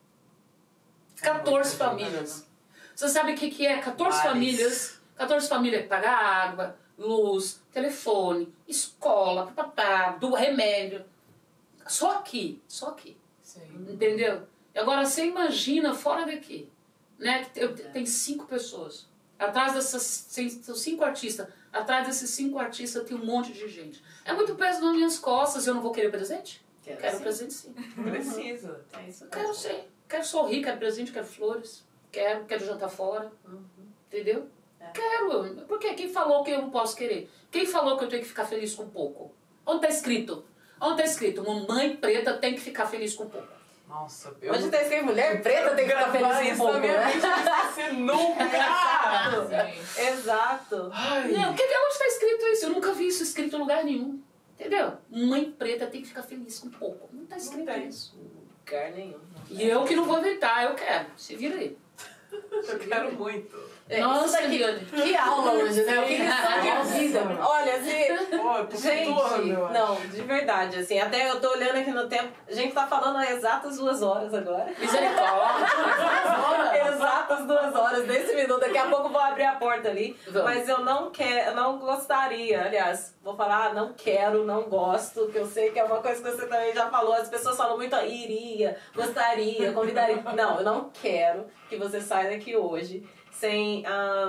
14 famílias. Você sabe o que é 14 Várias. famílias? 14 famílias que pagam água, luz, telefone, escola, papapá, do remédio. Só aqui. Sim. Entendeu? E agora você imagina fora daqui, né? Que tem 5 pessoas. Atrás dessas 5 artistas, atrás desses 5 artistas tem um monte de gente. É muito peso nas minhas costas. Eu não vou querer presente? Quero sim. presente sim. Precisa. É isso. Quero sim. Quero sorrir, quero presente, quero flores. Quero jantar fora. Entendeu? Quero. Porque quem falou que eu não posso querer? Quem falou que eu tenho que ficar feliz com pouco? Onde tá escrito? Onde tá escrito? Uma mãe preta tem que ficar feliz com pouco. Nossa, eu Onde tá escrito mulher preta tem que ficar feliz com isso pouco, na minha né? mente, não esqueci nunca. Sim. Exato. Ai. Não, onde tá escrito isso? Eu nunca vi isso escrito em lugar nenhum. Entendeu? Mãe preta tem que ficar feliz com pouco. Não tá escrito tem. isso. Lugar nenhum. E eu que não vou inventar, eu quero. Se vira aí. Eu quero muito. Nossa, isso daqui, Eliane. que aula hoje, né? Que lição de vida. Olha, se... Pô, eu tô Gente, flutuando, eu acho. não, de verdade, assim, até eu tô olhando aqui no tempo, a gente tá falando há exatas 2 horas agora. Misericórdia. Exatas 2 horas desse minuto, daqui a pouco eu vou abrir a porta ali, Vamos. mas eu não gostaria, aliás, vou falar, não quero, não gosto, que eu sei que é uma coisa que você também já falou, as pessoas falam muito, iria, gostaria, convidaria, não, eu não quero que você saia daqui hoje sem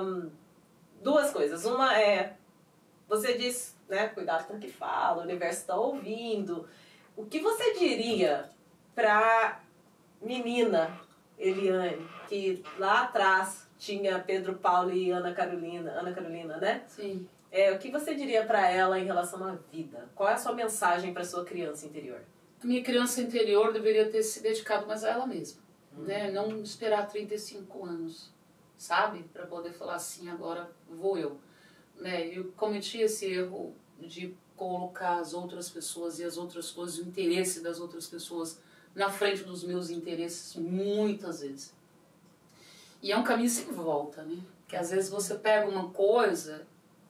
2 coisas. Uma é, você diz, né, cuidado com o que fala, o universo está ouvindo. O que você diria pra menina Eliane, que lá atrás tinha Pedro Paulo e Ana Carolina, né? Sim. O que você diria pra ela em relação à vida? Qual é a sua mensagem pra sua criança interior? A minha criança interior deveria ter se dedicado mais a ela mesma. Né? Não esperar 35 anos. sabe? Para poder falar assim, agora vou eu. Né? Eu cometi esse erro de colocar as outras pessoas e as outras coisas, o interesse das outras pessoas na frente dos meus interesses muitas vezes. E é um caminho sem volta, né? Que às vezes você pega uma coisa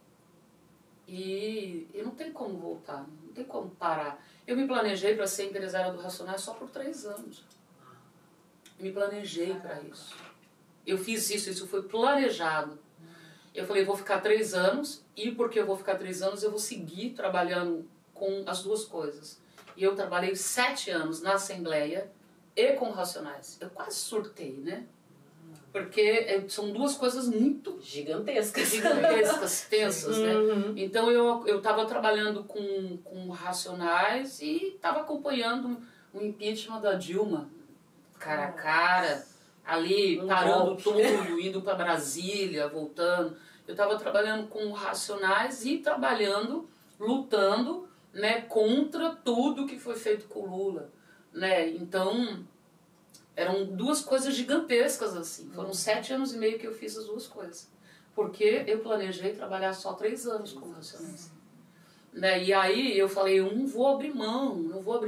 e não tem como voltar, não tem como parar. Eu me planejei para ser empresária do Racionais só por 3 anos. Eu me planejei para isso. Eu fiz isso foi planejado. Eu falei, vou ficar 3 anos, e porque eu vou ficar 3 anos, eu vou seguir trabalhando com as duas coisas. E eu trabalhei 7 anos na Assembleia e com Racionais. Eu quase surtei, né? Porque são duas coisas muito gigantescas, tensas, né? Então eu estava trabalhando com Racionais e estava acompanhando o impeachment da Dilma, cara a cara, ali parando tudo, indo para Brasília, voltando. Eu estava trabalhando com Racionais e trabalhando, lutando, né, contra tudo que foi feito com o Lula, né? Então eram duas coisas gigantescas assim. Foram 7 anos e meio que eu fiz as duas coisas. Porque eu planejei trabalhar só 3 anos como Racionais. Né? E aí eu falei, eu não vou abrir mão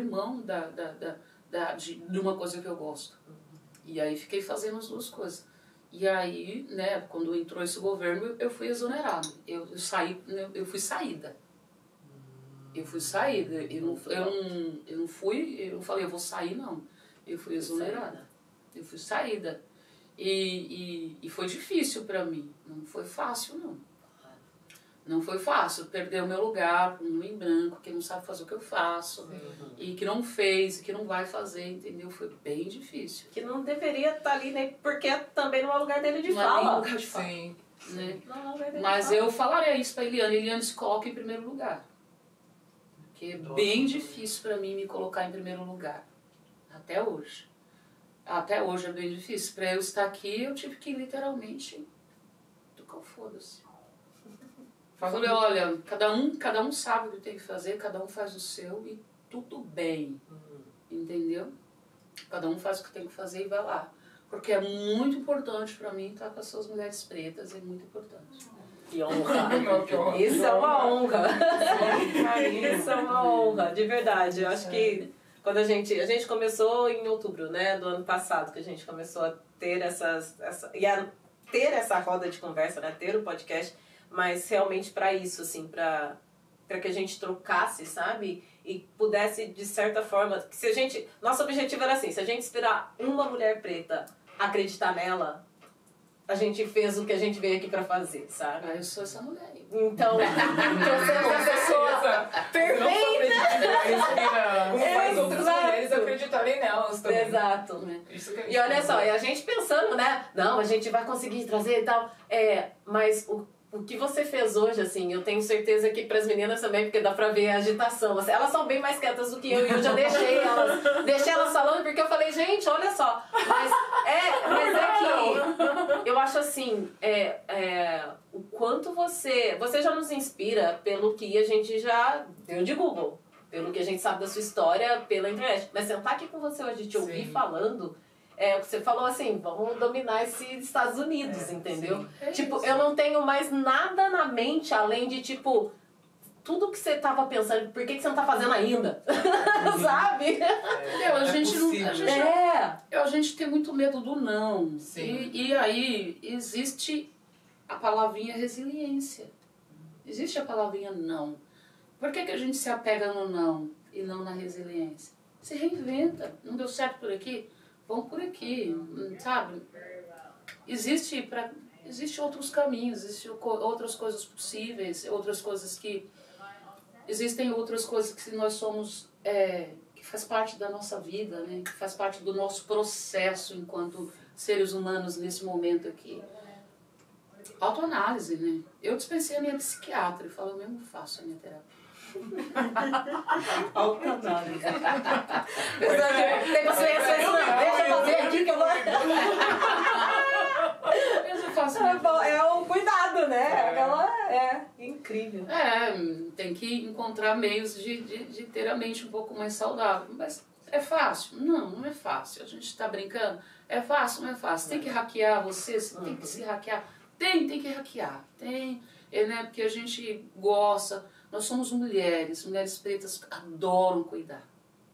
de uma coisa que eu gosto. E aí fiquei fazendo as duas coisas. E aí, né, quando entrou esse governo, eu fui exonerada. Eu fui saída. Eu fui saída. Eu não falei, eu vou sair, não. Eu fui exonerada. Eu fui saída. E foi difícil pra mim. Não foi fácil, não. Não foi fácil. Perder o meu lugar para um homem branco que não sabe fazer o que eu faço. E que não fez, que não vai fazer, entendeu? Foi bem difícil. Que não deveria estar ali, né? Porque também não é lugar dele de não fala. Não é lugar de fala. Sim. Né? Mas eu falaria isso pra Eliane. Eliane se coloca em primeiro lugar. Porque é bem difícil pra mim me colocar em primeiro lugar. Até hoje. Até hoje é bem difícil. Pra eu estar aqui, eu tive que literalmente tocar o foda-se. Falei, olha, cada um sabe o que tem que fazer, cada um faz o seu e tudo bem. Entendeu? Cada um faz o que tem que fazer e vai lá. Porque é muito importante pra mim estar com as suas mulheres pretas, é muito importante. Que honra! Isso é uma honra! Isso é uma honra, de verdade. Eu acho que quando a gente começou em outubro, né, do ano passado, que a gente começou a ter ter essa roda de conversa, né, ter o podcast, mas realmente para isso, assim, para que a gente trocasse, sabe? E pudesse, de certa forma, que se a gente... Nosso objetivo era assim, se a gente inspirar uma mulher preta a acreditar nela, a gente fez o que a gente veio aqui pra fazer, sabe? Eu sou essa mulher aí. Então você é uma pessoa perfeita! Como faz outras mulheres acreditarem nelas também. Exato. E olha só, e a gente pensando, né? Não, a gente vai conseguir trazer e tal. Mas o que você fez hoje, assim, eu tenho certeza que pras meninas também, porque dá pra ver a agitação. Assim, elas são bem mais quietas do que eu, e eu já deixei elas falando, porque eu falei, gente, olha só. Mas é que eu acho assim, o quanto você já nos inspira pelo que a gente já deu de Google, pelo que a gente sabe da sua história pela internet. Mas sentar aqui com você hoje, te ouvir falando... você falou assim, vamos dominar esses Estados Unidos, entendeu? Tipo, eu não tenho mais nada na mente além de, tipo, tudo que você tava pensando, por que você não tá fazendo ainda? Sabe? A gente tem muito medo do não. E aí existe a palavrinha resiliência. Existe a palavrinha não. Por que a gente se apega no não e não na resiliência? Se reinventa. Não deu certo por aqui? Vamos por aqui, sabe? Existe outros caminhos, existem outras coisas possíveis, outras coisas que... Existem outras coisas que nós somos... que faz parte da nossa vida, né? Que faz parte do nosso processo enquanto seres humanos nesse momento aqui. Autoanálise, né? Eu dispensei a minha psiquiatra e falo, eu mesmo faço a minha terapia. Autoanálise. Tem paciência, deixa eu fazer aqui que eu vou... É o cuidado, né? Aquela incrível. Tem que encontrar meios de ter a mente um pouco mais saudável. Mas é fácil? Não é fácil. A gente está brincando. É fácil? Não é fácil. Tem que hackear você tem que se hackear. Tem que hackear. Né? Porque a gente gosta. Nós somos mulheres pretas que adoram cuidar.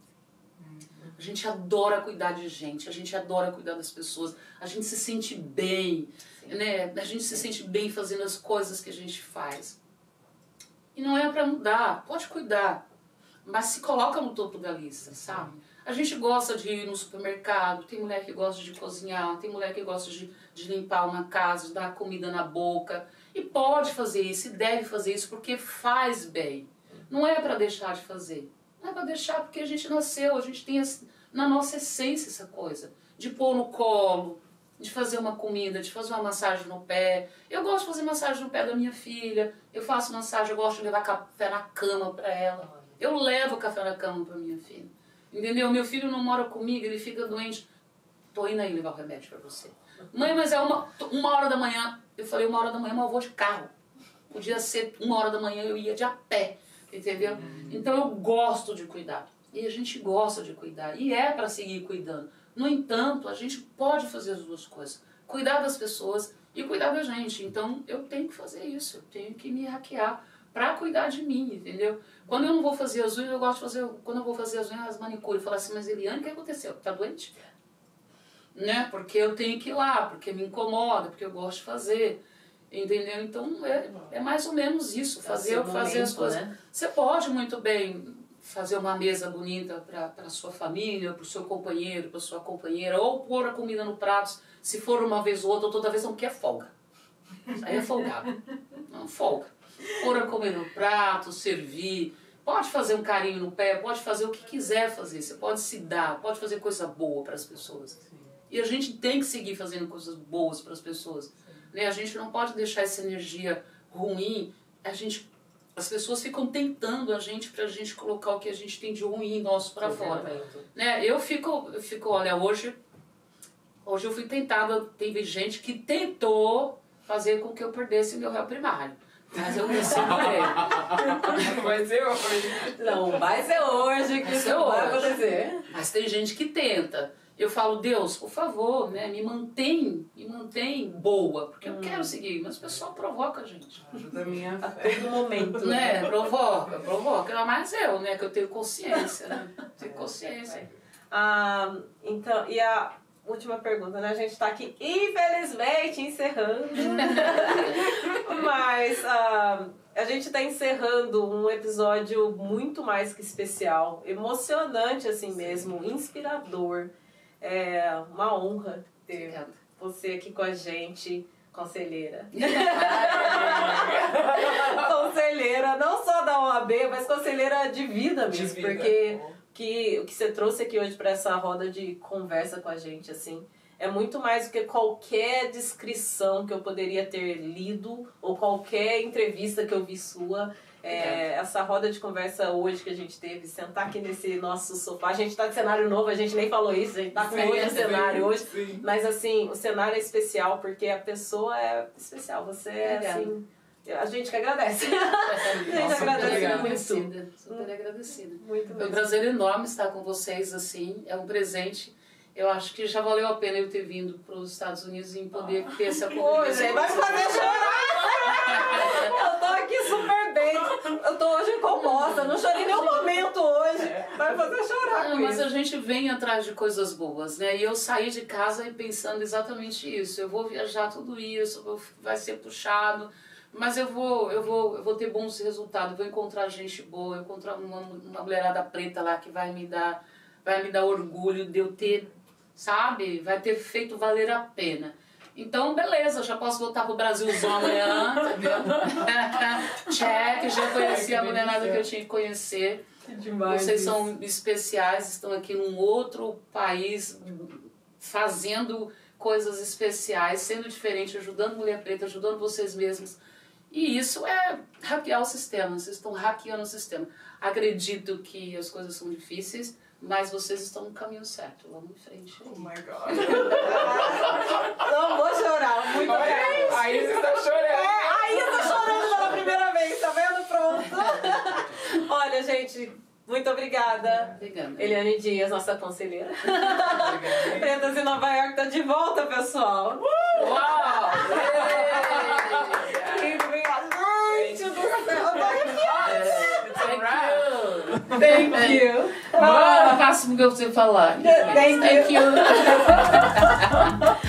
A gente adora cuidar de gente, a gente adora cuidar das pessoas, a gente se sente bem, né? A gente se sente bem fazendo as coisas que a gente faz. E não é pra mudar, pode cuidar, mas se coloca no topo da lista, sabe? A gente gosta de ir no supermercado, tem mulher que gosta de cozinhar, tem mulher que gosta de limpar uma casa, de dar comida na boca. E pode fazer isso, e deve fazer isso, porque faz bem. Não é pra deixar de fazer. Não é pra deixar porque a gente nasceu, a gente tem na nossa essência essa coisa. De pôr no colo, de fazer uma comida, de fazer uma massagem no pé. Eu gosto de fazer massagem no pé da minha filha. Eu faço massagem, eu gosto de levar café na cama pra ela. Eu levo café na cama pra minha filha. Entendeu? Meu filho não mora comigo, ele fica doente. Tô indo aí levar o remédio pra você. Mãe, mas é uma hora da manhã. Eu falei, 1 hora da manhã, mas eu vou de carro. Podia ser 1 hora da manhã, eu ia de a pé. Entendeu? Então eu gosto de cuidar. E a gente gosta de cuidar. E é para seguir cuidando. No entanto, a gente pode fazer as duas coisas. Cuidar das pessoas e cuidar da gente. Então eu tenho que fazer isso. Eu tenho que me hackear para cuidar de mim, entendeu? Quando eu não vou fazer as unhas, eu gosto de fazer... Quando eu vou fazer as unhas, as manicures, eu falo assim, mas Eliane, o que aconteceu? Tá doente? Né? Porque eu tenho que ir lá, porque me incomoda, porque eu gosto de fazer. Entendeu? Então é mais ou menos isso, fazer as coisas. Né? Você pode muito bem fazer uma mesa bonita para sua família, para o seu companheiro, para sua companheira, ou pôr a comida no prato, se for uma vez ou outra, ou toda vez não quer folga. Aí é folgado. Não, folga. Pôr a comida no prato, servir, pode fazer um carinho no pé, pode fazer o que quiser fazer, você pode se dar, pode fazer coisa boa para as pessoas. E a gente tem que seguir fazendo coisas boas para as pessoas. Né? A gente não pode deixar essa energia ruim. As pessoas ficam tentando a gente pra gente colocar o que a gente tem de ruim nosso pra fora. Né? Eu fico, olha, hoje eu fui tentada, teve gente que tentou fazer com que eu perdesse meu réu primário. Mas eu me segurei. Vai ser hoje. Não, vai ser hoje que isso vai acontecer. Mas tem gente que tenta. Eu falo, Deus, por favor, né, me mantém boa, porque eu quero seguir, mas o pessoal provoca a gente. Ajuda a minha a todo momento. Né? Provoca. Mas eu, né, que eu tenho consciência, né? Tenho consciência. Então, e a última pergunta, né? A gente tá aqui, infelizmente, encerrando. Mas a gente tá encerrando um episódio muito mais que especial, emocionante assim mesmo, inspirador. É uma honra ter você aqui com a gente, conselheira. Conselheira, não só da OAB, mas conselheira de vida mesmo. Porque o que você trouxe aqui hoje para essa roda de conversa com a gente, assim, é muito mais do que qualquer descrição que eu poderia ter lido ou qualquer entrevista que eu vi sua. Essa roda de conversa hoje que a gente teve, sentar aqui nesse nosso sofá, a gente tá de cenário novo, a gente nem falou isso, a gente tá com outro cenário hoje, mas assim, o cenário é especial porque a pessoa é especial, você é assim, a gente que agradece. A gente agradece muito. Super agradecida. Muito É um prazer enorme estar com vocês, assim, é um presente. Eu acho que já valeu a pena eu ter vindo para os Estados Unidos e poder ter essa convivência. Hoje, vai fazer chorar! Eu tô aqui super bem. Eu tô hoje composta. Não chorei em nenhum momento hoje. Vai fazer chorar. Mas a gente vem atrás de coisas boas, né? E eu saí de casa pensando exatamente isso. Eu vou viajar tudo isso, vai ser puxado. Mas eu vou ter bons resultados. Vou encontrar gente boa, eu encontrar uma mulherada preta lá que vai me dar orgulho de eu ter, sabe? Vai ter feito valer a pena. Então, beleza, já posso voltar pro Brasilzão amanhã, entendeu? Check, já conheci a mulherada que eu tinha que conhecer. Que demais. Vocês são especiais, estão aqui num outro país, fazendo coisas especiais, sendo diferente, ajudando mulher preta, ajudando vocês mesmos. E isso é hackear o sistema, vocês estão hackeando o sistema. Acredito que as coisas são difíceis, mas vocês estão no caminho certo. Vamos em frente. Oh my God. Não vou chorar, muito bem. A Isa está chorando. A Isa tá chorando pela primeira vez, tá vendo? Pronto. Olha, gente, Muito obrigada. Obrigada. Eliane Dias, nossa conselheira. Pretas em Nova York tá de volta, pessoal. Uau! Gente do céu, eu tô arrepiada. Thank Thank you. Mano, faço o que eu sei falar. Thank you. Thank you.